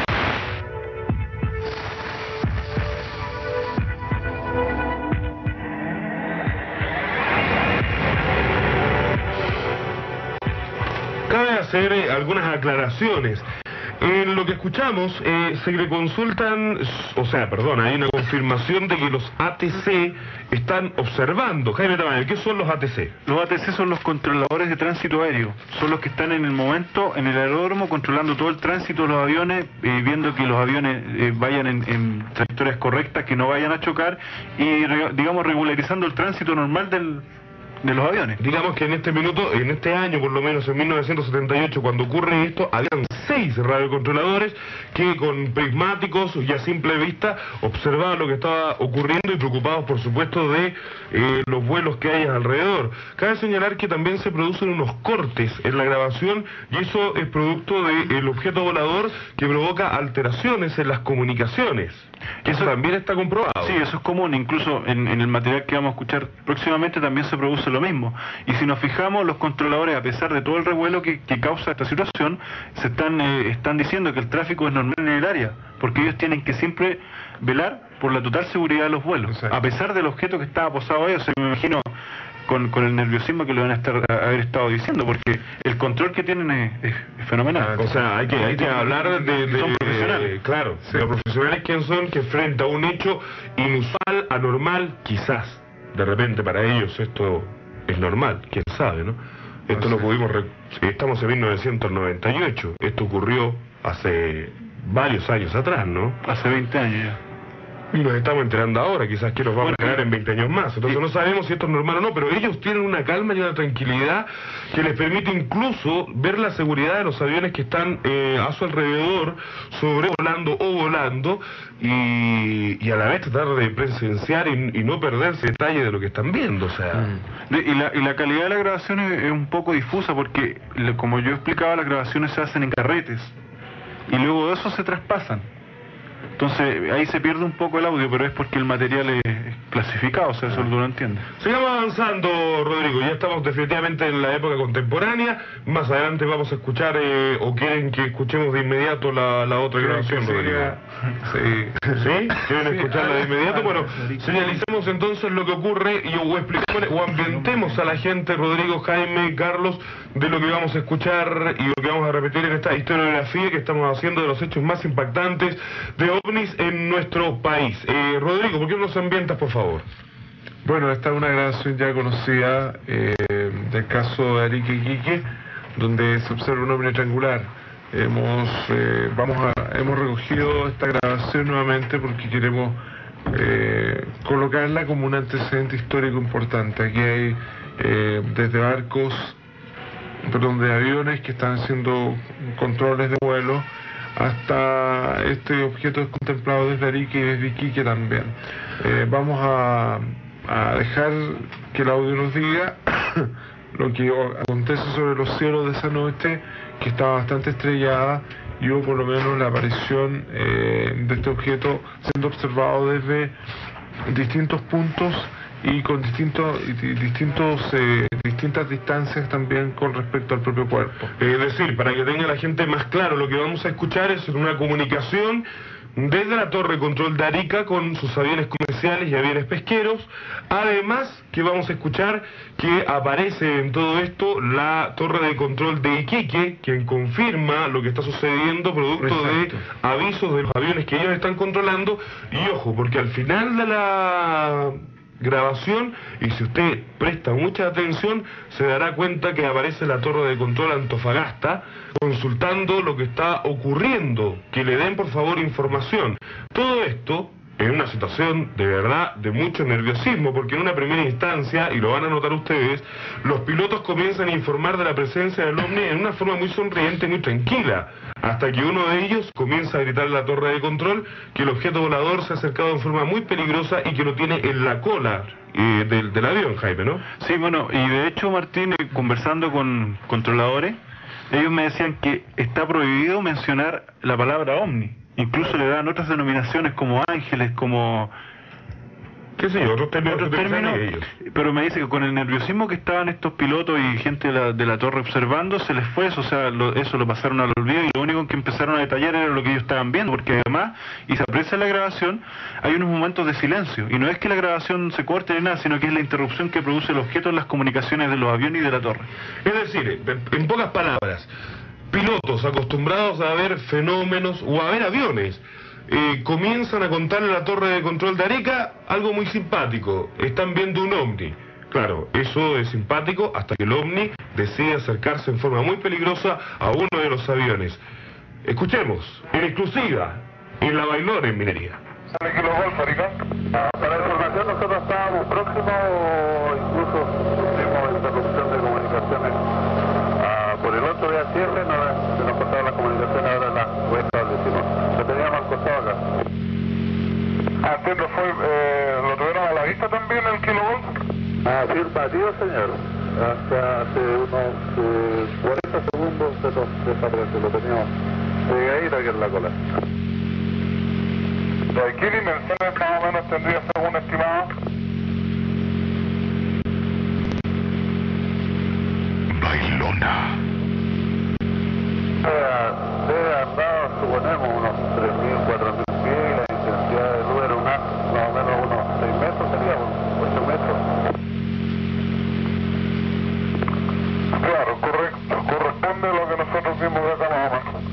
Cabe hacer eh, algunas aclaraciones. En lo que escuchamos, eh, se le consultan, o sea, perdón, hay una confirmación de que los A T C están observando. Jaime Tamayo, ¿qué son los A T C? Los A T C son los controladores de tránsito aéreo, son los que están en el momento en el aeródromo controlando todo el tránsito de los aviones, eh, viendo que los aviones eh, vayan en, en trayectorias correctas, que no vayan a chocar y, re, digamos, regularizando el tránsito normal del... de los aviones. Digamos que en este minuto, en este año, por lo menos en mil novecientos setenta y ocho, cuando ocurre esto, habían seis radiocontroladores que con prismáticos y a simple vista observaban lo que estaba ocurriendo y preocupados, por supuesto, de eh, los vuelos que hay alrededor. Cabe señalar que también se producen unos cortes en la grabación y eso es producto del objeto volador que provoca alteraciones en las comunicaciones. Eso también está comprobado. Sí, eso es común, incluso en, en el material que vamos a escuchar próximamente también se produce lo mismo. Y si nos fijamos, los controladores, a pesar de todo el revuelo que, que causa esta situación, se están, eh, están diciendo que el tráfico es normal en el área, porque ellos tienen que siempre velar por la total seguridad de los vuelos. Exacto. A pesar del objeto que estaba posado ahí, o sea, me imagino con, con el nerviosismo que lo van a estar a haber estado diciendo, porque el control que tienen es, es, es fenomenal. O sea, hay que, hay que hablar de, de, son profesionales. De, claro, sí. Los profesionales quién son, que frente a un hecho inusual, anormal, quizás de repente para ellos esto es normal, quién sabe, ¿no? Esto lo pudimos, estamos en mil novecientos noventa y ocho, esto ocurrió hace varios años atrás, ¿no? Hace veinte años ya. Y nos estamos enterando ahora, quizás que nos vamos bueno, a quedar en veinte años más. Entonces no sabemos si esto es normal o no, pero ellos tienen una calma y una tranquilidad que les permite incluso ver la seguridad de los aviones que están eh, a su alrededor, sobrevolando o volando, y, y a la vez tratar de presenciar y, y no perderse detalle de lo que están viendo. O sea, mm. y, la, y la calidad de la grabación es, es un poco difusa porque, como yo explicaba, las grabaciones se hacen en carretes y luego de eso se traspasan. Entonces ahí se pierde un poco el audio, pero es porque el material es clasificado, o sea, eso tú lo entiendes. Sigamos avanzando, Rodrigo, ya estamos definitivamente en la época contemporánea. Más adelante vamos a escuchar, eh, o quieren que escuchemos de inmediato la, la otra grabación, Rodrigo. Sí. ¿Sí? ¿Quieren escucharla de inmediato? Bueno, señalicemos entonces lo que ocurre y o expliquemos o ambientemos a la gente, Rodrigo, Jaime, Carlos, de lo que vamos a escuchar y lo que vamos a repetir en esta historiografía que estamos haciendo de los hechos más impactantes de ovnis en nuestro país. Eh, Rodrigo, ¿por qué no nos ambientas, por favor? Bueno, esta es una grabación ya conocida eh, del caso de Arique Iquique, donde se observa un ovni triangular. Hemos, eh, vamos a, hemos recogido esta grabación nuevamente porque queremos eh, colocarla como un antecedente histórico importante. Aquí hay eh, desde barcos, perdón, de aviones que están haciendo controles de vuelo, hasta este objeto es contemplado desde Arique y desde Iquique también. Eh, vamos a, a dejar que el audio nos diga lo que acontece sobre los cielos de esa noche, que está bastante estrellada, y hubo por lo menos la aparición eh, de este objeto siendo observado desde distintos puntos y con distintos, y distintos eh, distintas distancias también con respecto al propio cuerpo. Es decir, para que tenga la gente más claro, lo que vamos a escuchar es una comunicación desde la torre de control de Arica con sus aviones comerciales y aviones pesqueros. Además que vamos a escuchar que aparece en todo esto la torre de control de Iquique, quien confirma lo que está sucediendo producto Exacto. de avisos de los aviones que ellos están controlando. Y ojo, porque al final de la grabación, y si usted presta mucha atención, se dará cuenta que aparece la torre de control Antofagasta consultando lo que está ocurriendo, que le den por favor información. Todo esto en una situación de verdad de mucho nerviosismo, porque en una primera instancia, y lo van a notar ustedes, los pilotos comienzan a informar de la presencia del ovni en una forma muy sonriente, muy tranquila, hasta que uno de ellos comienza a gritar en la torre de control que el objeto volador se ha acercado en forma muy peligrosa y que lo tiene en la cola eh, del, del avión, Jaime, ¿no? Sí, bueno, y de hecho, Martín, eh, conversando con controladores, ellos me decían que está prohibido mencionar la palabra ovni. Incluso le dan otras denominaciones como ángeles, como... qué sé yo, otros términos, otros términos ellos. Pero me dice que con el nerviosismo que estaban estos pilotos y gente de la, de la torre observando, se les fue eso, o sea, lo, eso lo pasaron al olvido, y lo único que empezaron a detallar era lo que ellos estaban viendo, porque además, y se aprecia en la grabación, hay unos momentos de silencio, y no es que la grabación se corte ni nada, sino que es la interrupción que produce el objeto en las comunicaciones de los aviones y de la torre. Es decir, en pocas palabras, pilotos acostumbrados a ver fenómenos o a ver aviones eh, comienzan a contarle a la torre de control de Arica algo muy simpático: están viendo un ovni. Claro, eso es simpático hasta que el ovni decide acercarse en forma muy peligrosa a uno de los aviones. Escuchemos, en exclusiva, en La Bailona, en Minería. Para la información, nosotros estábamos próximos o incluso tuvimos interrupción de comunicaciones. Por el otro día cierre, no, se nos cortaba la comunicación, ahora la voy a establecimos. Lo teníamos al costado acá. Ah, entiendo, fue, eh, ¿lo tuvieron a la vista también el kilovolt? Ah, sí, batido, señor. Hasta hace unos eh, cuarenta segundos se nos desapareció, lo teníamos pegadito aquí en la cola. ¿De qué dimensiones más o menos tendría según estimado? Bailona. Debe andar, suponemos, unos tres mil, cuatro mil pies, y la intensidad de luz era una, más o menos unos seis metros, sería ocho metros. Claro, correcto, corresponde a lo que nosotros vimos de acá más o menos.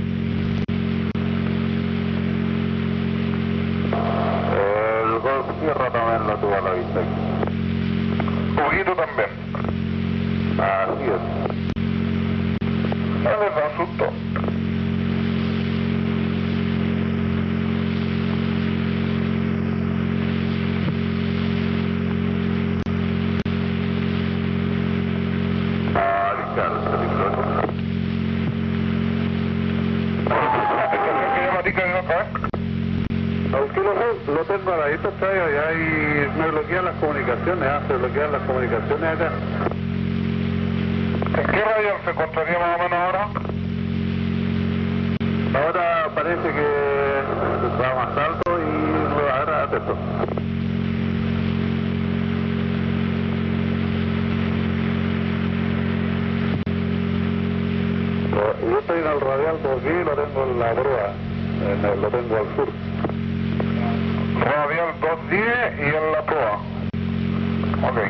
El Golf Sierra también lo tuvo a la vista aquí. Huguito también. Así es. No les da susto. Ah, Ricardo, está peligroso. ¿Qué llama Rica de acá? Aunque lo, lo tengo a la vista, está y ahí me bloquean las comunicaciones, ah, se bloquean las comunicaciones acá. ¿En qué radio se encontraría más o menos ahora? Ahora parece que va más alto y lo agarra atento. Yo estoy en el radial dos diez y lo tengo en la proa, en el, lo tengo al sur. Radial dos diez y en la proa. Ok.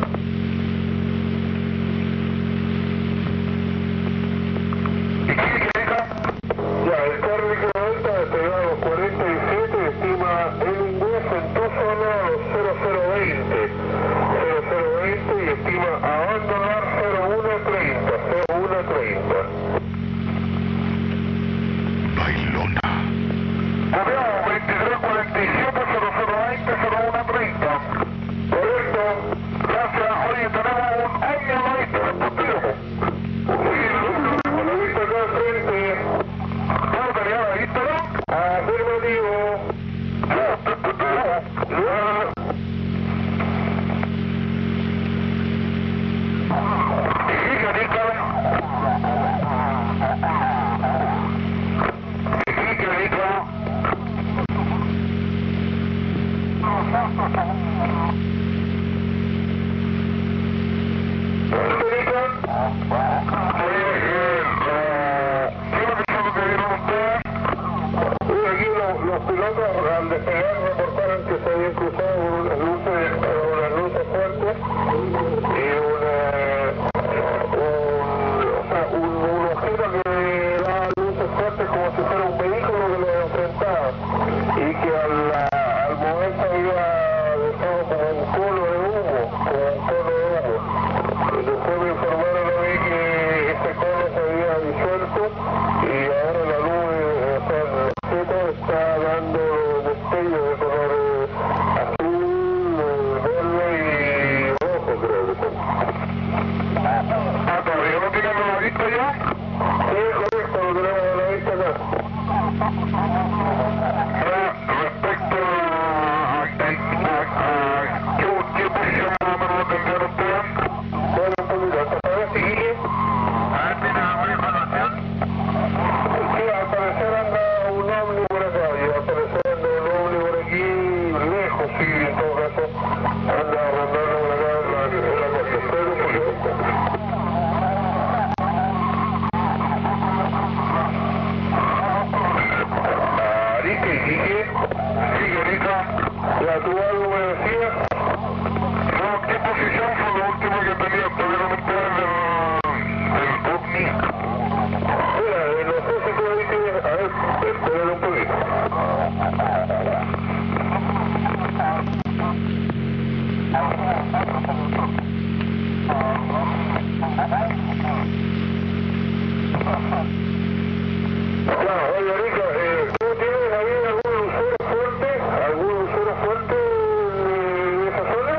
Ya, el cárnico alta despegado cuarenta y siete, estima el ingreso en tu zona a los cero cero veinte. cero cero veinte y estima abandonar cero uno treinta. cero uno treinta. Bailona. Copiamos veintitrés cuarenta y siete, cero cero veinte, cero uno treinta. Correcto. Gracias. Oye, tenemos un año a la vista, respondemos. Con la vista acá al frente. ¿Cómo tenía la vista, no? Afirmativo. Ya, te escuchamos. Ya. visto ya? Sí, correcto, lo tenemos a la vista acá. Respecto a, a, a, a ¿qué, qué posición más o menos tendrían ustedes? Bueno, un poquito, ¿hasta ver si Guille? A ver, ¿tiene alguna información? Sí, al parecer anda un ovni por acá, y al parecer anda un ovni por aquí, lejos, sí, en todo caso, anda rondando por acá en la, en la costa. Espera un poquito. Arique, Guille, sigue ahorita. Ya, ¿tú algo me decías? No, ¿qué posición fue lo último que tenía? ¿Tuvieron ustedes del, del ovni? Mira, eh, no sé si tú viste, a ver, espérate un poquito. Ya, oye, Rica, eh, ¿tú tienes ahí algún usuario fuerte? ¿Algún usuario fuerte de esa zona?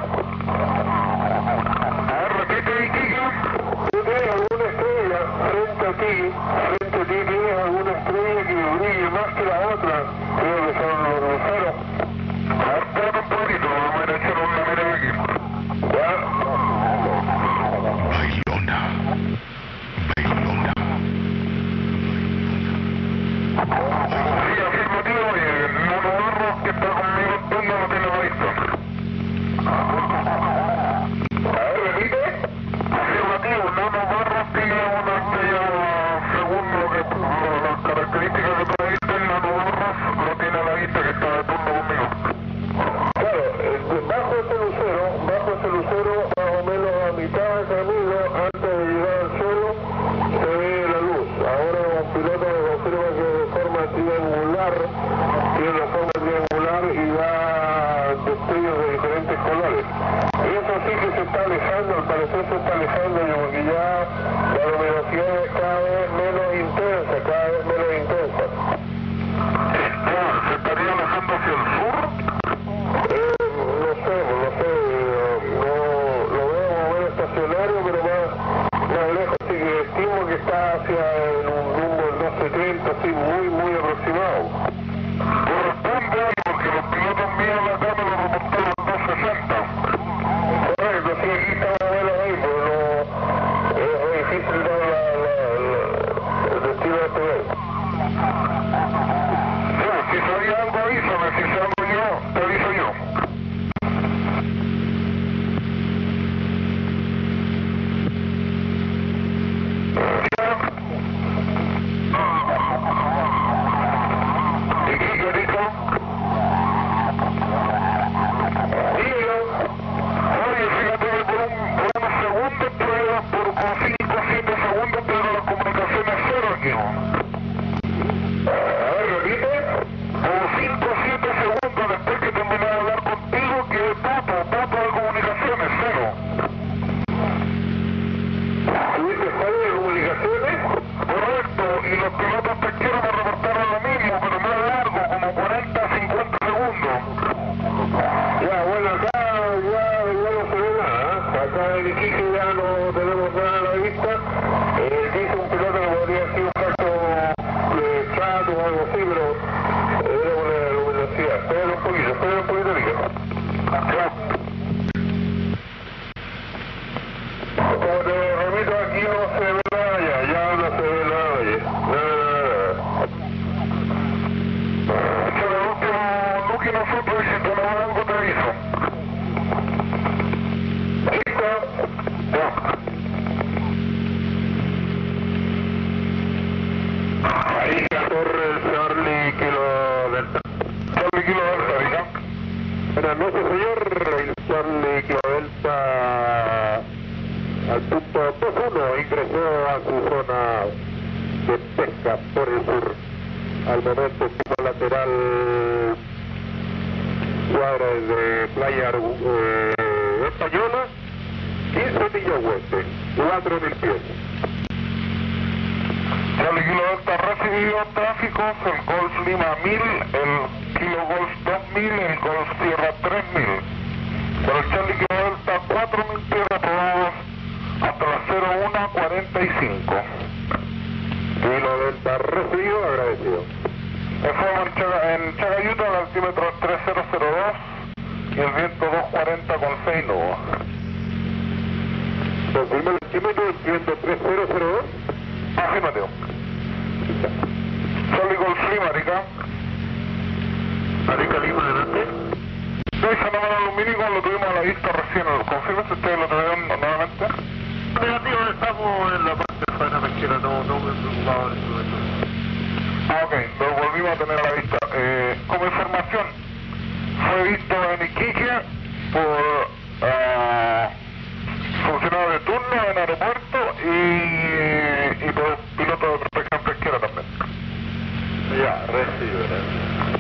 A ver, repite, Kika. ¿Tú tienes alguna estrella frente a ti? Frente a ti tienes alguna estrella que brille más que la otra. Creo que son los luceros. A ver, espérate un poquito, vamos a ir a echar una mirada aquí. ¿Ya? Bailona. Bailona. Sí, afirmativo, oye, Mono Barros, que está conmigo en turno, no tiene visto. A ver, repite. Afirmativo, Mono Barros tiene una estrella, según lo que, las características que tú viste, Mono Barros lo tiene a la vista que está de turno conmigo. Claro, eh, bajo ese lucero, bajo ese lucero, más o menos a mitad del camino, antes de llegar al suelo, se ve la luz. Ahora un piloto me confirma que de forma triangular, tiene la forma triangular y da destellos de diferentes colores. Y eso sí que se está alejando, al parecer se está alejando, porque ya la luminosidad es cada vez menos intensa, cada vez menos intensa. ¿Se estaría alejando hacia el sur? Eh, no sé, no sé, no, lo veo más o menos estacionario, pero más, más lejos, así que estimo que está hacia en un rumbo del doscientos setenta, así muy, muy aproximado. Corresponde, porque los pilotos míos de acá me lo reportaron al doscientos sesenta. Correcto, sí, aquí está más o menos ahí, pero no, es muy difícil dar la, la, la, el destino de este vez. Sí, si sabía algo avísame, si salgo yo, te aviso yo. ¿Y qué, Rico? Dígalo. Oye, fíjate que por, un, por unos segundos, pero por con cinco o siete segundos, pero la comunicación es cero aquí. A ver, repite. Por cinco o siete segundos después que terminé de hablar contigo, que todo, todo de comunicaciones, cero. ¿Tuviste fallo de comunicaciones? Correcto, y los pilotos pesqueros me reportaron lo mismo, pero más largo, como cuarenta a cincuenta segundos. Ya, bueno, acá ya, ya no se ve nada, ¿eh? Acá en Iquique ya no tenemos nada a la vista. Eh, dice un piloto que podría ser un caso de chato o algo así, pero era una luminosidad. Espera un poquito, espera un poquito, Rica. Ya. Como te repito, aquí no se ve nada ya, ya no se ve nada ya. Nada, nada, nada. Esto es el último Nuki nosotros y si te lo algo te aviso. ¿Listo? Ya. Ahí la torre Charlie Kilo Delta. Charlie Kilo Delta, Rica. Buenas noches, señor. El Charlie Kilo Delta al punto dos uno ingresó a su zona de pesca por el sur. Al momento, tipo lateral, cuadra de playa eh, española, quince millas oeste, cuatro mil pies. Charlie Kilo Delta recibido tráficos, el Golf Lima mil, el Kilo Golf dos mil, el Golf Sierra tres mil. Por el Charlie Kilo Delta cuatro mil pies aprobados hasta las cero uno cuarenta. cuarenta y cinco. Kilo Delta recibido, agradecido. Informo en, Chaga, en Chagayuta, el altímetro tres cero cero dos y el viento doscientos cuarenta con seis nudos. Confirma el altímetro, el viento tres cero cero dos. Afirmativo. Charlie Golf Lima, Arica. Arica Lima, adelante. Ese fenómeno lumínico lo tuvimos a la vista recién. ¿Confirma si ustedes lo tuvieron nuevamente? Negativo, estamos en la parte de faena pesquera, no, no me preocupaba en este momento. Ah, ok, lo volvimos a tener a la vista. Eh, como información, fue visto en Iquique por uh, funcionario de turno en aeropuerto y, y por piloto de prospección pesquera también. Ya, recibo, gracias.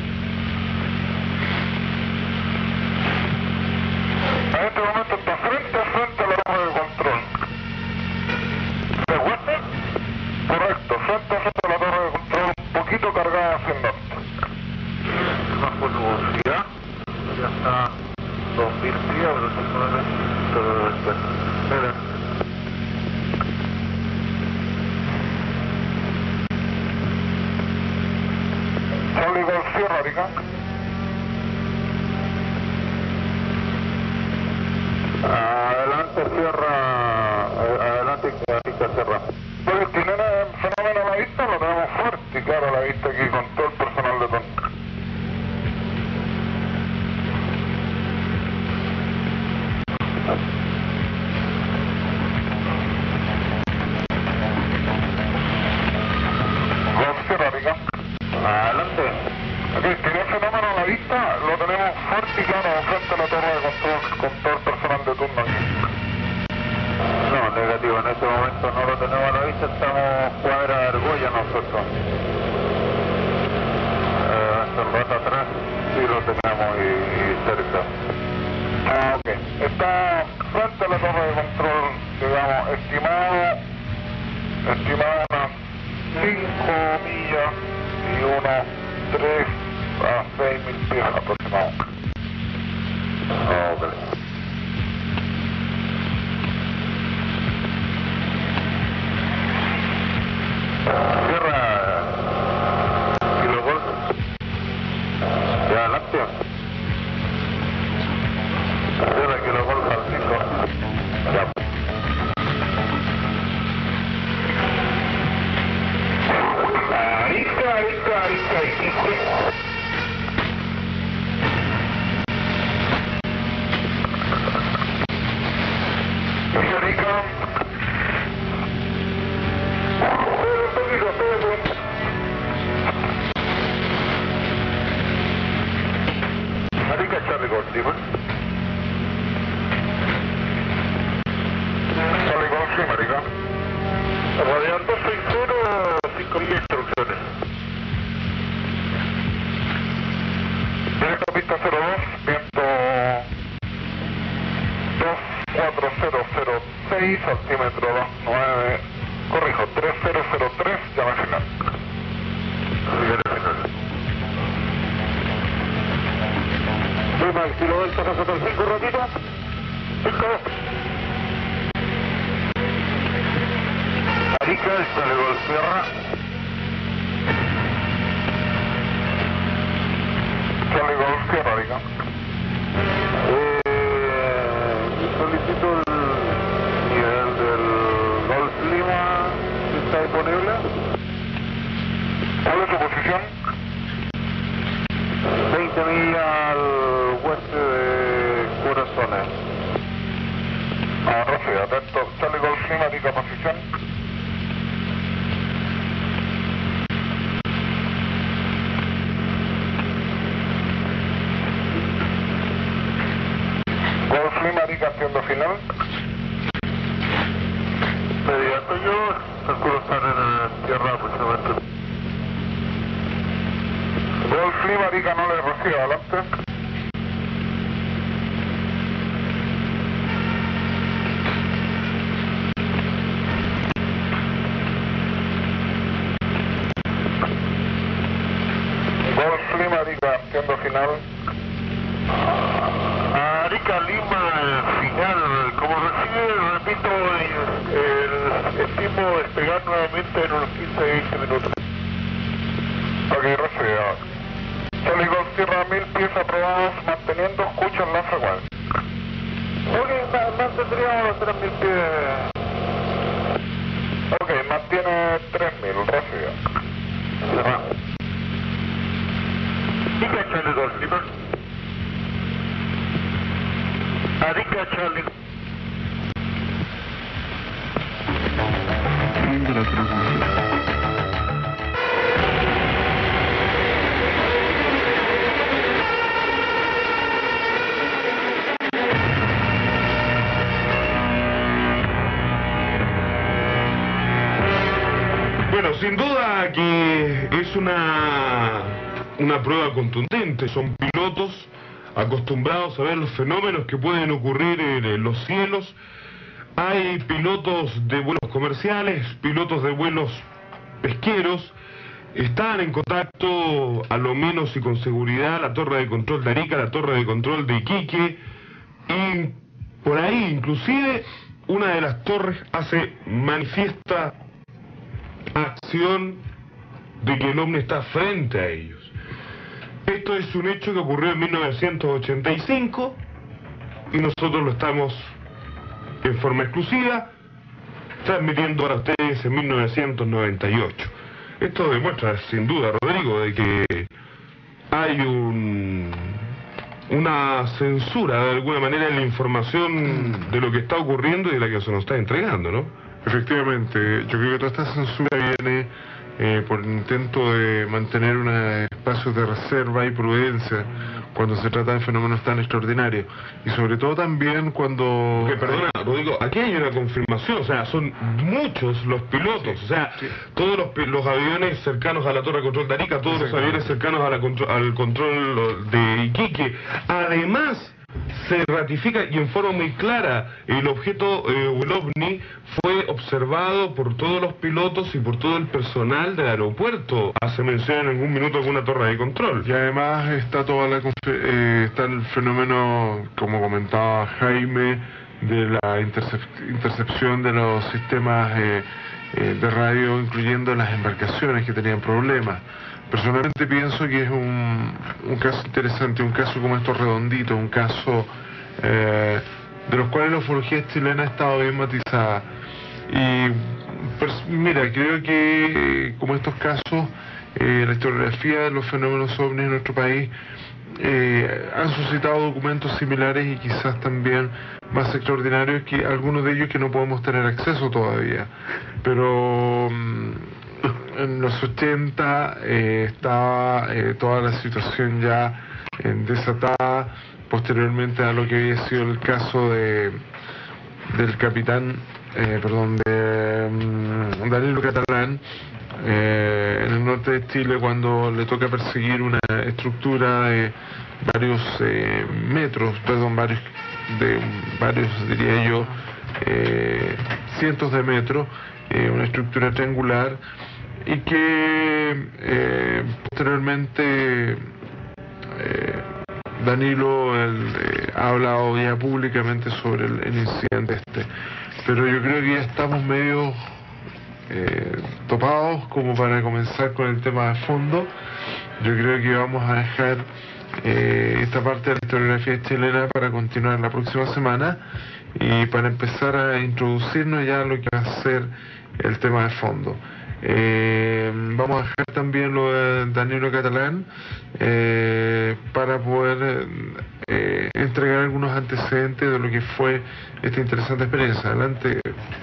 En este momento está frente a frente a la torre de control. ¿Se aguanta? Correcto, frente a frente a la torre de control, un poquito cargada hacia el norte. Más por velocidad, ya está dos mil pies, aproximadamente, todo después. Mira. Charlie Golf Sierra, Arica. Adelante, Sierra. Adelante, Arica, Sierra. Pues tiene un fenómeno a la vista, lo tenemos fuerte y claro a la vista aquí con todo el personal de tonta. Golf Sierra, Arica. Adelante. Aquí tiene un fenómeno a la vista, lo tenemos fuerte y claro frente a la torre de control con todo el personal de turno aquí. No, negativo, en este momento no lo tenemos a la vista, estamos cuadra de argolla nosotros. Eh, hace un rato atrás sí lo tenemos y, y cerca. Ah, ok. Está frente a la torre de control, digamos, estimado, estimado unas cinco millas y unos tres a seis mil pies aproximadamente. Ok. Cierra kilogol. Ya adelante. Cierra kilogol al cinco. Ya. Arica, Arica, Arica, Iquique. Arica. Arica, Charlie Golf Lima. Charlie Golf Lima, Arica. Radiante seis cero, cinco mil instrucciones. Directo pista cero dos, viento dos cuatro cero cero seis, altímetro dos nueve, corrijo, tres cero cero tres, llama final. Llama final. Lima, el kilo delta nosotros cinco, ratito. cinco. Arica, Charlie Golf Sierra. Charlie Golf Sierra, Arica. Eh, solicito el nivel del Golf Lima, si está disponible. ¿Cuál es su posición? veinte millas al oeste de Corazones. Ah, Rafael, atento. Charlie Golf Lima, Arica, posición. Golf Lima, Arica, haciendo final. Inmediato yo, calculo estar en tierra aproximadamente. Golf Lima, Arica, no le recibo, adelante. Golf Lima, Arica, haciendo final. Arica Lima, final, como recibe, repito, el, el estilo mismo despegar nuevamente en unos quince a veinte minutos. Ok, recibido. Charlie Golf Sierra mil pies aprobados, manteniendo, escuchan la frecuencia. Ok, mantendríamos los tres mil pies. Ok, mantiene tres mil, recibido. Cerramos. Diga Charlie Golf Sierra. Adica Charlie. Fin de la transmisión. Bueno, sin duda que es una, una prueba contundente. Son pilotos acostumbrados a ver los fenómenos que pueden ocurrir en, en los cielos. Hay pilotos de vuelos comerciales, pilotos de vuelos pesqueros. Están en contacto, a lo menos y con seguridad, la torre de control de Arica, la torre de control de Iquique. Y por ahí, inclusive, una de las torres hace manifiesta acción de que el ovni está frente a ellos. Esto es un hecho que ocurrió en mil novecientos ochenta y cinco y nosotros lo estamos en forma exclusiva transmitiendo para ustedes en mil novecientos noventa y ocho. Esto demuestra sin duda, Rodrigo, de que hay un, una censura de alguna manera en la información de lo que está ocurriendo y de la que se nos está entregando, ¿no? Efectivamente, yo creo que toda esta censura viene eh, por el intento de mantener un espacio de reserva y prudencia cuando se trata de fenómenos tan extraordinarios. Y sobre todo también cuando... Porque, perdona, Rodrigo, aquí hay una confirmación, o sea, son muchos los pilotos, o sea, sí. todos los, los aviones cercanos a la torre de control de Arica, todos los aviones cercanos a la contro al control de Iquique. Además, se ratifica y en forma muy clara, el objeto, eh, el ovni, fue observado por todos los pilotos y por todo el personal del aeropuerto. Hace mención en algún minuto de una torre de control. Y además está toda la eh, está el fenómeno, como comentaba Jaime, de la intercep intercepción de los sistemas eh, eh, de radio, incluyendo las embarcaciones que tenían problemas. Personalmente pienso que es un, un caso interesante, un caso como estos redonditos, un caso eh, de los cuales la ufología chilena ha estado bien matizada. Y pues, mira, creo que como estos casos, eh, la historiografía de los fenómenos ovnis en nuestro país eh, han suscitado documentos similares y quizás también más extraordinarios, que algunos de ellos que no podemos tener acceso todavía. Pero en los ochenta eh, estaba eh, toda la situación ya eh, desatada, posteriormente a lo que había sido el caso de del capitán, eh, perdón, de um, Danilo Catalán, eh, en el norte de Chile, cuando le toca perseguir una estructura de varios eh, metros, perdón, varios, de varios, diría yo, eh, cientos de metros, eh, una estructura triangular, y que eh, posteriormente eh, Danilo el, eh, ha hablado ya públicamente sobre el, el incidente este, pero yo creo que ya estamos medio eh, topados como para comenzar con el tema de fondo. Yo creo que vamos a dejar eh, esta parte de la historiografía chilena para continuar la próxima semana y para empezar a introducirnos ya a lo que va a ser el tema de fondo. Eh, vamos a dejar también lo de Danilo Catalán eh, para poder eh, entregar algunos antecedentes de lo que fue esta interesante experiencia. Adelante.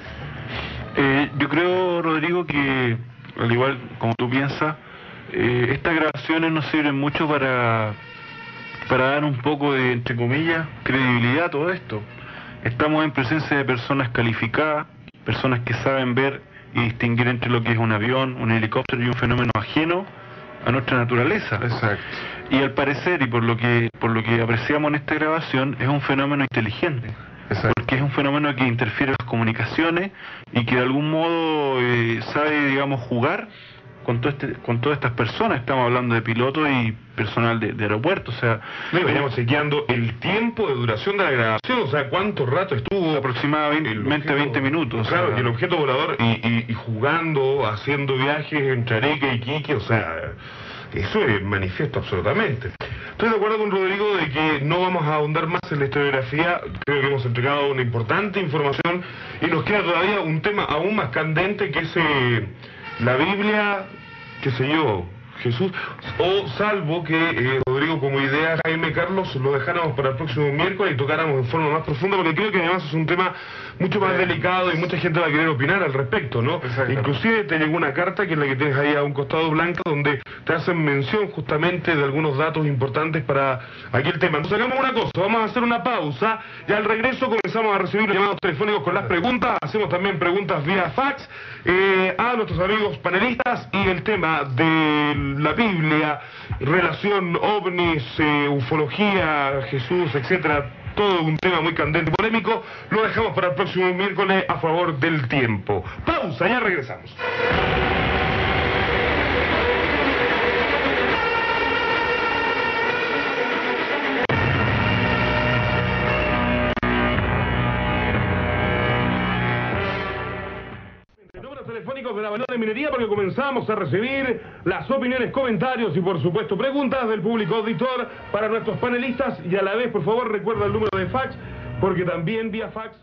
Eh, yo creo, Rodrigo, que al igual como tú piensas, eh, estas grabaciones nos sirven mucho para, para dar un poco de, entre comillas, credibilidad a todo esto. Estamos en presencia de personas calificadas, personas que saben ver y distinguir entre lo que es un avión, un helicóptero y un fenómeno ajeno a nuestra naturaleza. Exacto. Y al parecer, y por lo que por lo que apreciamos en esta grabación, es un fenómeno inteligente. Exacto. Porque es un fenómeno que interfiere en las comunicaciones y que de algún modo eh, sabe, digamos, jugar con todo este, con todas estas personas. Estamos hablando de pilotos y personal de, de aeropuerto, o sea, no, y veníamos chequeando el tiempo de duración de la grabación, o sea, cuánto rato estuvo aproximadamente veinte minutos. Claro, o sea, y el objeto volador y, y, y jugando, haciendo viajes entre Arica y Iquique, o sea, eso es manifiesto absolutamente. Estoy de acuerdo con Rodrigo de que no vamos a ahondar más en la historiografía. Creo que hemos entregado una importante información y nos queda todavía un tema aún más candente, que es eh, la Biblia, qué sé yo, Jesús, o salvo que eh, Rodrigo, como idea, Jaime, Carlos, lo dejáramos para el próximo miércoles y tocáramos en forma más profunda, porque creo que además es un tema mucho más delicado y mucha gente va a querer opinar al respecto, ¿no? Inclusive te llegó una carta, que es la que tienes ahí a un costado blanca, donde te hacen mención justamente de algunos datos importantes para aquel tema. Entonces hagamos una cosa, vamos a hacer una pausa y al regreso comenzamos a recibir los llamados telefónicos con las preguntas. Hacemos también preguntas vía fax eh, a nuestros amigos panelistas, y el tema de la Biblia, relación ovnis, eh, ufología, Jesús, etcétera, todo un tema muy candente y polémico, lo dejamos para el próximo miércoles a favor del tiempo. Pausa, ya regresamos. Telefónicos de la Mañana de Minería, porque comenzamos a recibir las opiniones, comentarios y por supuesto preguntas del público auditor para nuestros panelistas, y a la vez, por favor, recuerda el número de fax, porque también vía fax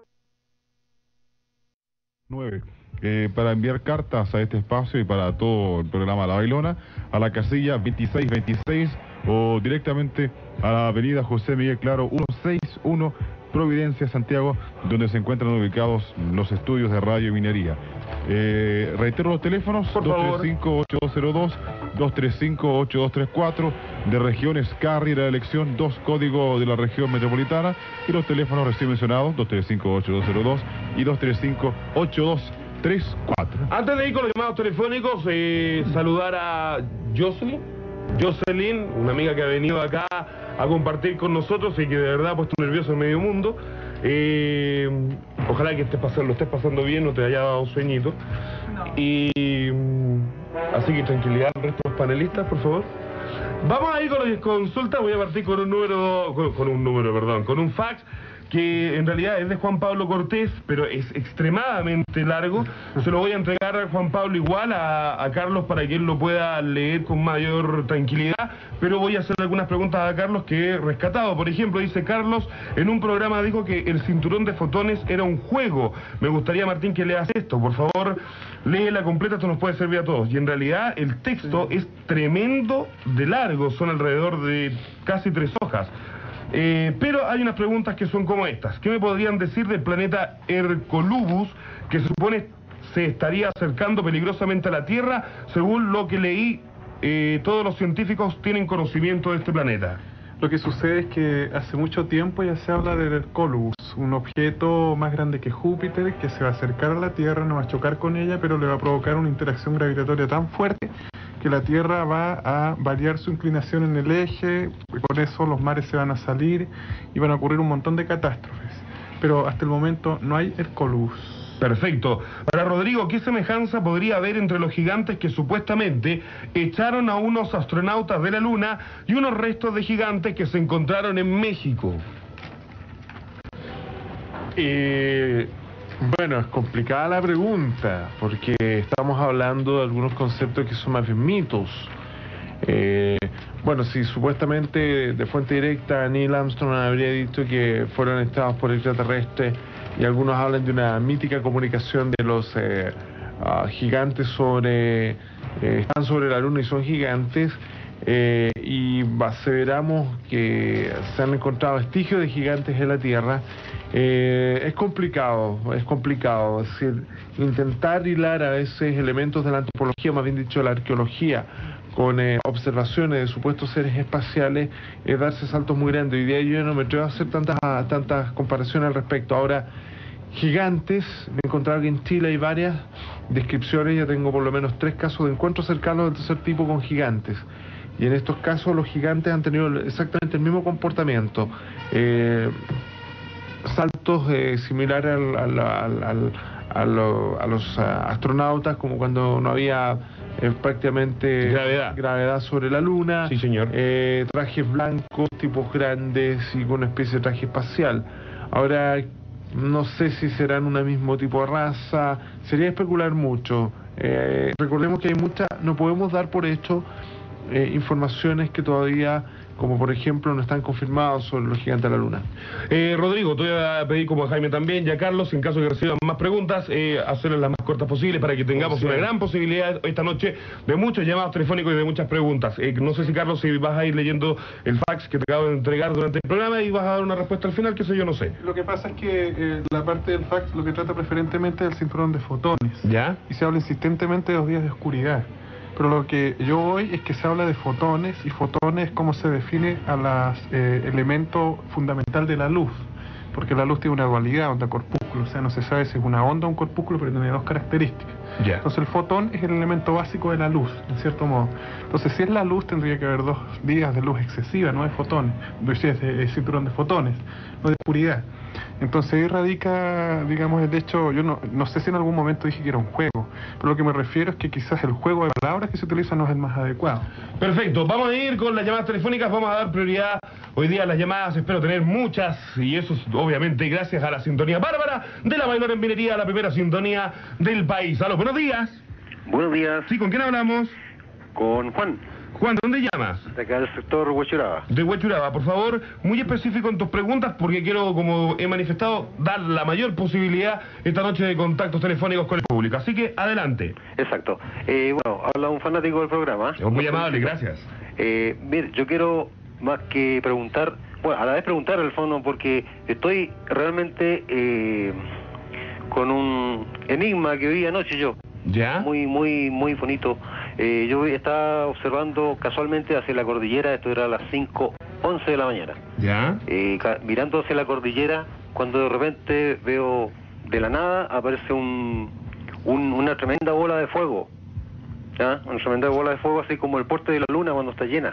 nueve eh, para enviar cartas a este espacio y para todo el programa La Bailona, a la casilla veintiséis veintiséis o directamente a la avenida José Miguel Claro ciento sesenta y uno, Providencia, Santiago, donde se encuentran ubicados los estudios de Radio y Minería. Eh, reitero los teléfonos: dos tres cinco, ocho dos cero dos, dos tres cinco, ocho dos tres cuatro, de regiones Carri, la elección dos, código de la región metropolitana, y los teléfonos recién mencionados: dos tres cinco, ocho dos cero dos y dos tres cinco, ocho dos tres cuatro. Antes de ir con los llamados telefónicos, eh, saludar a Jocelyn, Jocelyn, una amiga que ha venido acá a compartir con nosotros y que de verdad ha puesto nervioso en medio mundo. Eh, ojalá que estés pasando, lo estés pasando bien, no te haya dado sueñito. No. Y así que tranquilidad al resto de los panelistas, por favor. Vamos a ir con las consultas. Voy a partir con un número, con, con un número, perdón, con un fax que en realidad es de Juan Pablo Cortés, pero es extremadamente largo. Se lo voy a entregar a Juan Pablo igual a, a Carlos para que él lo pueda leer con mayor tranquilidad, pero voy a hacer algunas preguntas a Carlos que he rescatado. Por ejemplo, dice Carlos, en un programa dijo que el cinturón de fotones era un juego. Me gustaría, Martín, que leas esto, por favor, léela completa, esto nos puede servir a todos. Y en realidad el texto es tremendo de largo, son alrededor de casi tres hojas. Eh, pero hay unas preguntas que son como estas. ¿Qué me podrían decir del planeta Hercolubus, que se supone se estaría acercando peligrosamente a la Tierra? Según lo que leí, eh, todos los científicos tienen conocimiento de este planeta. Lo que sucede es que hace mucho tiempo ya se habla del Hercolubus, un objeto más grande que Júpiter, que se va a acercar a la Tierra, no va a chocar con ella, pero le va a provocar una interacción gravitatoria tan fuerte que la Tierra va a variar su inclinación en el eje, y por eso los mares se van a salir y van a ocurrir un montón de catástrofes. Pero hasta el momento no hay Hercolubus. Perfecto. Para Rodrigo, ¿qué semejanza podría haber entre los gigantes que supuestamente echaron a unos astronautas de la Luna y unos restos de gigantes que se encontraron en México? Eh... Bueno, es complicada la pregunta, porque estamos hablando de algunos conceptos que son más bien mitos. Eh, bueno, si supuestamente de fuente directa Neil Armstrong habría dicho que fueron estados por extraterrestres, y algunos hablan de una mítica comunicación de los eh, uh, gigantes sobre, eh, están sobre la Luna y son gigantes, eh, y aseveramos que se han encontrado vestigios de gigantes en la Tierra. Eh, es complicado, es complicado, es decir, intentar hilar a veces elementos de la antropología, más bien dicho de la arqueología, con eh, observaciones de supuestos seres espaciales, es darse saltos muy grandes. Hoy día yo no me atrevo a hacer tantas, tantas comparaciones al respecto. Ahora, gigantes, me he encontrado que en Chile hay varias descripciones, ya tengo por lo menos tres casos de encuentros cercanos del tercer tipo con gigantes. Y en estos casos los gigantes han tenido exactamente el mismo comportamiento. Eh, saltos eh, similares al, al, al, al, a, lo, a los uh, astronautas, como cuando no había eh, prácticamente Gravedad. gravedad sobre la Luna. Sí, señor. Eh, trajes blancos, tipos grandes y con una especie de traje espacial. Ahora, no sé si serán una mismo tipo de raza, sería especular mucho. Eh, recordemos que hay muchas, no podemos dar por hecho eh, informaciones que todavía, como por ejemplo, no están confirmados sobre los gigantes de la Luna. Eh, Rodrigo, te voy a pedir, como a Jaime también, y a Carlos, en caso de que reciban más preguntas, eh, hacerlas las más cortas posibles para que tengamos Sí. una gran posibilidad esta noche de muchos llamados telefónicos y de muchas preguntas. Eh, no sé si, Carlos, si vas a ir leyendo el fax que te acabo de entregar durante el programa y vas a dar una respuesta al final, que eso yo no sé. Lo que pasa es que eh, la parte del fax lo que trata preferentemente es el cinturón de fotones. ¿Ya? Y se habla insistentemente de los días de oscuridad. Pero lo que yo voy es que se habla de fotones, y fotones como se define a los eh, elementos fundamental de la luz. Porque la luz tiene una dualidad, onda-corpúsculo. O sea, no se sabe si es una onda o un corpúsculo, pero tiene dos características. Ya. Entonces el fotón es el elemento básico de la luz, en cierto modo. Entonces si es la luz, tendría que haber dos días de luz excesiva, no de fotones. Es de, de cinturón de fotones, no de oscuridad. Entonces ahí radica, digamos, el hecho, yo no, no sé si en algún momento dije que era un juego, pero lo que me refiero es que quizás el juego de palabras que se utiliza no es el más adecuado. Perfecto, vamos a ir con las llamadas telefónicas, vamos a dar prioridad hoy día a las llamadas, espero tener muchas, y eso es obviamente gracias a la sintonía bárbara de la Bailona en Minería, la primera sintonía del país. Aló, buenos días. Buenos días, Sí, ¿con quién hablamos? con Juan, Juan, ¿dónde llamas? de acá del sector Huachuraba. De Huechuraba, por favor, muy específico en tus preguntas porque quiero, como he manifestado, dar la mayor posibilidad esta noche de contactos telefónicos con el público. Así que, adelante. Exacto. Eh, bueno, habla un fanático del programa. Muy amable, gracias. Eh, mire, yo quiero más que preguntar, bueno, a la vez preguntar al fondo porque estoy realmente eh, con un enigma que vi anoche yo. ¿Ya? Muy, muy, muy bonito. Eh, yo estaba observando casualmente hacia la cordillera, esto era a las cinco once de la mañana. ¿Ya? Eh, ca- mirando hacia la cordillera, cuando de repente veo de la nada aparece un, un- una tremenda bola de fuego, ¿ya? Una tremenda bola de fuego así como el porte de la luna cuando está llena,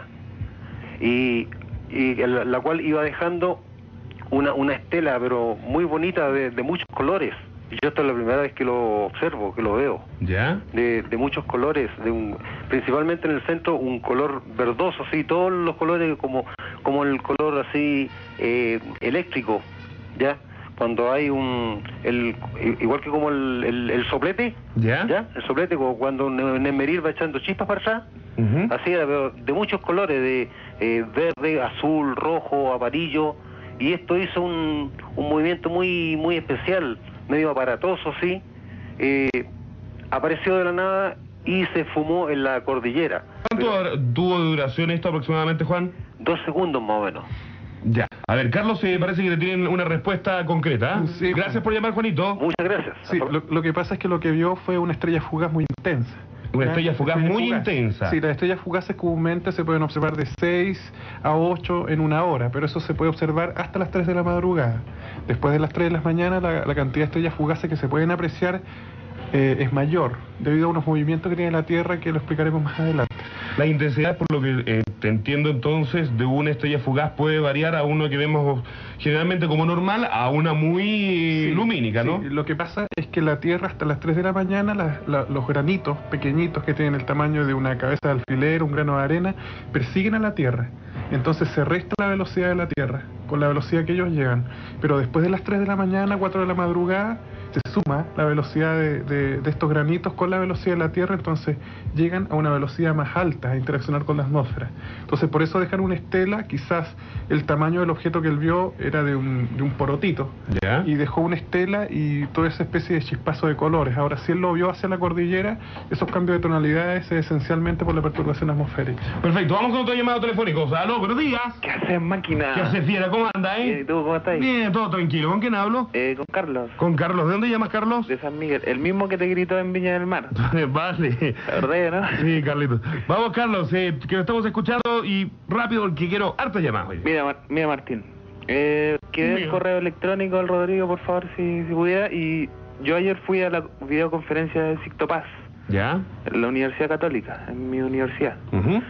y, y la, la cual iba dejando una, una estela pero muy bonita de, de muchos colores. Y yo esta es la primera vez que lo observo, que lo veo. ¿Ya? De, de muchos colores, de un, principalmente en el centro un color verdoso, así, todos los colores como, como el color así eh, eléctrico, ¿ya? Cuando hay un, el, igual que como el, el, el soplete, ¿Ya? ¿ya? El soplete como cuando un esmeril va echando chispas para atrás, Ujú. así era, pero de muchos colores, de eh, verde, azul, rojo, amarillo, y esto hizo un, un movimiento muy, muy especial, medio aparatoso, sí, eh, apareció de la nada y se fumó en la cordillera. ¿Cuánto habrá- tuvo de duración esto aproximadamente, Juan? Dos segundos más o menos. Ya. A ver, Carlos, eh, parece que le tienen una respuesta concreta. ¿eh? Sí. Gracias por llamar, Juanito. Muchas gracias. Sí, lo, lo que pasa es que lo que vio fue una estrella fugaz muy intensa. Una ¿Ya? estrella fugaz muy intensa. Sí, las estrellas fugaces comúnmente se pueden observar de seis a ocho en una hora, pero eso se puede observar hasta las tres de la madrugada. Después de las tres de la mañana, la, la cantidad de estrellas fugaces que se pueden apreciar eh, es mayor, debido a unos movimientos que tiene la Tierra que lo explicaremos más adelante. La intensidad, por lo que eh, te entiendo entonces, de una estrella fugaz puede variar a uno que vemos generalmente como normal a una muy Sí, lumínica, ¿no? sí, lo que pasa es que la Tierra hasta las tres de la mañana, la- la- los granitos pequeñitos que tienen el tamaño de una cabeza de alfiler, un grano de arena, persiguen a la Tierra. Entonces se resta la velocidad de la Tierra con la velocidad que ellos llegan. Pero después de las tres de la mañana, cuatro de la madrugada, se suma la velocidad de, de- de estos granitos con la velocidad de la Tierra, entonces llegan a una velocidad más alta a interaccionar con la atmósfera. Entonces por eso dejan una estela, quizás el tamaño del objeto que él vio era de un, de un porotito, ¿Ya? y dejó una estela y toda esa especie de chispazo de colores. Ahora, si él lo vio hacia la cordillera, esos cambios de tonalidades es esencialmente por la perturbación atmosférica. Perfecto, vamos con otro llamado telefónico. Aló, buenos días. ¿Qué haces, máquina? ¿Qué hace, fiera? ¿Cómo anda, Bien, ¿y eh? tú cómo estás? Bien, todo tranquilo. ¿Con quién hablo? Eh, con Carlos, Con Carlos. ¿De dónde llamas, Carlos? de San Miguel, el mismo que te gritó en Viña del Mar. Vale. La verdad, ¿no? Sí, Carlitos. Vamos, Carlos, eh, que lo estamos escuchando y rápido porque quiero harta llamada hoy. Mira, Mar- mira Martín, eh, que dé Mira. el correo electrónico al Rodrigo, por favor, si, si pudiera. Y yo ayer fui a la videoconferencia de Sictopaz, ¿Ya? en la Universidad Católica, en mi universidad. Ujú.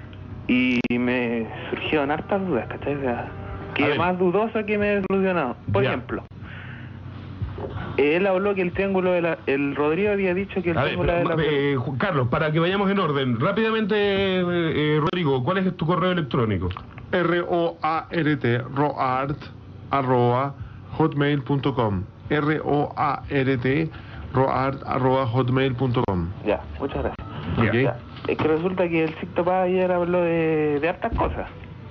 Y me surgieron hartas dudas, ¿cachai? O sea, A que ver. más dudosa que me he solucionado. Por Ya. ejemplo, Él habló que el triángulo de la... El Rodrigo había dicho que el A ver, triángulo de la... eh, Carlos, para que vayamos en orden, rápidamente, eh, eh, Rodrigo, ¿cuál es tu correo electrónico? R O A R T, roart, arroba, hotmail punto com. R O A R T, roart, arroba, hotmail punto com. Ya, muchas gracias. Ok. Ya, es que resulta que el Sixto Paz ayer habló de, de hartas cosas.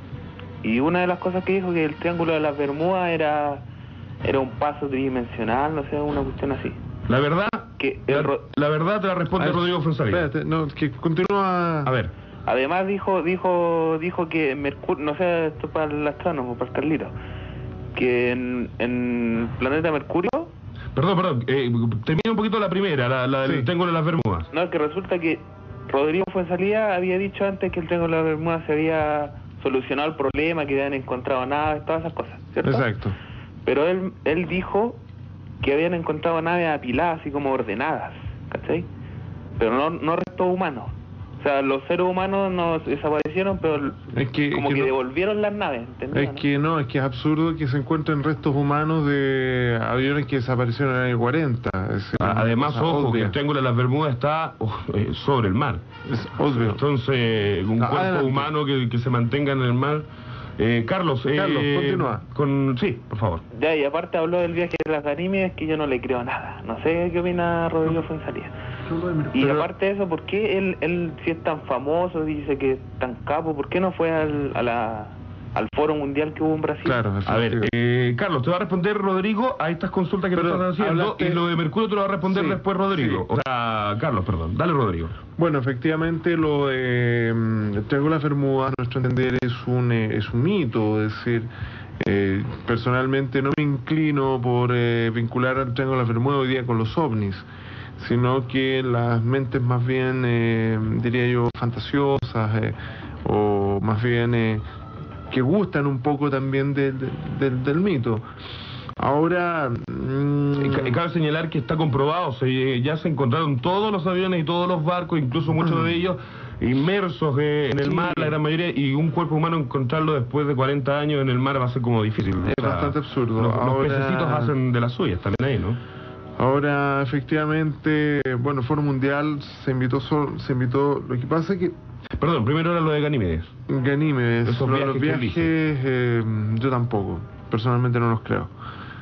Y una de las cosas que dijo que el triángulo de las Bermudas era era un paso tridimensional, no sé, una cuestión así. La verdad, que el la, la verdad te la responde ver, Rodrigo Fonsalía. Espérate, no, que continúa. A ver. Además dijo dijo dijo que Mercurio, no sé, esto para el astrónomo, para el Carlito, que en, en el planeta Mercurio... Perdón, perdón, eh, termina un poquito la primera, la, la del Sí. triángulo de las Bermudas. No, que resulta que Rodrigo Fuenzalía había dicho antes que el triángulo de las Bermudas se había solucionado el problema, que habían encontrado naves, todas esas cosas, ¿cierto? Exacto. Pero él, él dijo que habían encontrado naves apiladas, así como ordenadas, ¿cachai? Pero no, no restos humanos. O sea, los seres humanos no desaparecieron, pero Es que, como es que, que no- devolvieron las naves, ¿entendés? Es que no, es que es absurdo que se encuentren restos humanos de aviones que desaparecieron en el año cuarenta. Es decir, A- una Además, cosa ojo, que obvia. el triángulo de las Bermudas está oh, eh, sobre el mar. Es obvio. Entonces, un Ah, cuerpo adelante. humano que, que se mantenga en el mar. Eh, Carlos, eh, Carlos, continúa. Con, sí, por favor. Ya, y aparte habló del viaje de las Ganímedes, que yo no le creo nada. No sé qué opina Rodrigo Fuenzalía. Y Pero- aparte de eso, ¿por qué él, él si es tan famoso, dice que es tan capo, ¿por qué no fue al, a la, al foro mundial que hubo en Brasil? Claro, A ver, eh, Carlos, te va a responder Rodrigo a estas consultas que Pero te están haciendo hablaste- y lo de Mercurio te lo va a responder Sí, después Rodrigo. sí. O sea, Carlos, perdón. Dale, Rodrigo. Bueno, efectivamente lo de mm, el Triángulo de las Bermudas, a nuestro entender, es un, eh, es un mito. Es decir, eh, personalmente no me inclino por eh, vincular al Triángulo de las Bermudas hoy día con los ovnis, sino que las mentes más bien, eh, diría yo, fantasiosas, eh, o más bien eh, que gustan un poco también del- del- del mito. Ahora... mm, Y ca- y cabe señalar que está comprobado, se, ya se encontraron todos los aviones y todos los barcos, incluso muchos de ellos inmersos eh, en el Sí. mar, la gran mayoría, y un cuerpo humano encontrarlo después de cuarenta años en el mar va a ser como difícil. Es bastante absurdo. Los, los Ahora- pececitos hacen de las suyas también ahí, ¿no? Ahora, efectivamente, bueno, el Foro Mundial se invitó, sol- se invitó, lo que pasa es que Perdón, primero era lo de Ganímedes. Ganímedes, Esos lo de viajes los que él viajes, dice. eh, yo tampoco, personalmente no los creo.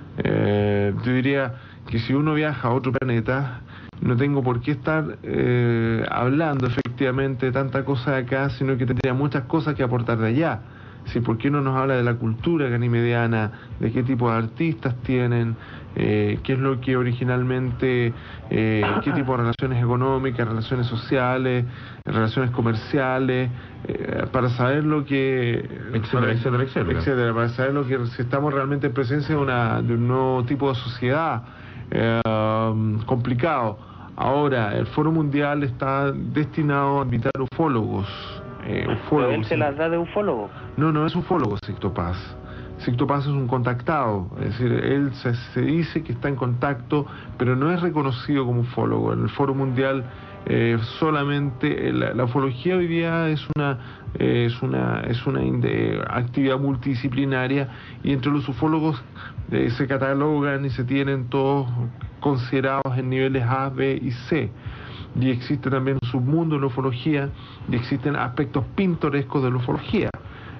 Eh, yo diría que si uno viaja a otro planeta, no tengo por qué estar eh, hablando efectivamente de tanta cosa de acá, sino que tendría muchas cosas que aportar de allá. Sí, ¿por qué no nos habla de la cultura ganimediana, de qué tipo de artistas tienen, eh, qué es lo que originalmente, eh, qué tipo de relaciones económicas, relaciones sociales, relaciones comerciales, eh, para saber lo que... Etcétera, para- etcétera, etcétera. etcétera, para saber lo que si estamos realmente en presencia de, una, de un nuevo tipo de sociedad eh, um, complicado. Ahora, el Foro Mundial está destinado a invitar ufólogos. Eh, Pero ufólogos él se las da de ufólogo. no, no es ufólogo Sixto Paz. Sixto Paz es un contactado, es decir, él se, se dice que está en contacto, pero no es reconocido como ufólogo. En el Foro Mundial eh, solamente eh, la, la ufología hoy día es una eh, es una es una inde- actividad multidisciplinaria, y entre los ufólogos eh, se catalogan y se tienen todos considerados en niveles A, B y C. Y existe también un submundo de la ufología, y existen aspectos pintorescos de la ufología.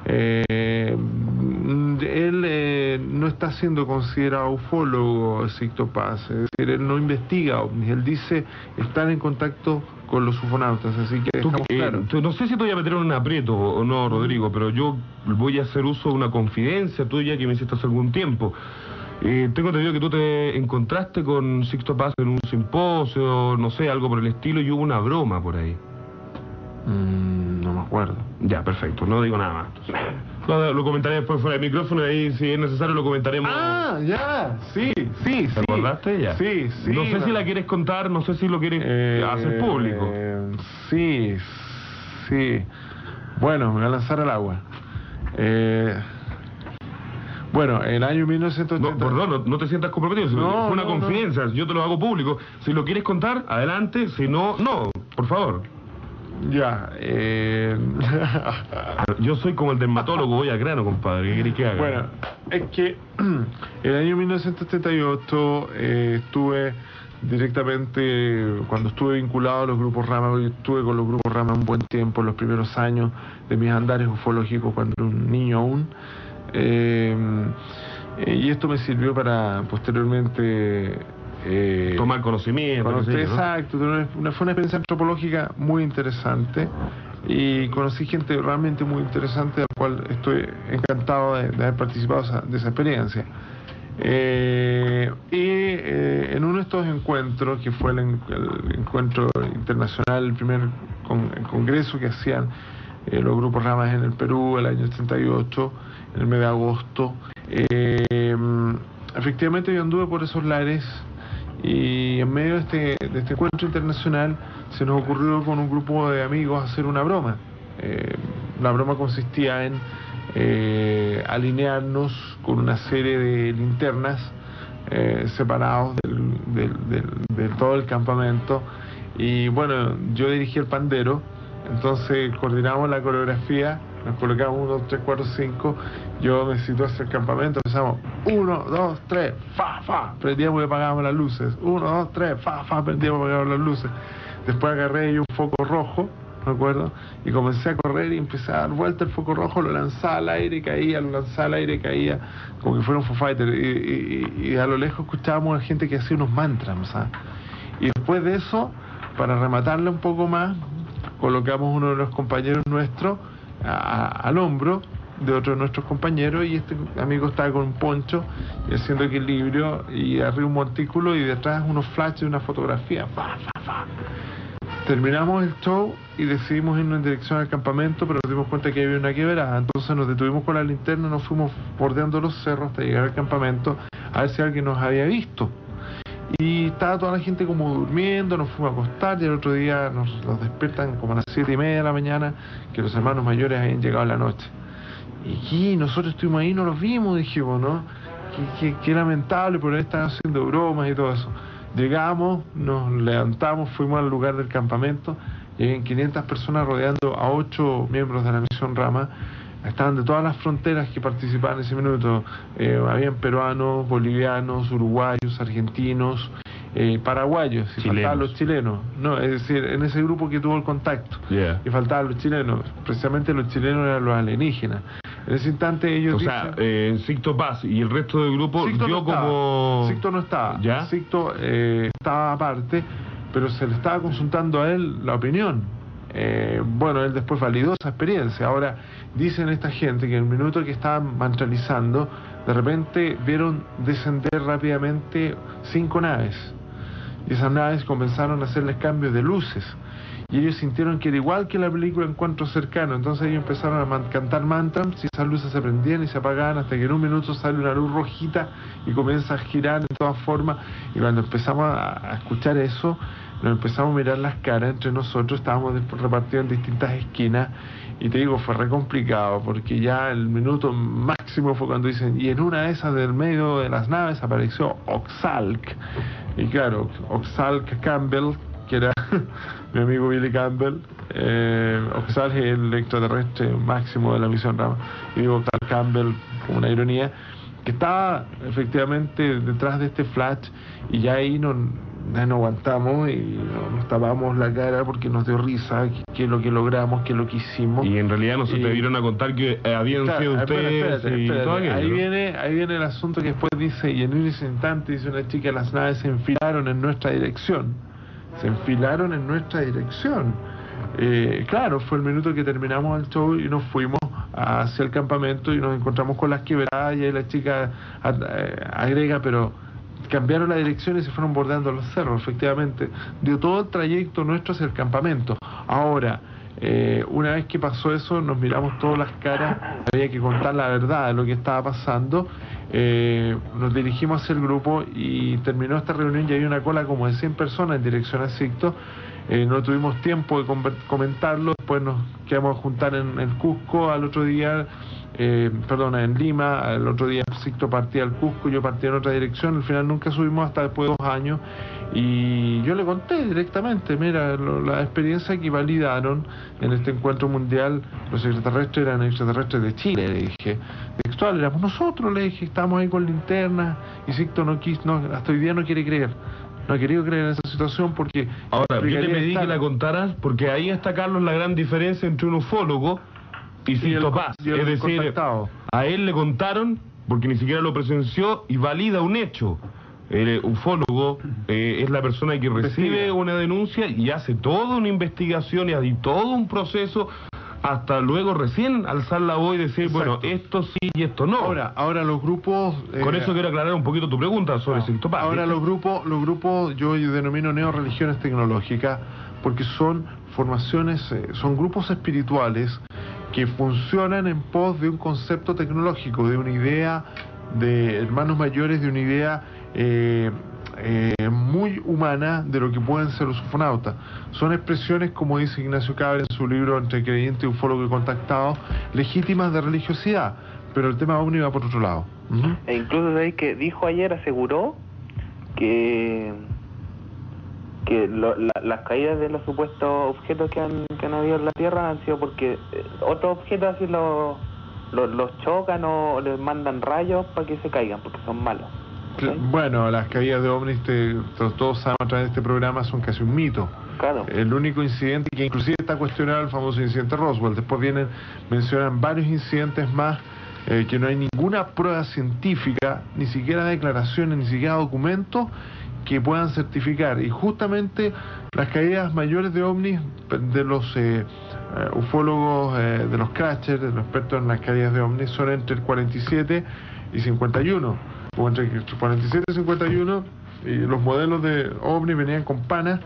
Eh, mm, él eh, no está siendo considerado ufólogo, Sixto Paz, es decir, él no investiga ovnis, él dice estar en contacto con los ufonautas, así que Tú, dejamos eh, claro. tú- no sé si te voy a meter en un aprieto o no, Rodrigo, pero yo voy a hacer uso de una confidencia tuya que me hiciste hace algún tiempo. Eh, tengo entendido que tú te encontraste con Sixto Paz en un simposio, no sé, algo por el estilo, y hubo una broma por ahí. Mm, no me acuerdo. Ya, perfecto, no digo nada más. Lo, lo comentaré después fuera del micrófono, y ahí si es necesario lo comentaremos. Ah, ya, sí, sí, sí. ¿Te acordaste ya? Sí, sí. No sé si me- la quieres contar, no sé si lo quieres Eh, hacer público. eh, sí, sí. Bueno, me voy a lanzar al agua. Eh, bueno, el año mil novecientos No, ochenta... perdón, no, no te sientas comprometido, si No, fue una no, no. confidencia, yo te lo hago público. Si lo quieres contar, adelante, si no, no, por favor. Ya, eh... Yo soy como el dermatólogo, voy al grano, compadre. ¿Qué querés que haga? Bueno, es que el año mil novecientos setenta y ocho eh, estuve directamente, cuando estuve vinculado a los grupos Rama, yo estuve con los grupos Rama un buen tiempo, los primeros años de mis andares ufológicos cuando era un niño aún. Eh, eh, y esto me sirvió para posteriormente... Eh, tomar conocimiento. Conocí, ¿no? Exacto, una, fue una experiencia antropológica muy interesante y conocí gente realmente muy interesante, a la cual estoy encantado de, de haber participado de esa, de esa experiencia. Eh, y eh, en uno de estos encuentros, que fue el, el encuentro internacional, el primer con, el congreso que hacían eh, los grupos Ramas en el Perú el año setenta y ocho, en el mes de agosto, eh, efectivamente yo anduve por esos lares. Y en medio de este, de este encuentro internacional se nos ocurrió con un grupo de amigos hacer una broma. Eh, la broma consistía en eh, alinearnos con una serie de linternas eh, separados del, del, del, de todo el campamento. Y bueno, yo dirigí el pandero, entonces coordinamos la coreografía, nos colocamos uno, dos, tres, cuatro, cinco, yo me situé hacia el campamento, empezamos uno, dos, tres, fa, fa, prendíamos y apagábamos las luces, uno, dos, tres, fa, fa, prendíamos y apagábamos las luces. Después agarré yo un foco rojo, me acuerdo, y comencé a correr y empecé a dar vuelta el foco rojo, lo lanzaba al aire y caía, lo lanzaba al aire y caía, como que fuera un Foo Fighter, y, y, y a lo lejos escuchábamos a gente que hacía unos mantras, ¿sabes? Y después de eso, para rematarle un poco más, colocamos uno de los compañeros nuestros a, a, al hombro de otro de nuestros compañeros, y este amigo estaba con un poncho y haciendo equilibrio, y arriba un montículo y detrás unos flashes de una fotografía. Fa, fa, fa. Terminamos el show y decidimos irnos en dirección al campamento, pero nos dimos cuenta que había una quebrada, entonces nos detuvimos con la linterna, nos fuimos bordeando los cerros hasta llegar al campamento a ver si alguien nos había visto. Y estaba toda la gente como durmiendo, nos fuimos a acostar, y el otro día nos, nos despiertan como a las siete y media de la mañana, que los hermanos mayores habían llegado en la noche. Y aquí nosotros estuvimos ahí, no los vimos, dijimos, ¿no? Qué, qué, qué lamentable, pero están haciendo bromas y todo eso. Llegamos, nos levantamos, fuimos al lugar del campamento, y habían quinientas personas rodeando a ocho miembros de la misión Rama. Estaban de todas las fronteras que participaban en ese minuto. Eh, habían peruanos, bolivianos, uruguayos, argentinos, eh, paraguayos, y faltaban los chilenos. No, es decir, en ese grupo que tuvo el contacto, yeah. y faltaban los chilenos. Precisamente los chilenos eran los alienígenas. En ese instante ellos o dicen... sea, eh, Sixto Paz y el resto del grupo Sixto dio no como... Sixto no estaba. ¿Ya? Sixto eh, estaba aparte, pero se le estaba consultando a él la opinión. Eh, bueno, él después validó esa experiencia. Ahora, dicen esta gente que en el minuto que estaban mantralizando, de repente vieron descender rápidamente cinco naves, y esas naves comenzaron a hacerles cambios de luces, y ellos sintieron que era igual que la película Encuentro Cercano. Entonces ellos empezaron a man cantar mantras, y esas luces se prendían y se apagaban, hasta que en un minuto sale una luz rojita y comienza a girar en todas formas. Y cuando empezamos a, a escuchar eso, nos empezamos a mirar las caras entre nosotros, estábamos repartidos en distintas esquinas, y te digo, fue re complicado, porque ya el minuto máximo fue cuando dicen, y en una de esas del medio de las naves apareció Oxalc. Y claro, Oxalc Campbell, que era mi amigo Billy Campbell, eh, Oxalc es el extraterrestre máximo de la misión Rama, y digo Oxalc Campbell como una ironía, que estaba efectivamente detrás de este flash, y ya ahí no, ya no aguantamos y nos tapamos la cara porque nos dio risa, que, que es lo que logramos, que es lo que hicimos. Y en realidad no se y, te vieron a contar que eh, habían claro, sido espérate, ustedes espérate, y espérate. todo aquello, ahí ¿no? viene ahí viene el asunto que después dice, y en ese instante dice una chica, las naves se enfilaron en nuestra dirección, se enfilaron en nuestra dirección. Eh, claro, fue el minuto que terminamos el show y nos fuimos hacia el campamento y nos encontramos con las quebradas, y ahí la chica agrega, pero cambiaron la dirección y se fueron bordeando los cerros. Efectivamente, dio todo el trayecto nuestro hacia el campamento. Ahora, eh, una vez que pasó eso, nos miramos todas las caras, había que contar la verdad de lo que estaba pasando. Eh, nos dirigimos hacia el grupo y terminó esta reunión, y había una cola como de cien personas en dirección a Sixto. Eh, no tuvimos tiempo de comentarlo, después nos quedamos a juntar en el Cusco al otro día, eh, perdón, en Lima, al otro día Sixto partía al Cusco, yo partía en otra dirección, al final nunca subimos hasta después de dos años, Y yo le conté directamente, mira, lo, la experiencia que validaron en este encuentro mundial, los extraterrestres eran extraterrestres de Chile, le dije. Textual, éramos nosotros, le dije, estábamos ahí con linternas, y Sixto no quiso, no, hasta hoy día no quiere creer. No he querido creer en esa situación porque... Ahora, yo te pedí que la contaras porque ahí está, Carlos, la gran diferencia entre un ufólogo y Sixto Paz. Es decir, a él le contaron porque ni siquiera lo presenció y valida un hecho. El ufólogo eh, es la persona que recibe una denuncia y hace toda una investigación y hace todo un proceso hasta luego recién alzar la voz y decir, Exacto. bueno, esto sí y esto no. Ahora, ahora los grupos... Eh, Con eso quiero aclarar un poquito tu pregunta sobre Sixto Paz. Ahora los grupos, los grupos yo denomino neorreligiones tecnológicas porque son formaciones, eh, son grupos espirituales que funcionan en pos de un concepto tecnológico, de una idea de hermanos mayores, de una idea eh, eh, muy humana de lo que pueden ser los ufonautas. Son expresiones, como dice Ignacio Cabra en su libro Entre creyente, ufólogo y contactado, legítimas de religiosidad, pero el tema ovni va por otro lado. Uh-huh. E incluso sabéis que dijo ayer, aseguró que que lo, la, las caídas de los supuestos objetos que han, que han habido en la Tierra han sido porque eh, otros objetos así los, los, los chocan o les mandan rayos para que se caigan, porque son malos. ¿Sí? Bueno, las caídas de ovnis, te, todos sabemos a través de este programa, son casi un mito. Claro. El único incidente que inclusive está cuestionado, el famoso incidente Roswell. Después vienen, mencionan varios incidentes más eh, que no hay ninguna prueba científica, ni siquiera declaraciones, ni siquiera documentos que puedan certificar. Y justamente las caídas mayores de ovnis de los eh, uh, ufólogos, eh, de los crashers, de los expertos en las caídas de ovnis, son entre el cuarenta y siete y cincuenta y uno, o entre el cuarenta y siete y cincuenta y uno, y los modelos de ovnis venían con panas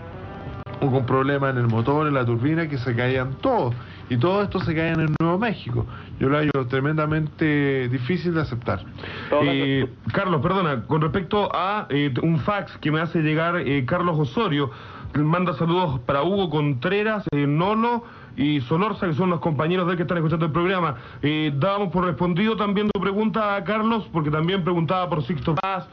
o con problemas en el motor, en la turbina, que se caían todos, y todo esto se caía en Nuevo México. Yo lo hallo tremendamente difícil de aceptar. Eh, Carlos, perdona, con respecto a eh, un fax que me hace llegar eh, Carlos Osorio, manda saludos para Hugo Contreras, eh, Nono y Solorza, que son los compañeros de él que están escuchando el programa. Eh, dábamos por respondido también tu pregunta a Carlos, porque también preguntaba por Sixto Paz,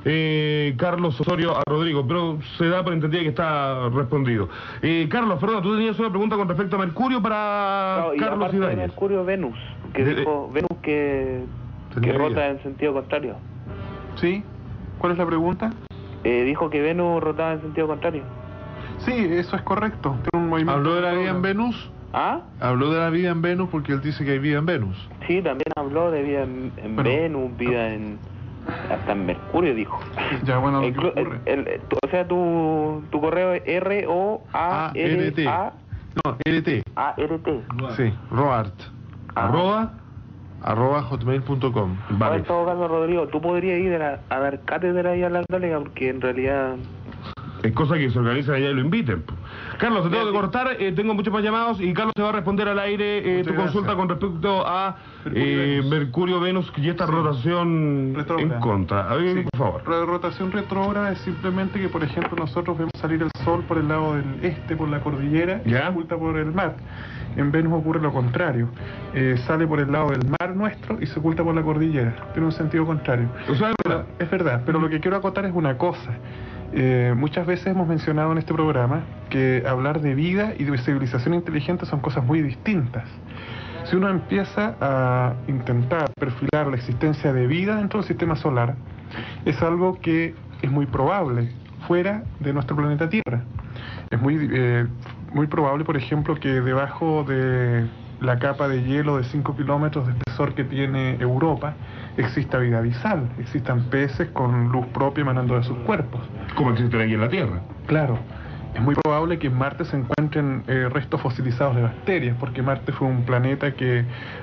eh, Carlos Osorio a Rodrigo, pero se da por entendida que está respondido. Eh, Carlos, perdón, tú tenías una pregunta con respecto a Mercurio para no, y Carlos y de Mercurio, Venus, que de, dijo Venus que, que rota en sentido contrario. ¿Sí? ¿Cuál es la pregunta? Eh, dijo que Venus rotaba en sentido contrario. Sí, eso es correcto. Tiene un movimiento. ¿Habló de la vida en Venus? ¿Ah? Habló de la vida en Venus porque él dice que hay vida en Venus. Sí, también habló de vida en, en bueno, Venus, vida en... hasta en Mercurio dijo. Ya, bueno, el, el, el, el, o sea, tu, tu correo es R O A R T. No, R T. A R T. Sí, Roart. Ah. Arroba, arroba hotmail punto com. Vale. En todo caso, Rodrigo, tú podrías ir a, a dar cátedra ahí a la Católica, porque en realidad... es cosa que se organiza allá y lo inviten. Carlos, te tengo que cortar, eh, tengo muchos más llamados y Carlos te va a responder al aire eh, tu gracias. consulta con respecto a eh, Mercurio, Venus y esta sí. rotación retrógrada. En contra. A ver, sí. por favor. La rotación retrógrada es simplemente que, por ejemplo, nosotros vemos salir el Sol por el lado del este, por la cordillera, y ¿ya? se oculta por el mar. En Venus ocurre lo contrario. Eh, sale por el lado del mar nuestro y se oculta por la cordillera. Tiene un sentido contrario. O sea, es pero, verdad. Es verdad, pero lo que quiero acotar es una cosa. Eh, muchas veces hemos mencionado en este programa que hablar de vida y de civilización inteligente son cosas muy distintas. Si uno empieza a intentar perfilar la existencia de vida dentro del sistema solar, es algo que es muy probable fuera de nuestro planeta Tierra. Es muy, eh, muy probable, por ejemplo, que debajo de la capa de hielo de cinco kilómetros de espesor que tiene Europa exista vida abisal, existan peces con luz propia emanando de sus cuerpos. Como existen aquí en la Tierra. Claro. Es muy probable que en Marte se encuentren eh, restos fosilizados de bacterias, porque Marte fue un planeta que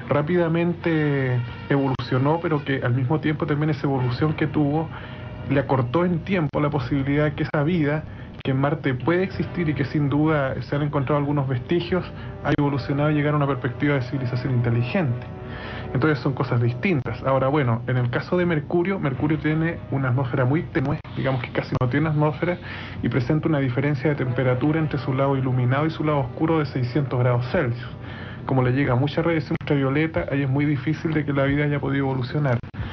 rápidamente evolucionó, pero que al mismo tiempo también esa evolución que tuvo le acortó en tiempo la posibilidad de que esa vida que en Marte puede existir y que sin duda se han encontrado algunos vestigios, ha evolucionado y llegar a una perspectiva de civilización inteligente. Entonces son cosas distintas. Ahora, bueno, en el caso de Mercurio, Mercurio tiene una atmósfera muy tenue, digamos que casi no tiene atmósfera, y presenta una diferencia de temperatura entre su lado iluminado y su lado oscuro de seiscientos grados Celsius. Como le llega mucha radiación ultravioleta, ahí es muy difícil de que la vida haya podido evolucionar.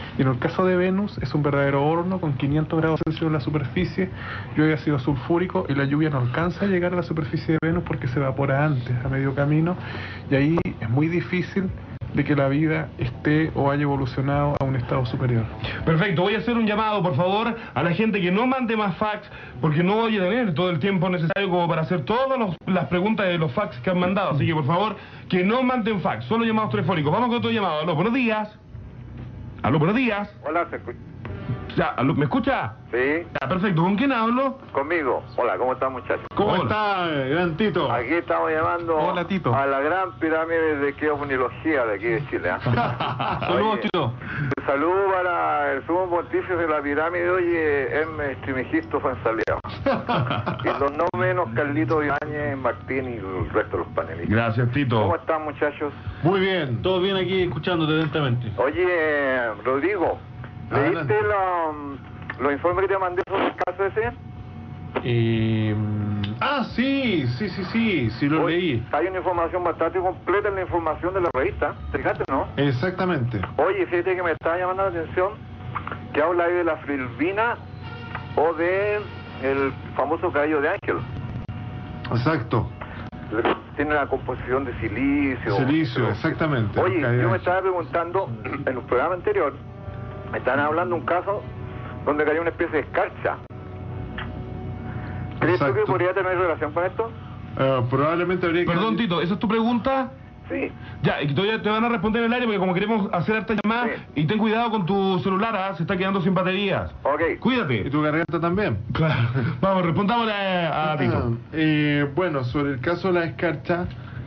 Y en el caso de Venus es un verdadero horno con quinientos grados Celsius en la superficie, llueve ácido sulfúrico y la lluvia no alcanza a llegar a la superficie de Venus porque se evapora antes, a medio camino, y ahí es muy difícil de que la vida esté o haya evolucionado a un estado superior. Perfecto, voy a hacer un llamado, por favor, a la gente que no mande más fax, porque no voy a tener todo el tiempo necesario como para hacer todas los- las preguntas de los fax que han mandado. Así que, por favor, que no manden fax, solo llamados telefónicos. Vamos con otro llamado. Aló, buenos días. Aló, buenos días. Hola, ¿se escucha? Ya, aló, ¿me escucha? Sí, Ya, perfecto. ¿Con quién hablo? conmigo. Hola, ¿cómo están, muchachos? ¿Cómo Hola. está, gran Tito? Aquí estamos llamando Hola, Tito. a la gran pirámide de geomunología de aquí de Chile. ¿ah? Saludos, Oye, Tito. Un saludo para el sumo pontífice de la pirámide, oye, Hermes Trimigisto Fuenzaliado. Y los no menos Carlito Ibáñez, Martín y el resto de los panelistas. Gracias, ¿Cómo Tito. están, muchachos? Muy bien. Todo bien aquí escuchándote atentamente. Oye, Rodrigo, Adelante. ¿leíste los, los informes que te mandé sobre el caso ese? Eh, ah, sí, sí, sí, sí, sí lo Oye, leí. Hay una información bastante completa en la información de la revista, ¿te fijaste, no? Exactamente. Oye, fíjate que me estaba llamando la atención que habla ahí de la frilbina o de el famoso cabello de ángel. Exacto. Tiene la composición de silicio. Silicio, exactamente. Oye, Cabello yo me de estaba preguntando, en un programa anterior, me estaban hablando de un caso donde cayó una especie de escarcha. ¿Crees tú que Exacto. podría tener relación con esto? Eh, probablemente habría que... Perdón, Tito, ¿esa es tu pregunta? Sí. Ya, y que todavía te van a responder en el aire porque como queremos hacer hartas llamadas, Sí. y ten cuidado con tu celular, ¿ah? Se está quedando sin baterías. Ok. ¿Y Cuídate. tu garganta también? Claro. Vamos, respondámosle a, a Tito. Eh, bueno, sobre el caso de la escarcha,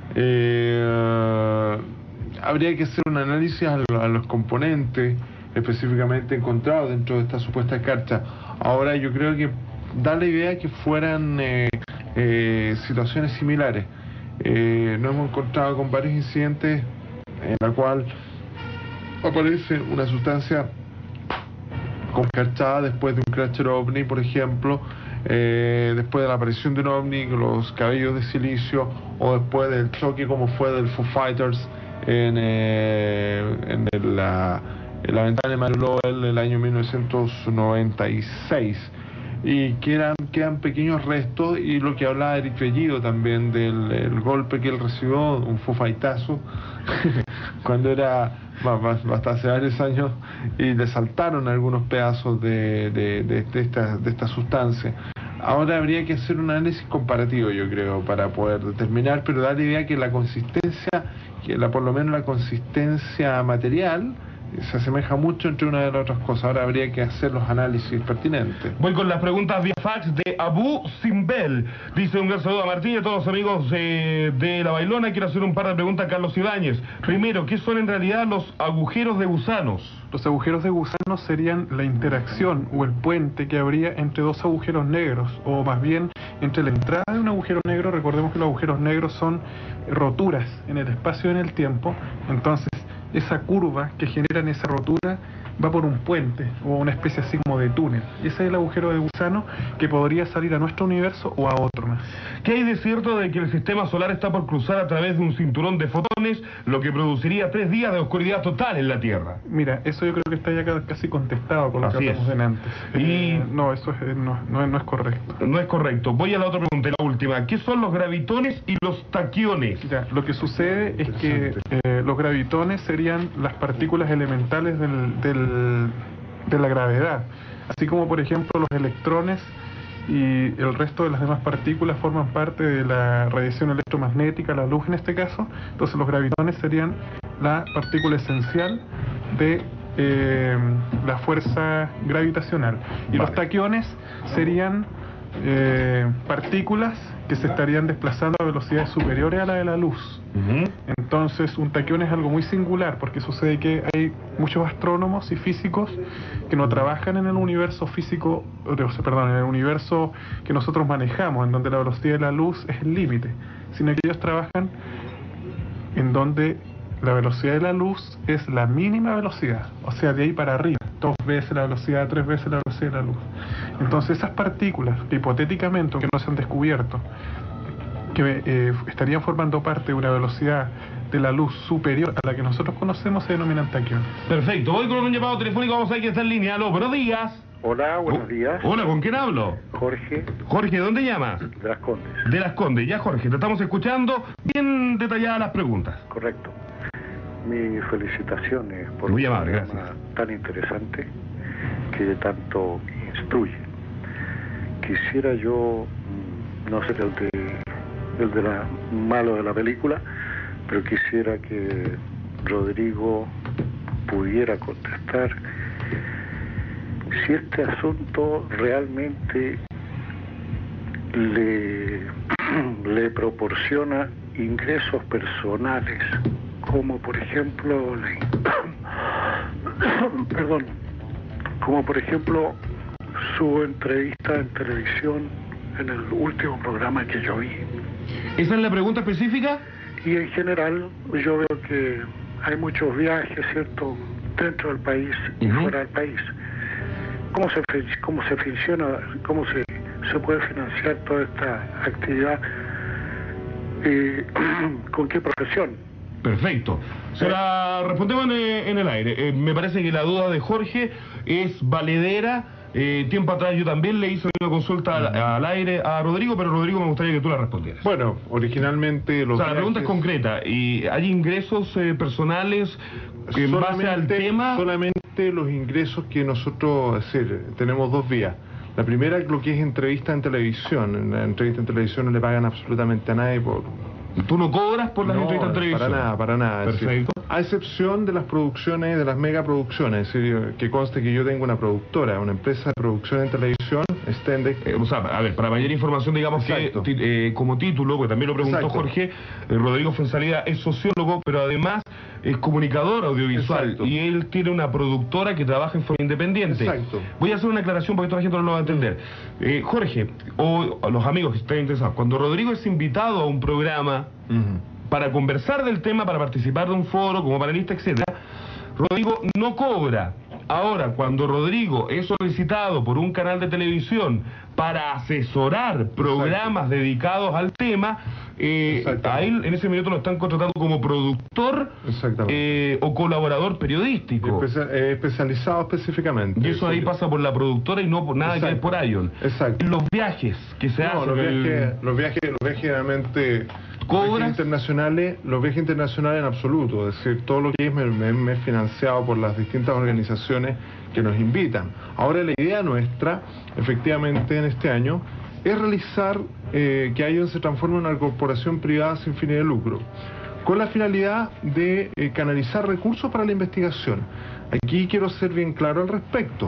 eh, habría que hacer un análisis a, lo- a los componentes específicamente encontrados dentro de esta supuesta escarcha. Ahora, yo creo que da la idea que fueran eh, eh, situaciones similares. Eh, nos hemos encontrado con varios incidentes en la cual aparece una sustancia escarchada después de un crasher ovni, por ejemplo, eh, después de la aparición de un ovni, los cabellos de silicio, o después del choque como fue del Foo Fighters en, eh, en el, la, en la ventana de Mario Lowell el año mil novecientos noventa y seis. Y quedan, quedan pequeños restos, y lo que hablaba Eric Bellido también del el golpe que él recibió, un fufaitazo, cuando era ba- ba- hasta hace varios años, y le saltaron algunos pedazos de, de, de, de esta, de esta sustancia. Ahora habría que hacer un análisis comparativo, yo creo, para poder determinar, pero da la idea que la consistencia, que la, por lo menos la consistencia material, se asemeja mucho entre una de las otras cosas. Ahora habría que hacer los análisis pertinentes. Voy con las preguntas vía fax de Abu Simbel. Dice: un gran saludo a Martín y a todos los amigos eh, de La Bailona. Quiero hacer un par de preguntas a Carlos Ibáñez. Primero, ¿qué son en realidad los agujeros de gusanos? Los agujeros de gusano serían la interacción o el puente que habría entre dos agujeros negros, o más bien entre la entrada de un agujero negro. Recordemos que los agujeros negros son roturas en el espacio y en el tiempo. Entonces, esa curva que generan esa rotura va por un puente o una especie así como de túnel. Y ese es el agujero de gusano que podría salir a nuestro universo o a otro más. ¿Qué hay de cierto de que el sistema solar está por cruzar a través de un cinturón de fotones, lo que produciría tres días de oscuridad total en la Tierra? Mira, eso yo creo que está ya ca- casi contestado con lo Así que es. hablamos de antes. Y- Eh, no, eso es, eh, no, no, no es correcto. No es correcto. Voy a la otra pregunta, la última. ¿Qué son los gravitones y los taquiones? Ya, lo que sucede es que eh, los gravitones serían las partículas elementales del, del- de la gravedad, así como por ejemplo los electrones y el resto de las demás partículas forman parte de la radiación electromagnética, la luz en este caso. Entonces los gravitones serían la partícula esencial de eh, la fuerza gravitacional, y los taquiones serían eh, partículas que se estarían desplazando a velocidades superiores a la de la luz. Ujú. Entonces, un taquión es algo muy singular, porque sucede que hay muchos astrónomos y físicos que no trabajan en el universo físico, o sea, perdón, en el universo que nosotros manejamos, en donde la velocidad de la luz es el límite, sino que ellos trabajan en donde la velocidad de la luz es la mínima velocidad, o sea, de ahí para arriba, dos veces la velocidad, tres veces la velocidad de la luz. Entonces, esas partículas que hipotéticamente, aunque no se han descubierto, que eh, estarían formando parte de una velocidad de la luz superior a la que nosotros conocemos se denominan taquiones. Perfecto, voy con un llamado telefónico, vamos a ver quién está en línea. Aló, buenos días. Hola, buenos Oh, días. Hola, ¿con quién hablo? Jorge, Jorge, ¿dónde llamas? de Las Condes. De Las Condes. Ya, Jorge, te estamos escuchando. Bien detalladas las preguntas. Correcto. Mis felicitaciones por Muy un amable, programa tan interesante que tanto instruye. Quisiera yo, mm, no ser el de, el de la malo de la película, pero quisiera que Rodrigo pudiera contestar si este asunto realmente le, le proporciona ingresos personales, como por ejemplo, la- perdón, como por ejemplo su entrevista en televisión en el último programa que yo vi. ¿Esa es la pregunta específica? Y en general yo veo que hay muchos viajes, ¿cierto?, dentro del país y Ujú. fuera del país. ¿Cómo se, fi- cómo se funciona, cómo se, se puede financiar toda esta actividad? Eh, ¿Con qué profesión? Perfecto. Se la respondemos en, eh, en el aire. Eh, me parece que la duda de Jorge es valedera. Eh, tiempo atrás yo también le hice una consulta al, al aire a Rodrigo, pero Rodrigo me gustaría que tú la respondieras. Bueno, originalmente los O sea, la pregunta es viajes- concreta. ¿Y hay ingresos eh, personales en base al Solamente- tema? Solamente los ingresos que nosotros, es decir, tenemos dos vías. La primera es lo que es entrevista en televisión. En la entrevista en televisión no le pagan absolutamente a nadie por... ¿Tú no cobras por las No, entrevistas en televisión? para nada, para nada. es decir, Perfecto. a excepción de las producciones, de las megaproducciones, es decir, que conste que yo tengo una productora, una empresa de producción en televisión, Stendek. Eh, o sea, a ver, para mayor información, digamos Exacto. que ti- eh, como título, porque también lo preguntó Exacto. Jorge, eh, Rodrigo Fuenzalida es sociólogo, pero además es comunicador audiovisual. Exacto. Y él tiene una productora que trabaja en forma independiente. Exacto. Voy a hacer una aclaración porque toda la gente no lo va a entender. Eh, Jorge, o, o los amigos que estén interesados, cuando Rodrigo es invitado a un programa Ujú. para conversar del tema, para participar de un foro como panelista, etcétera, Rodrigo no cobra. Ahora, cuando Rodrigo es solicitado por un canal de televisión para asesorar programas dedicados al tema, eh, a él en ese minuto lo están contratando como productor eh, o colaborador periodístico. Especia- eh, especializado específicamente. Y eso ahí Sí. pasa por la productora y no por nada que es Exacto. por Ion. Exacto. Los viajes que se No, hacen. los el- viajes, los viajes, los viajes generalmente ¿Cobras? viajes internacionales, los viajes internacionales en absoluto, es decir, todo lo que es me, me- me es financiado por las distintas organizaciones que nos invitan. Ahora la idea nuestra, efectivamente en este año, es realizar eh, que Ion se transforme en una corporación privada sin fines de lucro, con la finalidad de eh, canalizar recursos para la investigación. Aquí quiero ser bien claro al respecto.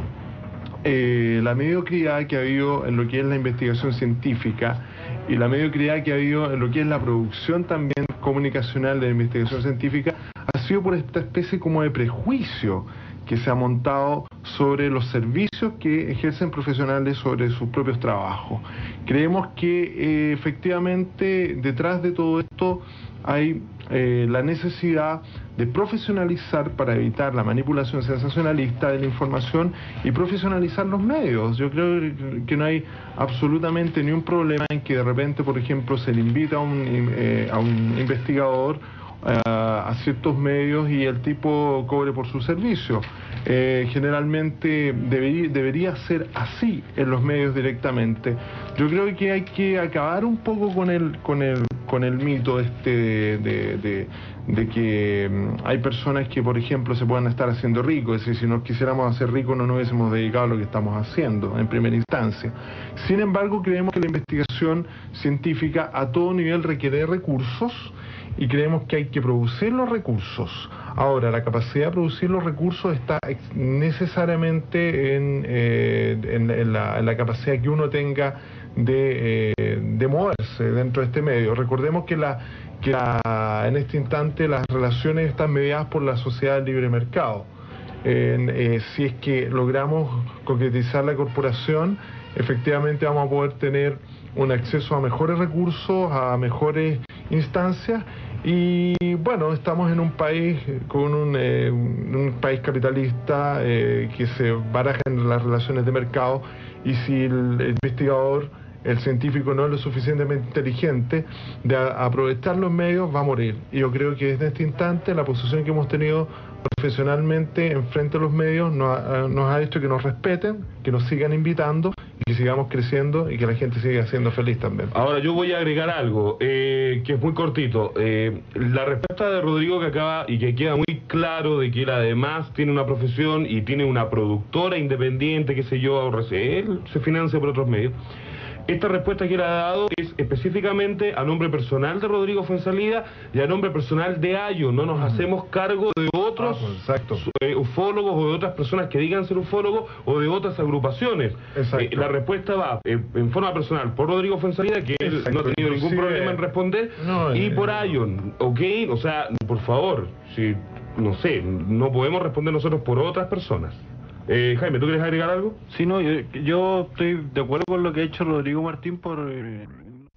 Eh, la mediocridad que ha habido en lo que es la investigación científica y la mediocridad que ha habido en lo que es la producción también comunicacional de la investigación científica ha sido por esta especie como de prejuicio que se ha montado sobre los servicios que ejercen profesionales sobre sus propios trabajos. Creemos que eh, efectivamente detrás de todo esto hay eh, la necesidad de profesionalizar para evitar la manipulación sensacionalista de la información y profesionalizar los medios. Yo creo que no hay absolutamente ni un problema en que de repente, por ejemplo, se le invita a un, eh, a un investigador eh, a ciertos medios y el tipo cobre por su servicio. Eh, generalmente debería, debería ser así en los medios directamente. Yo creo que hay que acabar un poco con el con el con el mito este de, de, de, de que mm, hay personas que, por ejemplo, se puedan estar haciendo ricos. Es decir, si nos quisiéramos hacer ricos no nos hubiésemos dedicado a lo que estamos haciendo en primera instancia. Sin embargo, creemos que la investigación científica a todo nivel requiere recursos y creemos que hay que producir los recursos. Ahora, la capacidad de producir los recursos está ex- necesariamente en, eh, en, en la, en la capacidad que uno tenga de, eh, de moverse dentro de este medio. Recordemos que, la, que la, en este instante las relaciones están mediadas por la sociedad del libre mercado. En, eh, si es que logramos concretizar la corporación, efectivamente vamos a poder tener un acceso a mejores recursos, a mejores instancias y bueno, estamos en un país con un, eh, un, un país capitalista eh, que se baraja en las relaciones de mercado y si el, el investigador el científico no es lo suficientemente inteligente de a, aprovechar los medios, va a morir. Y yo creo que desde este instante la posición que hemos tenido profesionalmente en frente a los medios nos ha, nos ha hecho que nos respeten, que nos sigan invitando y que sigamos creciendo y que la gente siga siendo feliz también. Ahora yo voy a agregar algo eh, que es muy cortito. Eh, la respuesta de Rodrigo que acaba y que queda muy claro de que él además tiene una profesión y tiene una productora independiente, qué sé yo, él se financia por otros medios. Esta respuesta que él ha dado es específicamente a nombre personal de Rodrigo Fuenzalida y a nombre personal de Ayo. No nos hacemos cargo de otros ah, pues, eh, ufólogos o de otras personas que digan ser ufólogos o de otras agrupaciones. Eh, la respuesta va eh, en forma personal por Rodrigo Fuenzalida, que él Exacto. no ha tenido ningún Inclusive, problema en responder, no, y eh, por Ayon, ¿ok? O sea, por favor, si, no sé, no podemos responder nosotros por otras personas. Eh, Jaime, ¿tú quieres agregar algo? Sí, no, yo, yo estoy de acuerdo con lo que ha hecho Rodrigo Martín por eh,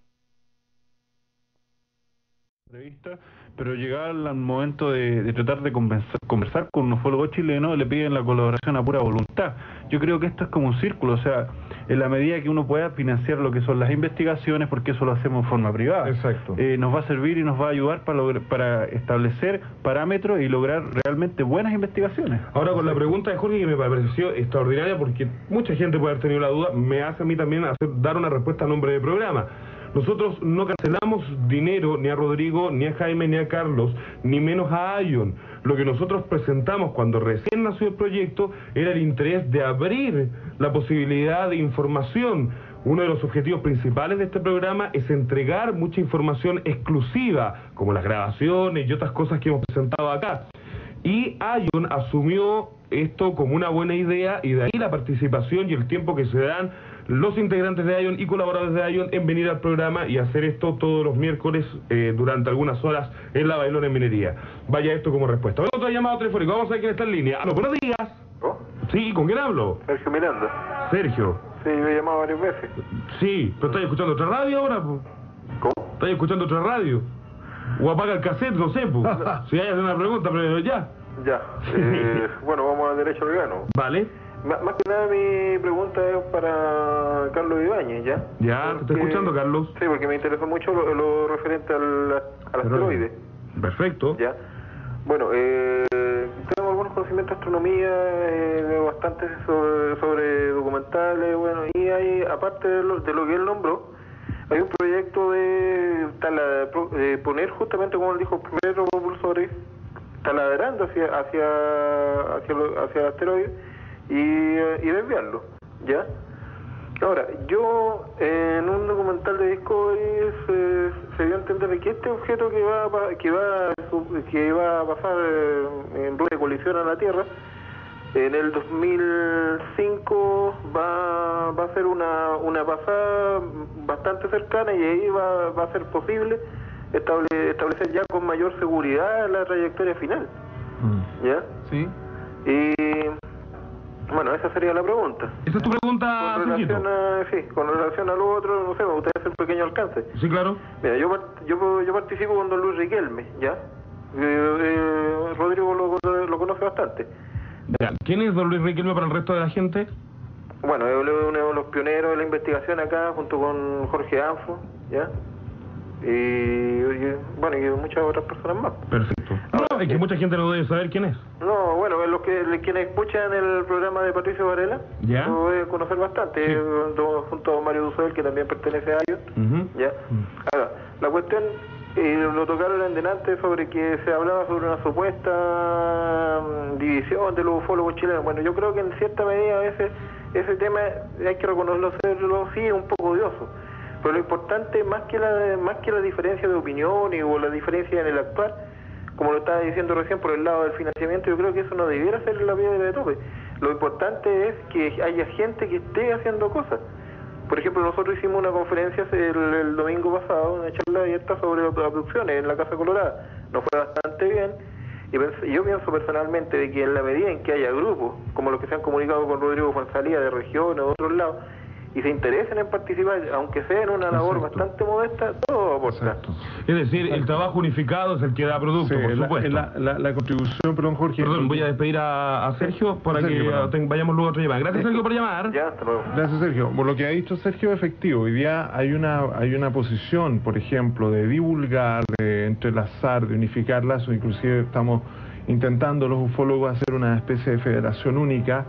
entrevista, pero llegado al momento de, de tratar de conversar, conversar con un ufólogo chileno, le piden la colaboración a pura voluntad. Yo creo que esto es como un círculo, o sea, en la medida que uno pueda financiar lo que son las investigaciones, porque eso lo hacemos en forma privada. Exacto. Eh, nos va a servir y nos va a ayudar para, lograr, para establecer parámetros y lograr realmente buenas investigaciones. Ahora, con la pregunta de Jorge, que me pareció extraordinaria, porque mucha gente puede haber tenido la duda, me hace a mí también hacer, dar una respuesta a nombre del programa. Nosotros no cancelamos dinero ni a Rodrigo, ni a Jaime, ni a Carlos, ni menos a Ayon. Lo que nosotros presentamos cuando recién nació el proyecto era el interés de abrir la posibilidad de información. Uno de los objetivos principales de este programa es entregar mucha información exclusiva, como las grabaciones y otras cosas que hemos presentado acá. Y Ayon asumió esto como una buena idea, y de ahí la participación y el tiempo que se dan los integrantes de Ayon y colaboradores de Ayon en venir al programa y hacer esto todos los miércoles eh, durante algunas horas en la Bailona en Minería. Vaya esto como respuesta. Otro llamado telefónico, vamos a ver quién está en línea. Aló, buenos días. ¿Oh? Sí, ¿con quién hablo? Sergio Miranda. Sergio. Sí, yo he llamado varias veces. Sí, pero ¿estás escuchando otra radio ahora? Po? ¿Cómo? ¿Estás escuchando otra radio? O apaga el cassette, no sé, po. Si hay una pregunta, pero ya. Ya. Eh, bueno, vamos al derecho al grano. Vale. Más, más que nada mi pregunta es para Carlos Ibáñez, ¿ya? Ya, te estoy escuchando, Carlos. Sí, porque me interesó mucho lo, lo referente al, al asteroide. Perfecto. Ya. Bueno, eh, tengo algunos conocimientos de astronomía, eh, veo bastante sobre, sobre documentales, bueno, y hay, aparte de lo, de lo que él nombró, hay un proyecto de, tala, de poner justamente, como él dijo, primero propulsores taladrando hacia hacia hacia, lo, hacia el asteroide y, y desviarlo, ¿ya? Ahora, yo en un documental de Discovery se, se dio a entender de que este objeto que va a, que va que va a pasar en ruta de colisión a la Tierra en el dos mil cinco va, va a ser una, una pasada bastante cercana, y ahí va, va a ser posible estable, establecer ya con mayor seguridad la trayectoria final. Mm. ¿Ya? Sí. Y bueno, esa sería la pregunta. Esa es tu pregunta, con relación a, sí, con relación a lo otro, no sé, me gustaría hacer un pequeño alcance. Sí, claro. Mira, yo, yo, yo participo con don Luis Riquelme, ¿ya? Eh, eh, Rodrigo lo, lo conoce bastante. Ya. ¿Quién es don Luis Riquelme para el resto de la gente? Bueno, es uno de los pioneros de la investigación acá, junto con Jorge Anfo, ¿ya? Y, y bueno, y muchas otras personas más. Perfecto. No, es que mucha gente no debe saber quién es. No, bueno, los que quienes escuchan el programa de Patricio Varela, ¿ya? Lo deben conocer bastante, sí. junto, junto a Mario Dusel, que también pertenece a ellos. Uh-huh. ¿Ya? Uh-huh. Ahora, la cuestión, eh, lo tocaron en delante sobre que se hablaba sobre una supuesta um, división de los ufólogos chilenos. Bueno, yo creo que en cierta medida a veces ese tema hay que reconocerlo, sí, es un poco odioso. Pero lo importante, más que la más que la diferencia de opiniones o la diferencia en el actuar, como lo estaba diciendo recién por el lado del financiamiento, yo creo que eso no debiera ser la piedra de tope. Lo importante es que haya gente que esté haciendo cosas. Por ejemplo, nosotros hicimos una conferencia el, el domingo pasado, una charla abierta sobre abducciones en la Casa Colorada. Nos fue bastante bien, y yo pienso personalmente de que en la medida en que haya grupos, como los que se han comunicado con Rodrigo Fuenzalida de regiones o de otros lados, y se interesen en participar, aunque sea en una labor Exacto. bastante modesta, todo aporta. Es decir, el trabajo unificado es el que da producto, Sí, por la, supuesto. la, la, la contribución, perdón Jorge. Perdón, voy a despedir a, a Sergio para Sergio, que perdón. ten- vayamos luego a otra llamada. Gracias, Sergio, por llamar. Ya, hasta luego. Gracias, Sergio. Por lo que ha dicho Sergio, efectivo. Hoy día hay una hay una posición, por ejemplo, de divulgar, de entrelazar, de unificar lazos. Inclusive estamos intentando los ufólogos hacer una especie de federación única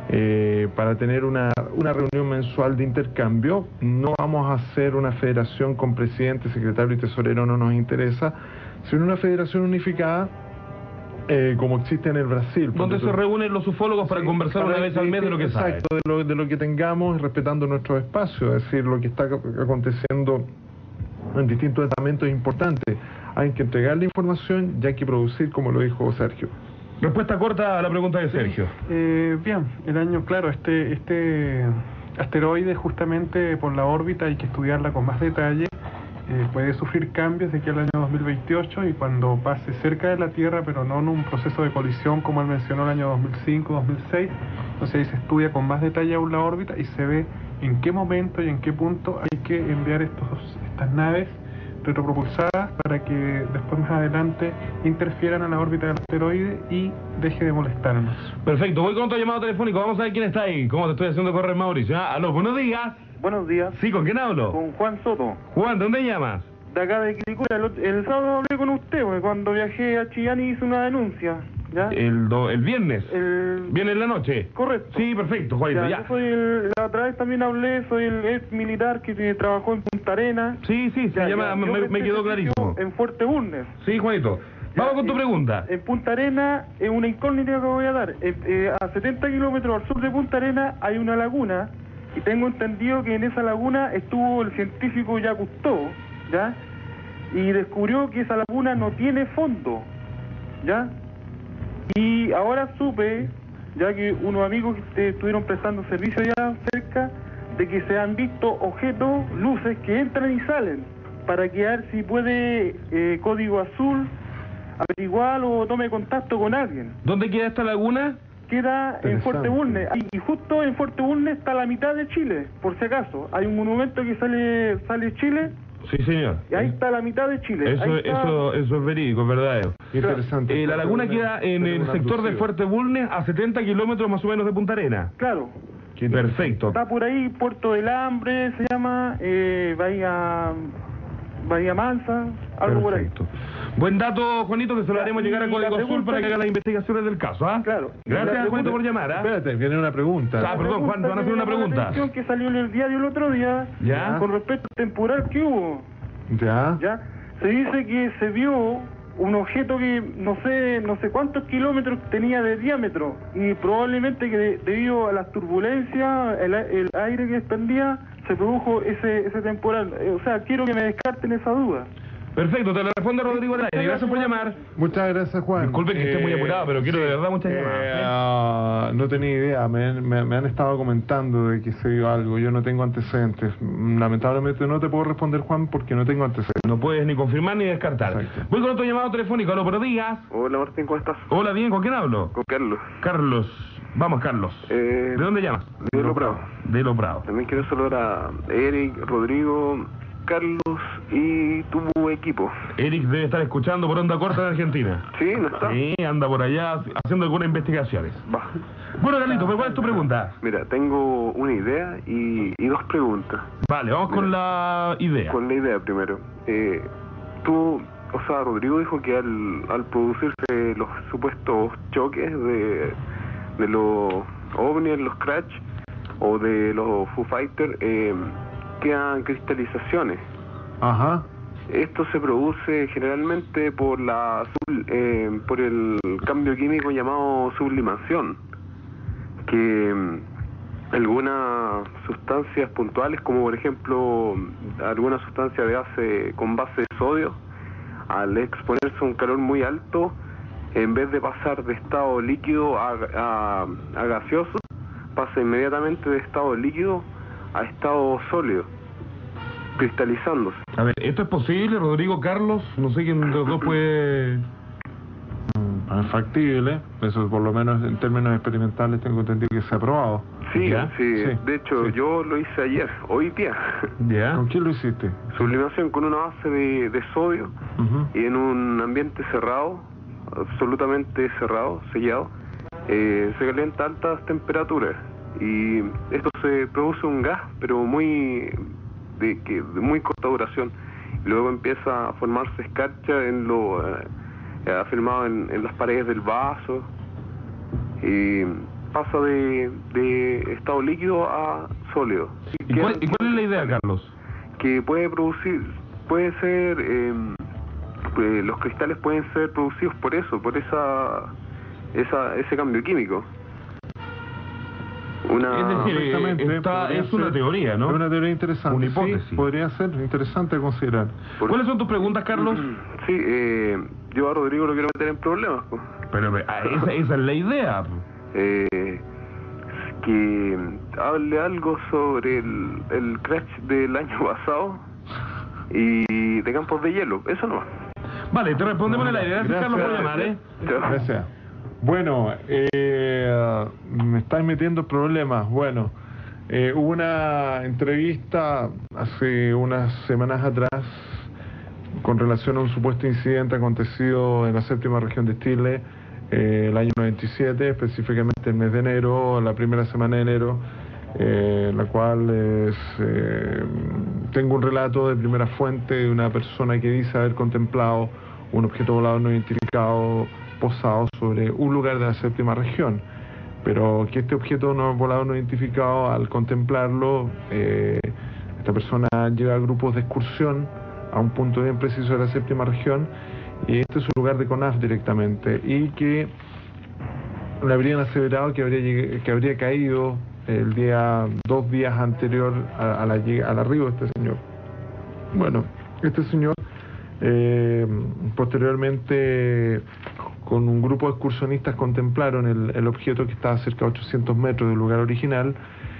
eh, para tener una, una reunión mensual de intercambio. No vamos a hacer una federación con presidente, secretario y tesorero, no nos interesa, sino una federación unificada eh, como existe en el Brasil. Donde se reúnen los ufólogos para Sí, conversar para una vez al mes de lo que saben. Exacto, de lo, de lo que tengamos, respetando nuestro espacio, es decir, lo que está ac- aconteciendo en distintos estamentos es importante. Hay que entregar la información y hay que producir, como lo dijo Sergio. Respuesta corta a la pregunta de Sergio. Eh, bien, el año, claro, este, este asteroide justamente por la órbita hay que estudiarla con más detalle. Eh, puede sufrir cambios de aquí al año dos mil veintiocho y cuando pase cerca de la Tierra, pero no en un proceso de colisión como él mencionó el año dos mil cinco, dos mil seis. Entonces ahí se estudia con más detalle aún la órbita y se ve en qué momento y en qué punto hay que enviar estos, estas naves retropropulsadas para que después más adelante interfieran a la órbita del asteroide y deje de molestarnos. Perfecto, voy con otro llamado telefónico. Vamos a ver quién está ahí. ¿Cómo te estoy haciendo correr, Mauricio? Ah, aló, buenos días. Buenos días. Sí, ¿con quién hablo? Con Juan Soto. Juan, ¿de dónde llamas? De acá de Quilicura. El, ot- el sábado hablé con usted, porque cuando viajé a Chillán hice una denuncia. ¿Ya? El, do- el viernes. El... ¿Viene en la noche? Correcto. Sí, perfecto, Juanito, Ya, ya. yo soy el, la otra vez también hablé, soy el ex militar que eh, trabajó en Punta Arenas. Sí, sí, se Ya, llama, ya, me, yo me- me presté quedó servicio clarísimo. En Fuerte Bulnes. Sí, Juanito. Vamos con tu pregunta. En Punta Arenas, es una incógnita que voy a dar. Eh, eh, a setenta kilómetros al sur de Punta Arenas hay una laguna, y tengo entendido que en esa laguna estuvo el científico Jacques Cousteau, ¿ya? Y descubrió que esa laguna no tiene fondo, ¿ya? Y ahora supe, ya que unos amigos que estuvieron prestando servicio allá cerca, de que se han visto objetos, luces que entran y salen, para que a ver si puede eh, Código Azul averiguar o tome contacto con alguien. ¿Dónde queda esta laguna? Queda en Interesante. Fuerte Bulnes, y, y justo en Fuerte Bulnes está la mitad de Chile, por si acaso. Hay un monumento que sale sale Chile, Sí, señor. y ahí está la mitad de Chile. Eso, Ahí está- eso, eso es verídico, es verdadero. Interesante. Eh, la laguna queda en el sector de Fuerte Bulnes, a setenta kilómetros más o menos de Punta Arenas. Claro. Perfecto. Está por ahí Puerto del Hambre, se llama, eh, Bahía, Bahía Mansa, algo por ahí. Perfecto. Buen dato, Juanito, que se lo haremos llegar a y Código la Azul pregunta para que que- haga las investigaciones del caso, ¿ah? Claro. Gracias, La Juanito, por llamar, ¿ah? Espérate, viene una pregunta. Ah, perdón, Juan, te van a hacer una Me llamó la pregunta. atención que salió en el diario el otro día, Ya. con respecto al temporal que hubo. Ya. ¿Ya? Se dice que se vio un objeto que no sé no sé cuántos kilómetros tenía de diámetro y probablemente que de- debido a las turbulencias, el, a- el aire que expandía, se produjo ese ese temporal. Eh, o sea, quiero que me descarten esa duda. Perfecto, te lo responde Rodrigo al aire. Gracias por llamar. Muchas gracias, Juan. Disculpe que esté muy Eh, apurado, pero quiero de verdad muchas eh, llamadas. ¿eh? ah, no tenía idea, me, han- me, me han estado comentando de que se vio algo, yo no tengo antecedentes. Mm, Lamentablemente no te puedo responder, Juan, porque no tengo antecedentes. No puedes ni confirmar ni descartar. Voy con otro llamado telefónico. Aló, buenos días. Hola Martín, ¿cómo estás? Hola, bien, ¿con quién hablo? Con Carlos. Carlos. Vamos, Carlos. Eh, ¿De dónde llamas? de Lo Prado. De Lo Prado. También quiero saludar a Eric, Rodrigo, Carlos y tu equipo. Eric debe estar escuchando por onda corta de Argentina. Sí, ¿no está? Sí, anda por allá haciendo algunas investigaciones. Va. Bueno, Carlito, ¿pero cuál es tu pregunta? Mira, tengo una idea y, y dos preguntas. Vale, vamos con la idea. Con la idea primero. Eh, tú, o sea, Rodrigo dijo que al, al producirse los supuestos choques de, de los ovnis, los crash o de los Foo Fighters, eh, quedan cristalizaciones. Ajá. Esto se produce generalmente por la sub- eh, por el cambio químico llamado sublimación, que mm, algunas sustancias puntuales, como por ejemplo alguna sustancia de base con base de sodio, al exponerse a un calor muy alto, en vez de pasar de estado líquido a, a, a gaseoso, pasa inmediatamente de estado líquido a estado sólido, cristalizándose. A ver, ¿esto es posible, Rodrigo, Carlos? No sé quién de los dos puede... Mm, Es factible, eso por lo menos en términos experimentales tengo entendido que se ha probado. Sí, ¿Ya? sí, Sí, de hecho sí. yo lo hice ayer, hoy día. ¿Ya? ¿Con quién lo hiciste? Sublimación con una base de, de sodio Ujú. y en un ambiente cerrado, absolutamente cerrado, sellado, eh, se calienta a altas temperaturas y esto se produce un gas, pero muy de, que, de muy corta duración. Y luego empieza a formarse escarcha en lo eh, afirmado en, en las paredes del vaso y pasa de, de estado líquido a sólido. ¿Y cuál, ¿Y cuál es la idea, Carlos? Que puede producir, puede ser, eh, pues, los cristales pueden ser producidos por eso, por esa, esa ese cambio químico. Una, Es decir, Perfectamente, está- podría es una ser- teoría, ¿no? Es una teoría interesante. Una sí, hipótesis. podría ser interesante a considerar. ¿Cuáles son tus preguntas, Carlos? Sí, eh, yo a Rodrigo lo quiero meter en problemas. po. Pero ah, esa, esa es la idea. Eh, que hable algo sobre el, el crash del año pasado y de campos de hielo, eso no. Vale, te respondemos en el aire. Gracias, Carlos, por llamar, ¿eh? Gracias. Bueno, eh, me estáis metiendo en problemas. Bueno, eh, hubo una entrevista hace unas semanas atrás con relación a un supuesto incidente acontecido en la séptima región de Chile eh, el año noventa y siete, específicamente el mes de enero, la primera semana de enero, eh, la cual es, eh, tengo un relato de primera fuente de una persona que dice haber contemplado un objeto volador no identificado posado sobre un lugar de la séptima región, pero que este objeto no volador no identificado, al contemplarlo, eh, esta persona lleva grupos de excursión a un punto bien preciso de la séptima región, y este es un lugar de CONAF directamente, y que le habrían aseverado que habría, lleg- que habría caído el día, dos días anterior a, a la, lleg- al arribo de este señor. Bueno, este señor eh, posteriormente con un grupo de excursionistas contemplaron el, el objeto que estaba a cerca de ochocientos metros del lugar original,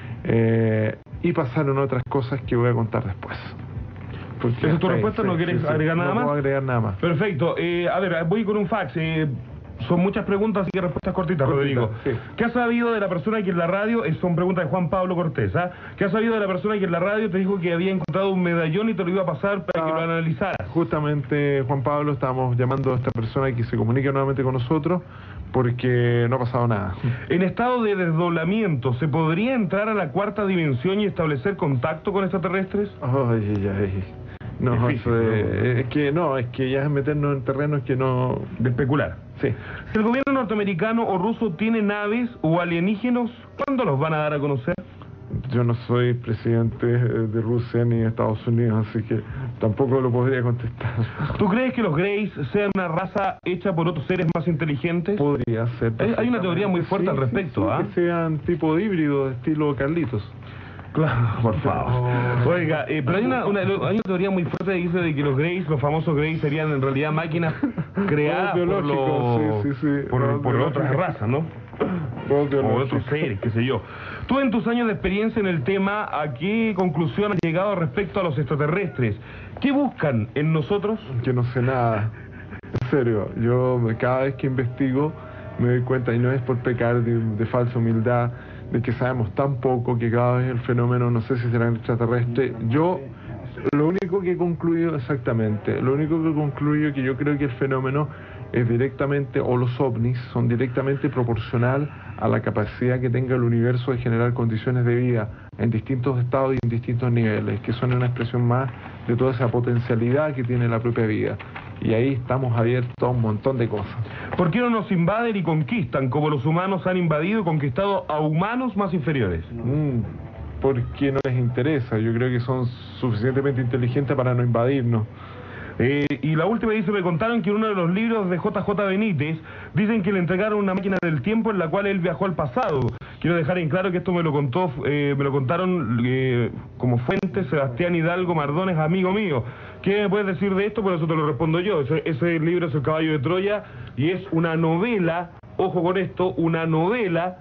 eh, y pasaron otras cosas que voy a contar después. Porque ¿Esa es tu hasta ahí, respuesta? sí, ¿No quieres sí, sí. agregar nada No más? puedo agregar nada más. Perfecto. Eh, a ver, voy con un fax. Eh, son muchas preguntas y respuestas cortitas, Cortita, Rodrigo. sí. ¿Qué has sabido de la persona que en la radio, eh, son preguntas de Juan Pablo Cortés, ¿ah? ¿Qué has sabido de la persona que en la radio te dijo que había encontrado un medallón y te lo iba a pasar para que lo analizaras? Justamente, Juan Pablo, estábamos llamando a esta persona que se comunique nuevamente con nosotros porque no ha pasado nada. En estado de desdoblamiento, ¿se podría entrar a la cuarta dimensión y establecer contacto con extraterrestres? Ay, ay, ay. No, Difícil, eso es, es que no, es que ya es meternos en terrenos que no... De especular. Sí. Si el gobierno norteamericano o ruso tiene naves o alienígenos, ¿cuándo los van a dar a conocer? Yo no soy presidente de Rusia ni de Estados Unidos, así que tampoco lo podría contestar. ¿Tú crees que los Greys sean una raza hecha por otros seres más inteligentes? Podría ser. Hay, hay una teoría muy fuerte Sí, al sí, respecto, sí, ¿ah? que sean tipo de híbrido, de estilo Carlitos. Claro, por favor. Oiga, eh, pero hay una, una, hay una teoría muy fuerte que dice de que los Greys, los famosos Greys, serían en realidad máquinas creadas por, los, biológicos, sí, sí, sí. por, Robots por otras biológicos. razas, ¿no? Robots O biológicos. otros seres, qué sé yo. Tú, en tus años de experiencia en el tema, ¿a qué conclusión has llegado respecto a los extraterrestres? ¿Qué buscan en nosotros? Que no sé nada. En serio, yo me- cada vez que investigo me doy cuenta, y no es por pecar de, de falsa humildad, de que sabemos tan poco que cada vez el fenómeno, no sé si será extraterrestre. Yo, lo único que concluyo exactamente, lo único que concluyo que yo creo que el fenómeno es directamente, o los ovnis, son directamente proporcional a la capacidad que tenga el universo de generar condiciones de vida en distintos estados y en distintos niveles, que son una expresión más de toda esa potencialidad que tiene la propia vida. Y ahí estamos abiertos a un montón de cosas. ¿Por qué no nos invaden y conquistan como los humanos han invadido y conquistado a humanos más inferiores? Mm, porque no les interesa. Yo creo que son suficientemente inteligentes para no invadirnos. Eh, y la última dice, me contaron que en uno de los libros de J J Benítez dicen que le entregaron una máquina del tiempo en la cual él viajó al pasado. Quiero dejar en claro que esto me lo contó, eh, me lo contaron eh, como fuente Sebastián Hidalgo Mardones, amigo mío. ¿Qué me puedes decir de esto? Por eso te lo respondo yo. Ese, ese libro es El caballo de Troya y es una novela, ojo con esto, una novela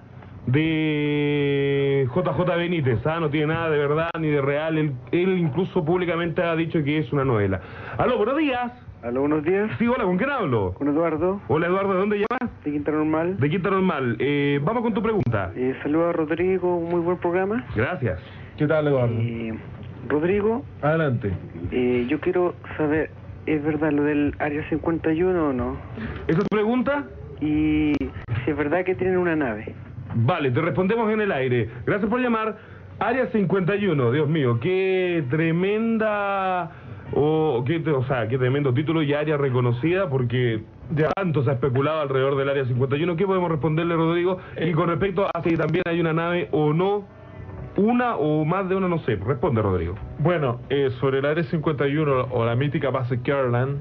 de J J Benítez, ¿ah? No tiene nada de verdad ni de real, él, él incluso públicamente ha dicho que es una novela. Aló, buenos días. Aló, buenos días. Sí, hola, ¿con quién hablo? Con Eduardo. Hola, Eduardo, ¿de dónde llamas? De Quinta Normal. De Quinta Normal. Eh, vamos con tu pregunta. Eh, saludos a Rodrigo, muy buen programa. Gracias. ¿Qué tal, Eduardo? Eh, Rodrigo. Adelante. Eh, yo quiero saber, ¿es verdad lo del Área cincuenta y uno o no? ¿Esa es tu pregunta? Y si es verdad que tienen una nave. Vale, te respondemos en el aire. Gracias por llamar. Área cincuenta y uno, Dios mío, qué tremenda... O, qué, o sea, qué tremendo título y área reconocida, porque ya tanto se ha especulado alrededor del Área cincuenta y uno. ¿Qué podemos responderle, Rodrigo? Y con respecto a si también hay una nave o no, una o más de una, no sé. Responde, Rodrigo. Bueno, eh, sobre el Área cincuenta y uno o la mítica base Kirtland,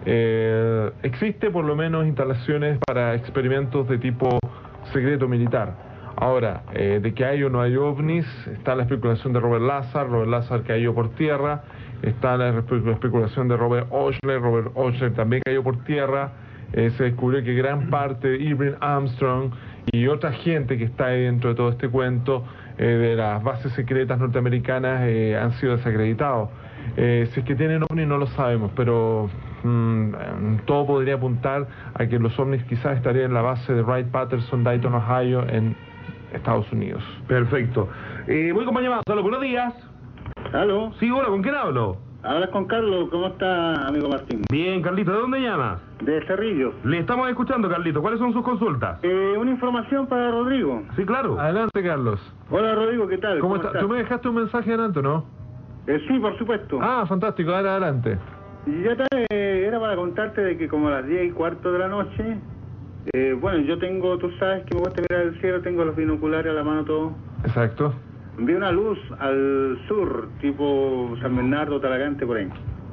eh, existe por lo menos instalaciones para experimentos de tipo secreto militar. Ahora, eh, de que hay o no hay ovnis, está la especulación de Robert Lazar, Robert Lazar cayó por tierra, está la especulación de Robert Oshler, Robert Oshler también cayó por tierra, eh, se descubrió que gran parte de Irving Armstrong y otra gente que está ahí dentro de todo este cuento eh, de las bases secretas norteamericanas eh, han sido desacreditados. Eh, si es que tienen ovnis no lo sabemos, pero mmm, todo podría apuntar a que los ovnis quizás estarían en la base de Wright-Patterson, Dayton, Ohio, en Estados Unidos. Perfecto. Eh, voy con llamada. Hola, buenos días. ¿Aló? Sí, hola, ¿con quién hablo? Hablas con Carlos. ¿Cómo está, amigo Martín? Bien, Carlito, ¿de dónde llama? De Cerrillo. Le estamos escuchando, Carlito. ¿Cuáles son sus consultas? Eh, una información para Rodrigo. Sí, claro. Adelante, Carlos. Hola, Rodrigo, ¿qué tal? ¿Cómo, ¿Cómo está? estás? ¿Tú me dejaste un mensaje adelante, no? Eh, sí, por supuesto. Ah, fantástico, dale adelante. Y ya está, eh, era para contarte de que como a las diez y cuarto de la noche, eh, bueno, yo tengo, tú sabes que me gusta mirar el cielo, tengo los binoculares a la mano todo. Exacto. Vi una luz al sur, tipo San Bernardo, Talagante, por ahí.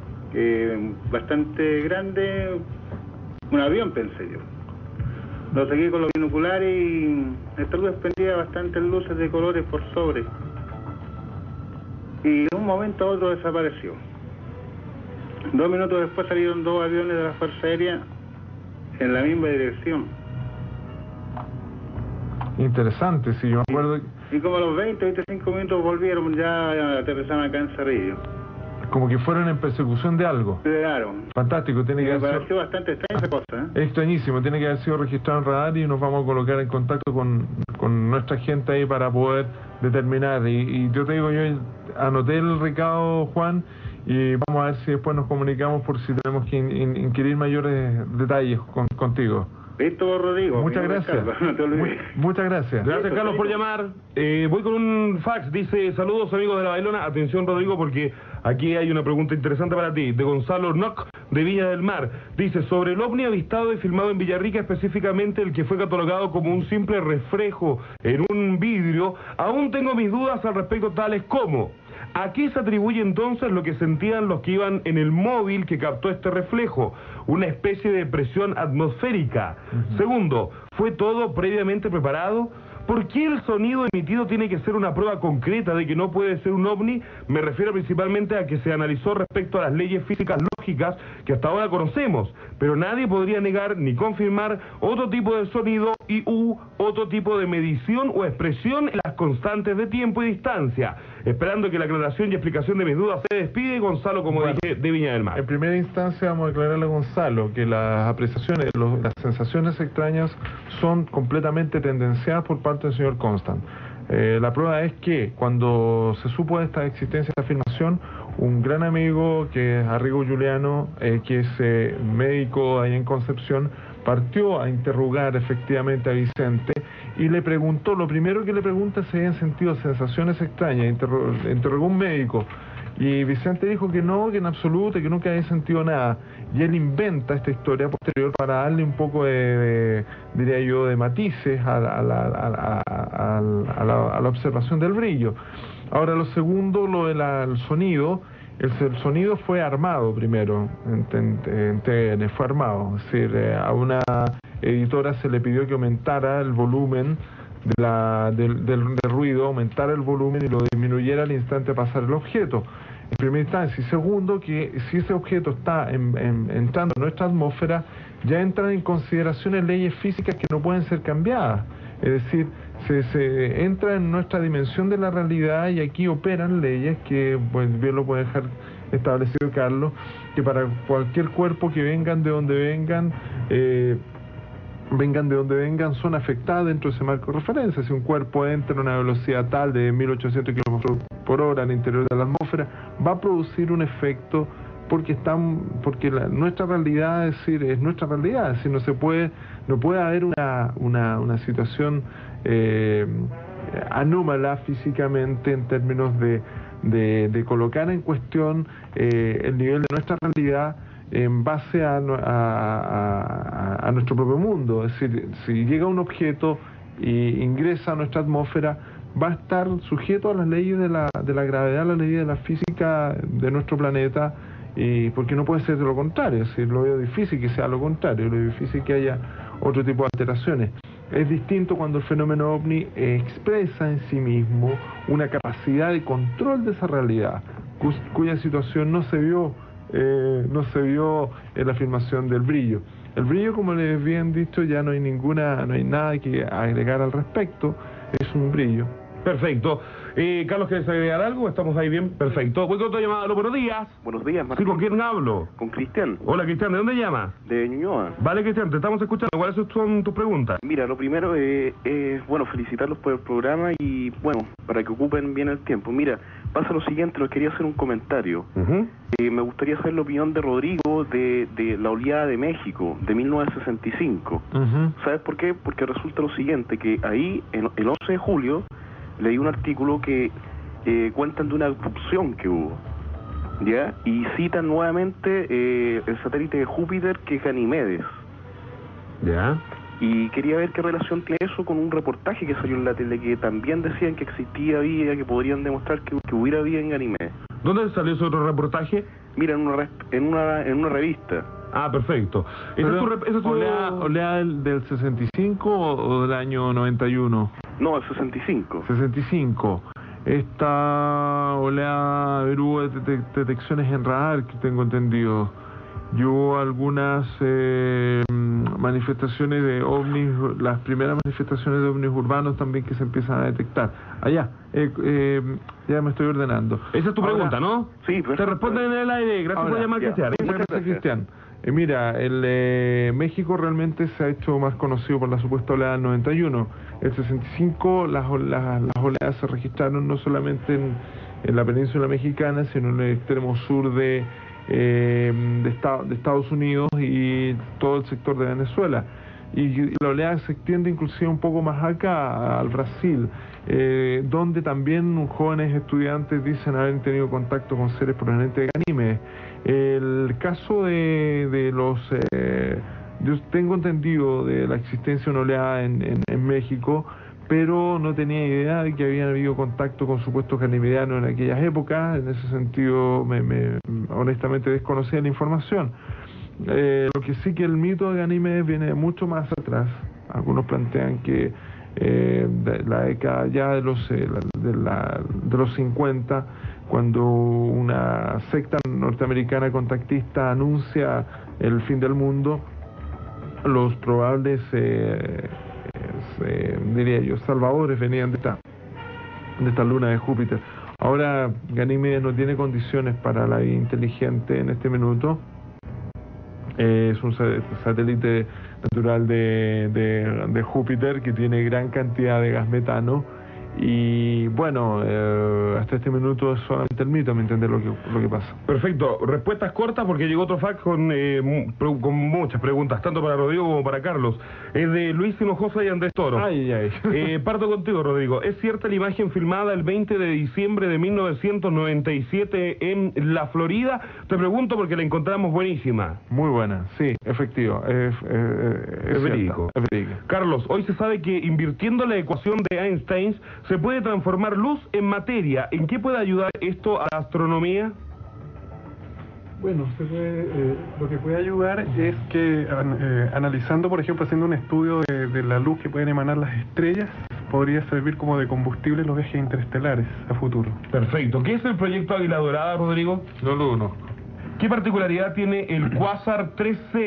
Eh, bastante grande, un avión pensé yo. Lo seguí con los binoculares y esta luz desprendía bastantes luces de colores por sobre. Y de un momento a otro desapareció. Dos minutos después salieron dos aviones de la Fuerza Aérea en la misma dirección. Interesante, sí, yo me acuerdo. Y como a los veinte, veinticinco minutos volvieron, ya aterrizaron acá en Cerrillo. Como que fueron en persecución de algo. Claro. Fantástico, tiene que Me haber pareció sido... bastante extraña esa cosa, ¿eh? Es extrañísimo, tiene que haber sido registrado en radar y nos vamos a colocar en contacto con, con nuestra gente ahí para poder determinar. Y, y yo te digo, yo anoté el recado, Juan, y vamos a ver si después nos comunicamos por si tenemos que in, in, inquirir mayores detalles con, contigo. Listo, Rodrigo. Muchas gracias. Carlos, no te olvides. Muchas gracias. Gracias, Carlos, por llamar. Eh, voy con un fax. Dice, saludos, amigos de La Bailona. Atención, Rodrigo, porque aquí hay una pregunta interesante para ti. De Gonzalo Nock, de Viña del Mar. Dice, sobre el ovni avistado y filmado en Villarrica, específicamente el que fue catalogado como un simple reflejo en un vidrio, aún tengo mis dudas al respecto, tales como... ¿A qué se atribuye entonces lo que sentían los que iban en el móvil que captó este reflejo? Una especie de presión atmosférica. Uh-huh. Segundo, ¿fue todo previamente preparado? ¿Por qué el sonido emitido tiene que ser una prueba concreta de que no puede ser un ovni? Me refiero principalmente a que se analizó respecto a las leyes físicas lógicas que hasta ahora conocemos, pero nadie podría negar ni confirmar otro tipo de sonido y u otro tipo de medición o expresión en las constantes de tiempo y distancia. Esperando que la aclaración y explicación de mis dudas se despide, Gonzalo, como bueno, dije, de Viña del Mar. En primera instancia vamos a aclararle a Gonzalo que las apreciaciones, los, las sensaciones extrañas son completamente tendenciadas por parte del señor Constant. Eh, la prueba es que cuando se supo de esta existencia de esta afirmación, un gran amigo que es Arrigo Giuliano, eh, que es eh, médico ahí en Concepción, partió a interrogar efectivamente a Vicente y le preguntó, lo primero que le pregunta es si habían sentido sensaciones extrañas, interrogó, interrogó a un médico y Vicente dijo que no, que en absoluto, que nunca había sentido nada, y él inventa esta historia posterior para darle un poco de, de diría yo, de matices a la, a, la, a, la, a, la, a la observación del brillo. Ahora, lo segundo, lo del sonido. El, el sonido fue armado primero, en, en, en T N, fue armado. Es decir, eh, a una editora se le pidió que aumentara el volumen de la, del, del, del ruido, aumentara el volumen y lo disminuyera al instante de pasar el objeto. En primera instancia. Y segundo, que si ese objeto está en, en, entrando en nuestra atmósfera, ya entran en consideraciones leyes físicas que no pueden ser cambiadas. Es decir, se, se entra en nuestra dimensión de la realidad y aquí operan leyes que, pues bien lo puede dejar establecido Carlos, que para cualquier cuerpo que vengan de donde vengan, eh, vengan de donde vengan, son afectadas dentro de ese marco de referencia. Si un cuerpo entra a una velocidad tal de mil ochocientos kilómetros por hora al interior de la atmósfera, va a producir un efecto porque están, porque la, nuestra realidad, es decir, es nuestra realidad, es decir, no se puede, no puede haber una, una, una situación eh, anómala físicamente en términos de, de, de colocar en cuestión eh, el nivel de nuestra realidad en base a, a, a, a nuestro propio mundo. Es decir, si llega un objeto y ingresa a nuestra atmósfera, va a estar sujeto a las leyes de la, de la gravedad, a las leyes de la física de nuestro planeta, y porque no puede ser de lo contrario. Es decir, lo veo difícil que sea lo contrario, lo veo difícil que haya otro tipo de alteraciones. Es distinto cuando el fenómeno ovni expresa en sí mismo una capacidad de control de esa realidad, cuya situación no se vio Eh, no se vio en la afirmación del brillo. El brillo, como les bien dicho, ya no hay ninguna, no hay nada que agregar al respecto, es un brillo. Perfecto. Eh, Carlos, ¿quieres agregar algo? ¿Estamos ahí bien? Perfecto. Voy con otra llamada. Aló, buenos días. Buenos días, Martín. Sí, ¿con quién hablo? Con Cristian. Hola, Cristian. ¿De dónde llamas? De Ñuñoa. Vale, Cristian, te estamos escuchando. ¿Cuáles son tus preguntas? Mira, lo primero es, eh, bueno, felicitarlos por el programa y, bueno, para que ocupen bien el tiempo. Mira, pasa lo siguiente, les quería hacer un comentario. Uh-huh. eh, me gustaría saber la opinión de Rodrigo de, de la oleada de México, de mil novecientos sesenta y cinco. Uh-huh. ¿Sabes por qué? Porque resulta lo siguiente, que ahí, en, el once de julio, leí un artículo que eh, cuentan de una erupción que hubo, ¿ya? Y citan nuevamente eh, el satélite de Júpiter, que es Ganímedes. ¿Ya? Y quería ver qué relación tiene eso con un reportaje que salió en la tele, que también decían que existía vida, que podrían demostrar que, que hubiera vida en Ganímedes. ¿Dónde salió ese otro reportaje? Mira, en una, re- en una, en una revista. Ah, perfecto. ¿Ese es tu rep- ese es tu- ¿Oleada, oleada del, del sesenta y cinco o del año noventa y uno? No, el sesenta y cinco. sesenta y cinco. Esta oleada, a ver, hubo det- det- detecciones en radar, que tengo entendido. Y hubo algunas eh, manifestaciones de ovnis, las primeras manifestaciones de ovnis urbanos también que se empiezan a detectar. Allá, eh, eh, ya me estoy ordenando. Esa es tu Ahora, pregunta, ¿no? Sí, Te responden en el aire. Gracias Ahora, por llamar, ya, Cristian. muchas gracias, Cristian. Eh, mira, el eh, México realmente se ha hecho más conocido por la supuesta oleada del noventa y uno. El sesenta y cinco, las, las, las oleadas se registraron no solamente en, en la península mexicana, sino en el extremo sur de, eh, de, Estados, de Estados Unidos y todo el sector de Venezuela. Y, y la oleada se extiende inclusive un poco más acá, al Brasil, eh, donde también jóvenes estudiantes dicen haber tenido contacto con seres provenientes de Ganímedes. El caso de, de los... Eh, yo tengo entendido de la existencia de una oleada en, en, en México, pero no tenía idea de que habían habido contacto con supuestos ganimedianos en aquellas épocas. En ese sentido, me, me honestamente desconocía la información. Eh, lo que sí que el mito de Ganímedes viene mucho más atrás. Algunos plantean que eh, de la década ya de los eh, de, la, de los cincuenta, cuando una secta norteamericana contactista anuncia el fin del mundo, los probables eh, eh, diría yo salvadores venían de esta de esta luna de Júpiter. Ahora Ganímedes no tiene condiciones para la vida inteligente en este minuto. Eh, es un satélite natural de, de, de Júpiter que tiene gran cantidad de gas metano y bueno, eh, hasta este minuto es solamente el mito, ¿me entiendes lo que, lo que pasa? Perfecto, respuestas cortas porque llegó otro fax con, eh, mu- pre- con muchas preguntas, tanto para Rodrigo como para Carlos. Es de Luis Hinojosa y Andrés Toro. Ay, ay. Eh, parto contigo, Rodrigo. ¿Es cierta la imagen filmada el veinte de diciembre de mil novecientos noventa y siete en la Florida? Te pregunto porque la encontramos buenísima. Muy buena, sí, efectivo, es, es, es, Es cierta, verídico. es verídico. Carlos, hoy se sabe que invirtiendo la ecuación de Einstein se puede transformar luz en materia. ¿En qué puede ayudar esto a la astronomía? Bueno, se puede, eh, lo que puede ayudar es que an- eh, analizando, por ejemplo, haciendo un estudio de, de la luz que pueden emanar las estrellas, podría servir como de combustible en los viajes interestelares a futuro. Perfecto. ¿Qué es el proyecto Águila Dorada, Rodrigo? No lo conozco. ¿Qué particularidad tiene el Quasar tres C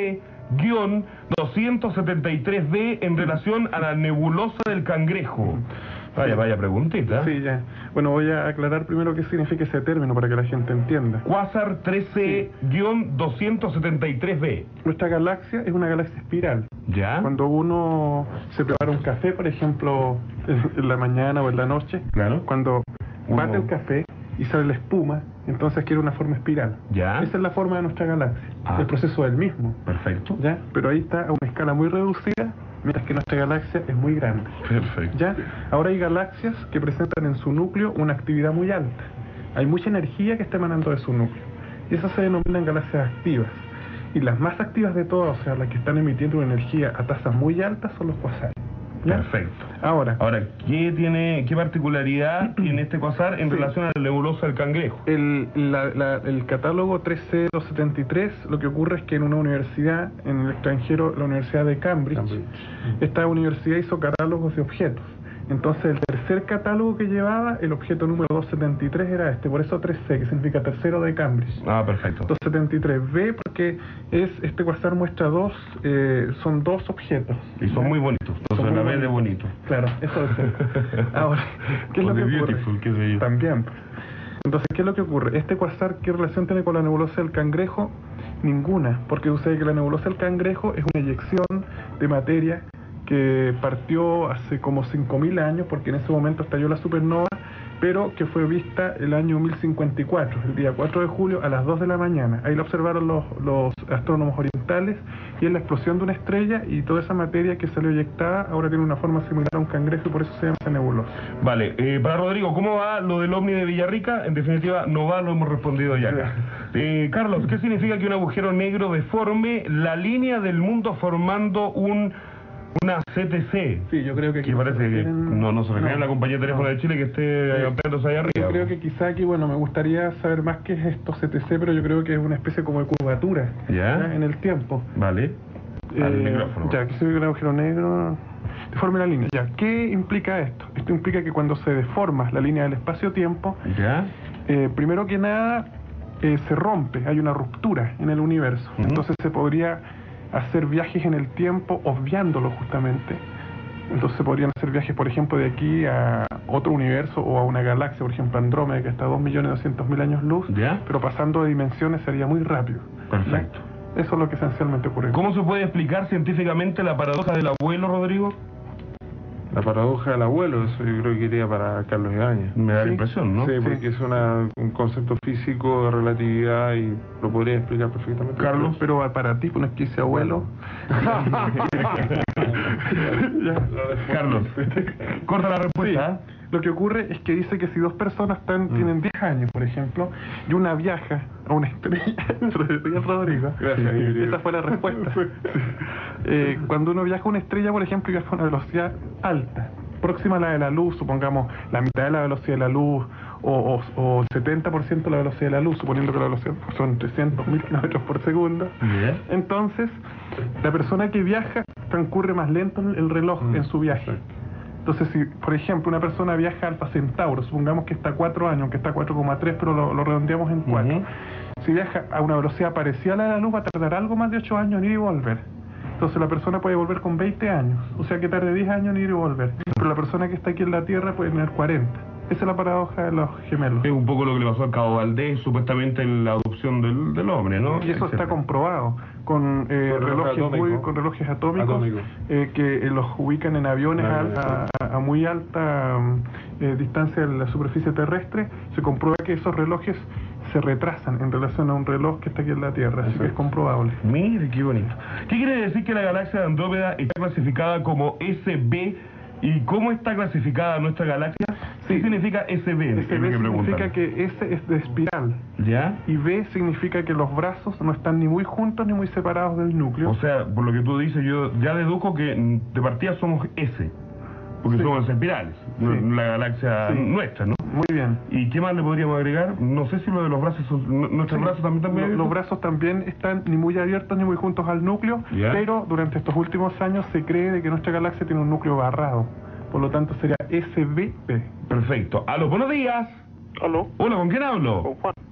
doscientos setenta y tres b en relación a la nebulosa del Cangrejo. Vaya, vaya preguntita. Sí, ya. Bueno, voy a aclarar primero qué significa ese término para que la gente entienda. Quasar trece doscientos setenta y tres b. Nuestra galaxia es una galaxia espiral. ¿Ya? Cuando uno se prepara un café, por ejemplo, en la mañana o en la noche, claro, cuando uno... bate el café y sale la espuma, entonces quiere una forma espiral. ¿Ya? Esa es la forma de nuestra galaxia. Ah. El proceso es el mismo. Perfecto. ¿Ya? Pero ahí está a una escala muy reducida, mientras que nuestra galaxia es muy grande. Perfecto. ¿Ya? Ahora hay galaxias que presentan en su núcleo una actividad muy alta. Hay mucha energía que está emanando de su núcleo. Y esas se denominan galaxias activas. Y las más activas de todas, o sea, las que están emitiendo una energía a tasas muy altas, son los cuasares. ¿Ya? Perfecto. Ahora, Ahora, ¿qué tiene, qué particularidad tiene este quasar en sí. relación a la nebulosa del Cangrejo? El, la, la, el catálogo trece doscientos setenta y tres, lo que ocurre es que en una universidad, en el extranjero, la Universidad de Cambridge, Cambridge. esta universidad hizo catálogos de objetos. Entonces el tercer catálogo que llevaba, el objeto número doscientos setenta y tres era este, por eso tres C, que significa tercero de Cambridge. Ah, perfecto. doscientos setenta y tres B, porque es este quasar muestra dos, eh, son dos objetos. Y son muy bonitos, entonces la vez de bonito. Claro, eso es. Ahora, ¿qué es lo que ocurre? Beautiful, qué sé yo. También. Entonces, ¿qué es lo que ocurre? Este quasar, ¿qué relación tiene con la nebulosa del Cangrejo? Ninguna, porque sucede que la nebulosa del Cangrejo es una eyección de materia que partió hace como cinco mil años, porque en ese momento estalló la supernova, pero que fue vista el año mil cincuenta y cuatro, el día cuatro de julio a las dos de la mañana. Ahí la observaron los, los astrónomos orientales, y es la explosión de una estrella, y toda esa materia que salió eyectada ahora tiene una forma similar a un cangrejo, y por eso se llama esa nebulosa. Vale, eh, para Rodrigo, ¿cómo va lo del ovni de Villarrica? En definitiva, no va, lo hemos respondido ya acá. Eh, Carlos, ¿qué significa que un agujero negro deforme la línea del mundo formando un... una C T C? Sí, yo creo que... Que parece que no, no se refiere a la compañía de teléfono de Chile que esté sí. ampliándose ahí arriba. Yo creo que quizá aquí, bueno, me gustaría saber más qué es esto C T C, pero yo creo que es una especie como de curvatura ¿Ya? ¿ya? en el tiempo. Vale. Al Eh, micrófono. ya, que se ve un agujero negro... Deforme la línea. Ya, ¿qué implica esto? Esto implica que cuando se deforma la línea del espacio-tiempo, ¿Ya? Eh, primero que nada, eh, se rompe, hay una ruptura en el universo. Uh-huh. Entonces se podría hacer viajes en el tiempo obviándolo justamente. Entonces se podrían hacer viajes, por ejemplo, de aquí a otro universo o a una galaxia, por ejemplo Andrómeda, que está a dos millones doscientos mil años luz, ¿Ya? pero pasando de dimensiones sería muy rápido. Perfecto. ¿Ya? Eso es lo que esencialmente ocurre. ¿Cómo se puede explicar científicamente la paradoja del abuelo, Rodrigo? La paradoja del abuelo, eso yo creo que iría para Carlos Ibáñez. Me da ¿Sí? la impresión, ¿no? Sí, porque sí. es una, un concepto físico de relatividad y lo podría explicar perfectamente. Carlos, pero para ti, no es que sea abuelo. Carlos, corta la respuesta. Sí. Lo que ocurre es que dice que si dos personas están, mm. tienen diez años, por ejemplo, y una viaja a una estrella, Rodrigo, gracias, sí, esa fue la respuesta. Sí. Eh, cuando uno viaja a una estrella, por ejemplo, y viaja a una velocidad alta, próxima a la de la luz, supongamos la mitad de la velocidad de la luz, o, o, o el setenta por ciento de la velocidad de la luz, suponiendo que la velocidad son trescientos mil kilómetros por segundo, yeah. entonces la persona que viaja transcurre más lento el reloj mm. en su viaje. Entonces, si, por ejemplo, una persona viaja a Alfa Centauro, supongamos que está a cuatro años, que está a cuatro coma tres, pero lo, lo redondeamos en cuatro. Uh-huh. Si viaja a una velocidad parecida a la de la luz, va a tardar algo más de ocho años en ir y volver. Entonces, la persona puede volver con veinte años, o sea que tarde diez años en ir y volver. Pero la persona que está aquí en la Tierra puede tener cuarenta. Esa es la paradoja de los gemelos. Es un poco lo que le pasó a Cabo Valdés, supuestamente en la adopción del, del hombre, ¿no? Y eso está comprobado con, eh, con relojes atómico. muy, con relojes atómicos Atómico. eh, que eh, los ubican en aviones a, a, a muy alta eh, distancia de la superficie terrestre. Se comprueba que esos relojes se retrasan en relación a un reloj que está aquí en la Tierra, así que es comprobable. Mire, qué bonito. ¿Qué quiere decir que la galaxia de Andrómeda está clasificada como S B? ¿Y cómo está clasificada nuestra galaxia? ¿Qué sí. significa S B? S B significa que S es de espiral. ¿Ya? Y B significa que los brazos no están ni muy juntos ni muy separados del núcleo. O sea, por lo que tú dices, yo ya deduzco que de partida somos S. Porque sí. somos espirales. Sí. La galaxia sí. nuestra, ¿no? Muy bien. ¿Y qué más le podríamos agregar? No sé si lo de los brazos son... ¿Nuestros sí. brazos también están abiertos? Los brazos también están ni muy abiertos ni muy juntos al núcleo, ¿Ya? pero durante estos últimos años se cree de que nuestra galaxia tiene un núcleo barrado. Por lo tanto sería S B P. Perfecto. Aló, buenos días. Aló. Hola, ¿con quién hablo? Con Juan.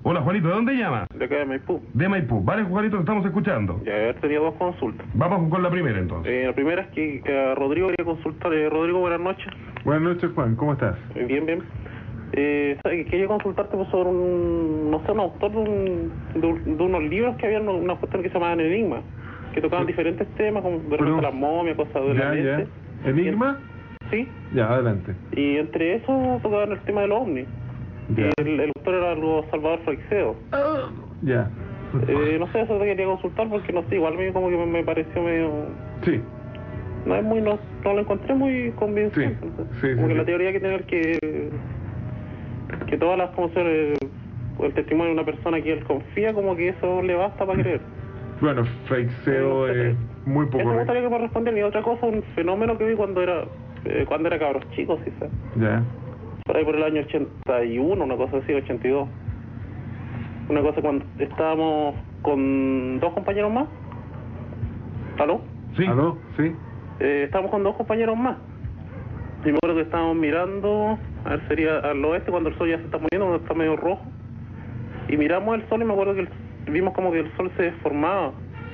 Hola, Juanito, ¿de dónde llama? De acá de Maipú. De Maipú. Vale, Juanito, te estamos escuchando. Ya, he tenido dos consultas. Vamos con la primera, entonces. Eh, la primera es que, que a Rodrigo quería consultar. Eh, Rodrigo, buenas noches. Buenas noches, Juan, ¿cómo estás? Eh, Bien, bien. Eh, ¿sabes? Quería consultarte pues, sobre un, no sé, un autor de, un, de, un- de unos libros que había una, una cuestión que se llamaban Enigma, que tocaban diferentes temas, como de repente las momias, cosas de la Ya, ya. mente. ¿Enigma? Sí. Ya, adelante. Y entre esos tocaban el tema de los ovnis. Ya. Y el, el autor era algo Salvador Freixedo. Ya. Eh, no sé, eso te quería consultar porque no sé, igual me, como que me, me pareció medio... Sí. No es muy, no, no lo encontré muy convincente. Sí, sí, como que sí. la teoría que tener que... Que todas las, como ser, eh, el testimonio de una persona que él confía, como que eso le basta para creer. Bueno, Freixedo es muy Eso poco... me gustaría que me respondiera. Y otra cosa, un fenómeno que vi cuando era eh, cuando era cabros chicos, sí, ¿sabes? Ya. Por ahí por el año ochenta y uno, una cosa así, ochenta y dos. Una cosa cuando estábamos con dos compañeros más. ¿Aló? Sí. ¿Aló? Sí. Eh, estábamos con dos compañeros más. Y me acuerdo que estábamos mirando, a ver, sería al oeste cuando el sol ya se está poniendo, cuando está medio rojo. Y miramos el sol y me acuerdo que el- vimos como que el sol se deformaba.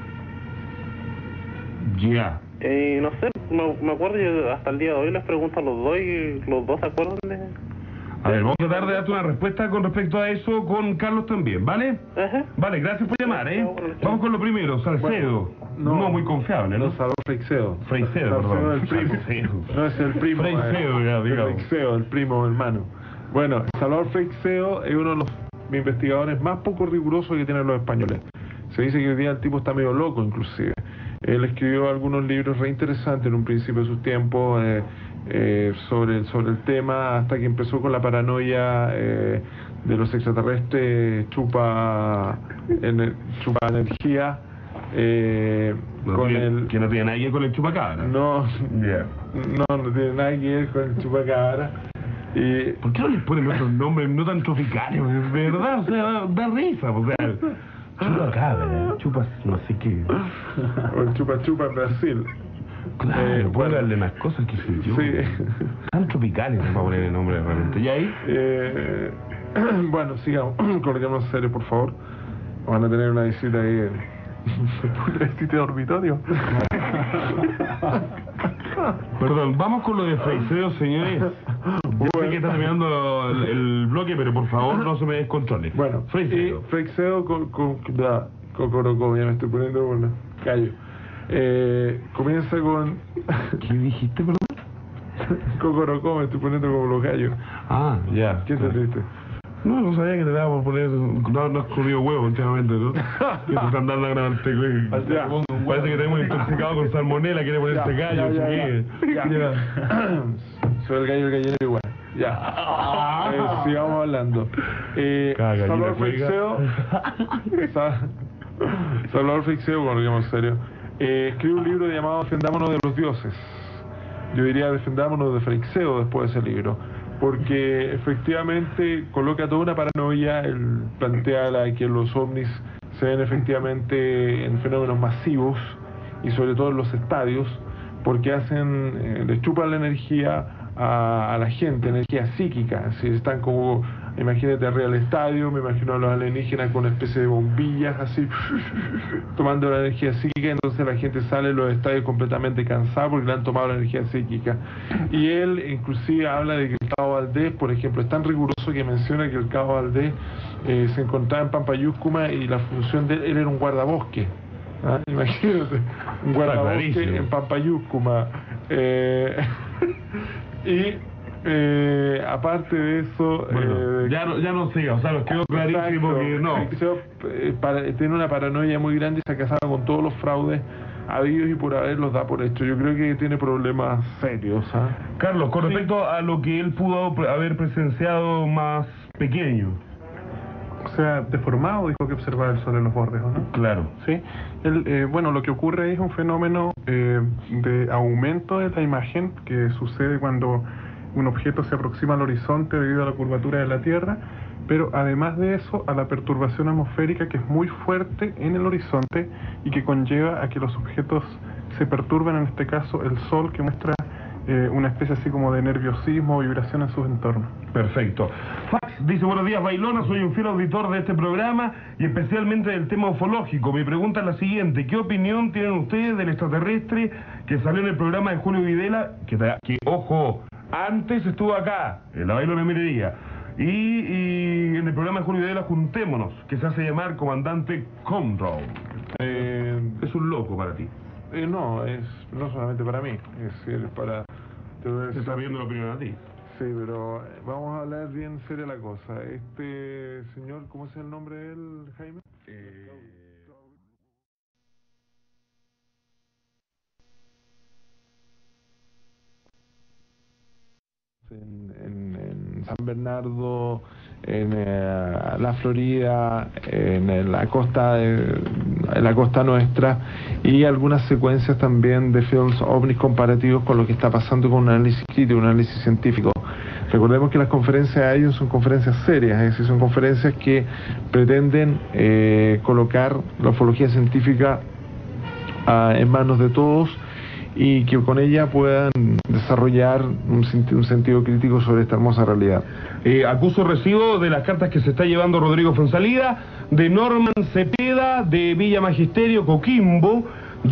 Ya. Eh, no sé, me, me acuerdo, yo hasta el día de hoy les pregunto a los dos y los dos se acuerdan de... A ver, vamos a tratar de darte una respuesta con respecto a eso con Carlos también, ¿vale? Ajá. Vale, gracias por llamar, ¿eh? Vamos con lo primero, Salcedo. no. no, muy confiable, ¿no? No, Salvador Freixedo. Freixedo, Salcedo perdón. el primo. Freixedo. No es el primo. Freixedo, eh, ya, digamos. Freixedo, el primo hermano. Bueno, Salvador Freixedo es uno de los investigadores más poco rigurosos que tienen los españoles. Se dice que hoy día el tipo está medio loco, inclusive. Él escribió algunos libros re interesantes en un principio de sus tiempos eh, eh, sobre, sobre el tema, hasta que empezó con la paranoia eh, de los extraterrestres, chupa, ener- chupa energía. Eh, No con tiene- el, que no tiene nada que ver con el chupacabra. no, Ya. no, no tiene nada que ver con el chupacabra. Y, ¿Por qué no les ponen otros nombres no tan tropicales? De verdad, o sea, da, da risa, o sea, chupacabra, chupas no sé qué. o el chupa chupa en Brasil. Claro, Eh, puede bueno. darle más cosas que sé yo. Sí. Tan tropicales para poner el nombre realmente. ¿Y ahí? Eh, bueno, sigamos, colguemos en serio, por favor. Van a tener una visita ahí. Una visita de dormitorio. Perdón, vamos con lo de Freixedo, señores. Yo sé que está terminando el, el bloque, pero por favor no se me descontrole. Bueno, Freixedo. y Freixedo con, con, da, Cocorocó, ya me estoy poniendo con la callo. Eh, comienza con... ¿Qué dijiste, perdón? Cocorocó, me estoy poniendo como los gallos. Ah, ya. ¿Qué te triste? No, no sabía que te daba por poner... No, no has comido huevo últimamente, ¿no? Que te están dando a grabarte, güey. Ya. Parece que te hemos intoxicado con salmonela, quiere ponerse Ya, gallo, ya, ¿sí ya, qué? ya. Ya. Soy el gallo, el gallero igual. Ya. Eh, sigamos hablando. Eh, Cada gallina Salvador juega. Freixedo. Sa- Salvador Freixedo, bueno, digamos en serio. Eh, escribe un libro llamado Defendámonos de los dioses. Yo diría Defendámonos de Freixedo después de ese libro. Porque efectivamente coloca toda una paranoia, él plantea la, que los ovnis se ven efectivamente en fenómenos masivos y sobre todo en los estadios, porque hacen, eh, les chupan la energía a, a la gente, energía psíquica. Si están como, imagínate arriba del estadio, me imagino a los alienígenas con una especie de bombillas así, tomando la energía psíquica, entonces la gente sale de los estadios completamente cansada porque le han tomado la energía psíquica. Y él inclusive habla de que el Cabo Valdés, por ejemplo, es tan riguroso que menciona que el Cabo Valdés eh, se encontraba en Pampayúscuma y la función de él, él era un guardabosque. ¿Ah? Imagínate, un guardabosque clarísimo. en Pampayúscuma. Eh, y eh, aparte de eso, Bueno, eh, ya no, ya no siga, o sea, nos quedó clarísimo exacto, que no. Freixedo, eh, para- tiene una paranoia muy grande y se ha casado con todos los fraudes habidos y por haber los da por hecho. Yo creo que tiene problemas serios. ¿Ah? Carlos, con respecto a lo que él pudo pre- haber presenciado más pequeño. O sea, deformado, dijo que observaba el sol en los bordes, ¿o no? Claro. Sí. El, eh, bueno, lo que ocurre ahí es un fenómeno eh, de aumento de la imagen que sucede cuando un objeto se aproxima al horizonte debido a la curvatura de la Tierra, pero además de eso, a la perturbación atmosférica que es muy fuerte en el horizonte y que conlleva a que los objetos se perturben, en este caso el Sol, que muestra eh, una especie así como de nerviosismo o vibración en sus entornos. Perfecto. Fax dice, buenos días Bailona, soy un fiel auditor de este programa y especialmente del tema ufológico. Mi pregunta es la siguiente, ¿qué opinión tienen ustedes del extraterrestre que salió en el programa de Julio Videla, que, que ojo, antes estuvo acá, en la Bailona Minería, y, y en el programa de Julio Videla Juntémonos, que se hace llamar Comandante Control? Eh, es un loco para ti. Eh, no, es no solamente para mí, es decir, para... Te voy a Se decir- está viendo la opinión a ti. Sí, pero eh, vamos a hablar bien seria la cosa. Este señor, ¿cómo es el nombre de él, Jaime? En, en- en San Bernardo, en eh, la Florida, en, en la costa de- en la costa nuestra, y algunas secuencias también de films ovnis comparativos con lo que está pasando con un análisis crítico, un análisis científico. Recordemos que las conferencias de ellos son conferencias serias, es decir, son conferencias que pretenden eh, colocar la ufología científica ah, en manos de todos y que con ella puedan desarrollar un, senti- un sentido crítico sobre esta hermosa realidad. Eh, acuso recibo de las cartas que se está llevando Rodrigo Fonsalida, de Norman Cepeda, de Villa Magisterio, Coquimbo,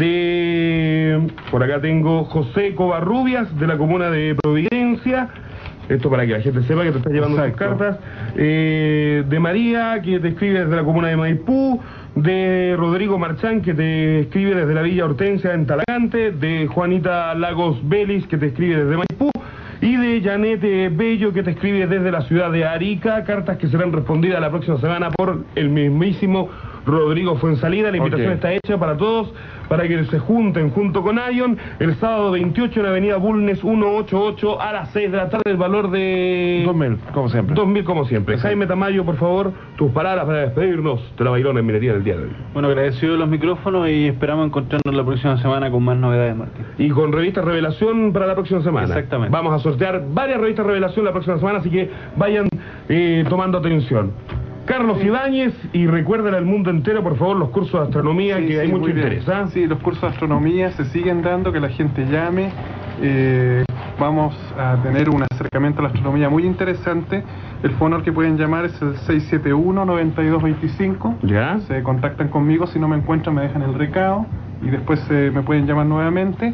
de... por acá tengo José Covarrubias, de la comuna de Providencia. Esto para que la gente sepa que te está llevando sus cartas. Eh, de María, que te escribe desde la comuna de Maipú. De Rodrigo Marchán, que te escribe desde la Villa Hortensia en Talagante. De Juanita Lagos Vélez, que te escribe desde Maipú. Y de Janete Bello, que te escribe desde la ciudad de Arica. Cartas que serán respondidas la próxima semana por el mismísimo Rodrigo Fuensalida. La invitación Ok. está hecha para todos, para que se junten junto con Ion el sábado veintiocho en la avenida Bulnes ciento ochenta y ocho a las seis de la tarde, el valor de... dos mil, como siempre. dos mil como siempre. Jaime Tamayo, por favor, tus palabras para despedirnos de la Bailona en Minería del día de hoy. Bueno, agradecido de los micrófonos y esperamos encontrarnos la próxima semana con más novedades, Martín. Y con revista Revelación para la próxima semana. Exactamente. Vamos a sortear varias revistas Revelación la próxima semana, así que vayan eh, tomando atención. Carlos Ibáñez, y recuerden al mundo entero, por favor, los cursos de astronomía, Sí, que hay sí, mucho muy bien. interés. ¿Ah? Sí, los cursos de astronomía se siguen dando, que la gente llame. Eh, vamos a tener un acercamiento a la astronomía muy interesante. El fono al que pueden llamar es el seis siete uno, nueve dos dos cinco. ¿Ya? Se contactan conmigo, si no me encuentran me dejan el recado y después eh, me pueden llamar nuevamente.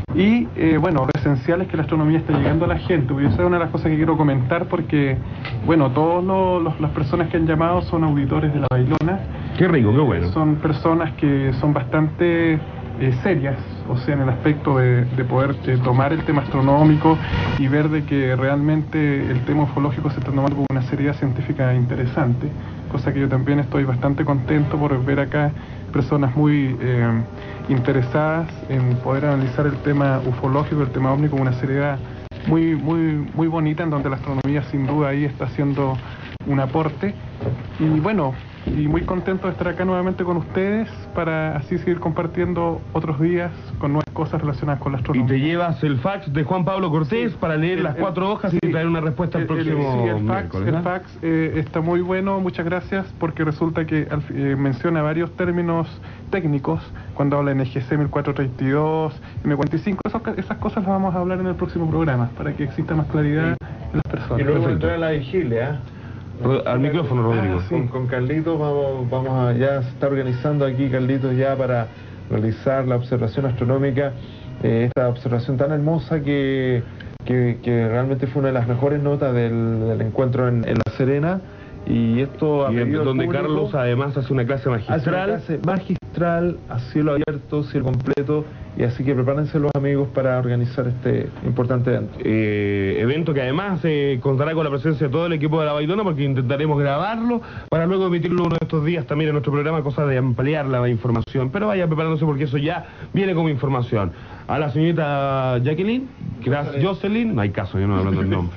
Y eh, bueno, lo esencial es que la astronomía está llegando a la gente, porque esa es una de las cosas que quiero comentar, porque bueno, todas las personas que han llamado son auditores de la Bailona. Qué rico, qué bueno. Son personas que son bastante eh, serias, o sea, en el aspecto de, de poder eh, tomar el tema astronómico y ver de que realmente el tema ufológico se está tomando con una seriedad científica interesante, cosa que yo también estoy bastante contento por ver acá personas muy eh, interesadas en poder analizar el tema ufológico, el tema ovni con una seriedad muy muy muy bonita, en donde la astronomía sin duda ahí está haciendo un aporte. Y bueno, y muy contento de estar acá nuevamente con ustedes para así seguir compartiendo otros días con nuevas cosas relacionadas con la Y astronomía. te llevas el fax de Juan Pablo Cortés Sí, para leer el- las el- cuatro hojas sí, y traer una respuesta el el- el- próximo sí, el fax, miércoles. el ¿ah? fax eh, está muy bueno, muchas gracias, porque resulta que al fi- eh, menciona varios términos técnicos cuando habla en N G C mil cuatrocientos treinta y dos, M cuarenta y cinco, esas, esas cosas las vamos a hablar en el próximo programa para que exista más claridad en las personas. Y luego Perfecto. entrar a la vigilia. Ro- Al micrófono, Rodrigo. Ah, con, con Carlitos vamos, vamos a, ya se está organizando aquí Carlitos ya para realizar la observación astronómica, eh, esta observación tan hermosa que, que, que realmente fue una de las mejores notas del, del encuentro en, en La Serena, y esto ha Y en- pedido al donde público, Carlos además hace una clase hace una magistral. clase magistral a cielo abierto, cielo completo, y así que prepárense los amigos para organizar este importante evento. Eh, evento que además eh, contará con la presencia de todo el equipo de la Bailona, porque intentaremos grabarlo para luego emitirlo uno de estos días también en nuestro programa, cosa de ampliar la información. Pero vaya preparándose porque eso ya viene como información. A la señorita Jacqueline, gracias, Jocelyn, no hay caso, yo no hablando el nombre.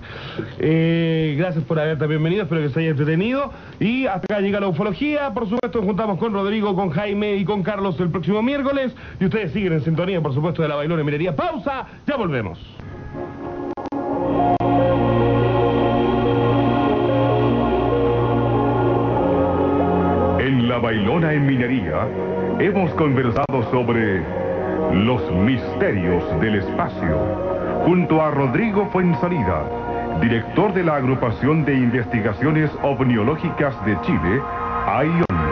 Eh, gracias por haber también venido, espero que se haya entretenido. Y hasta acá llega la ufología, por supuesto nos juntamos con Rodrigo, con Jaime y con Carlos el próximo miércoles. Y ustedes siguen en sintonía, por supuesto, de la Bailona en Minería. Pausa, ya volvemos. En La Bailona en Minería hemos conversado sobre los misterios del espacio junto a Rodrigo Fuensalida, director de la Agrupación de Investigaciones Ovniológicas de Chile, A I O N.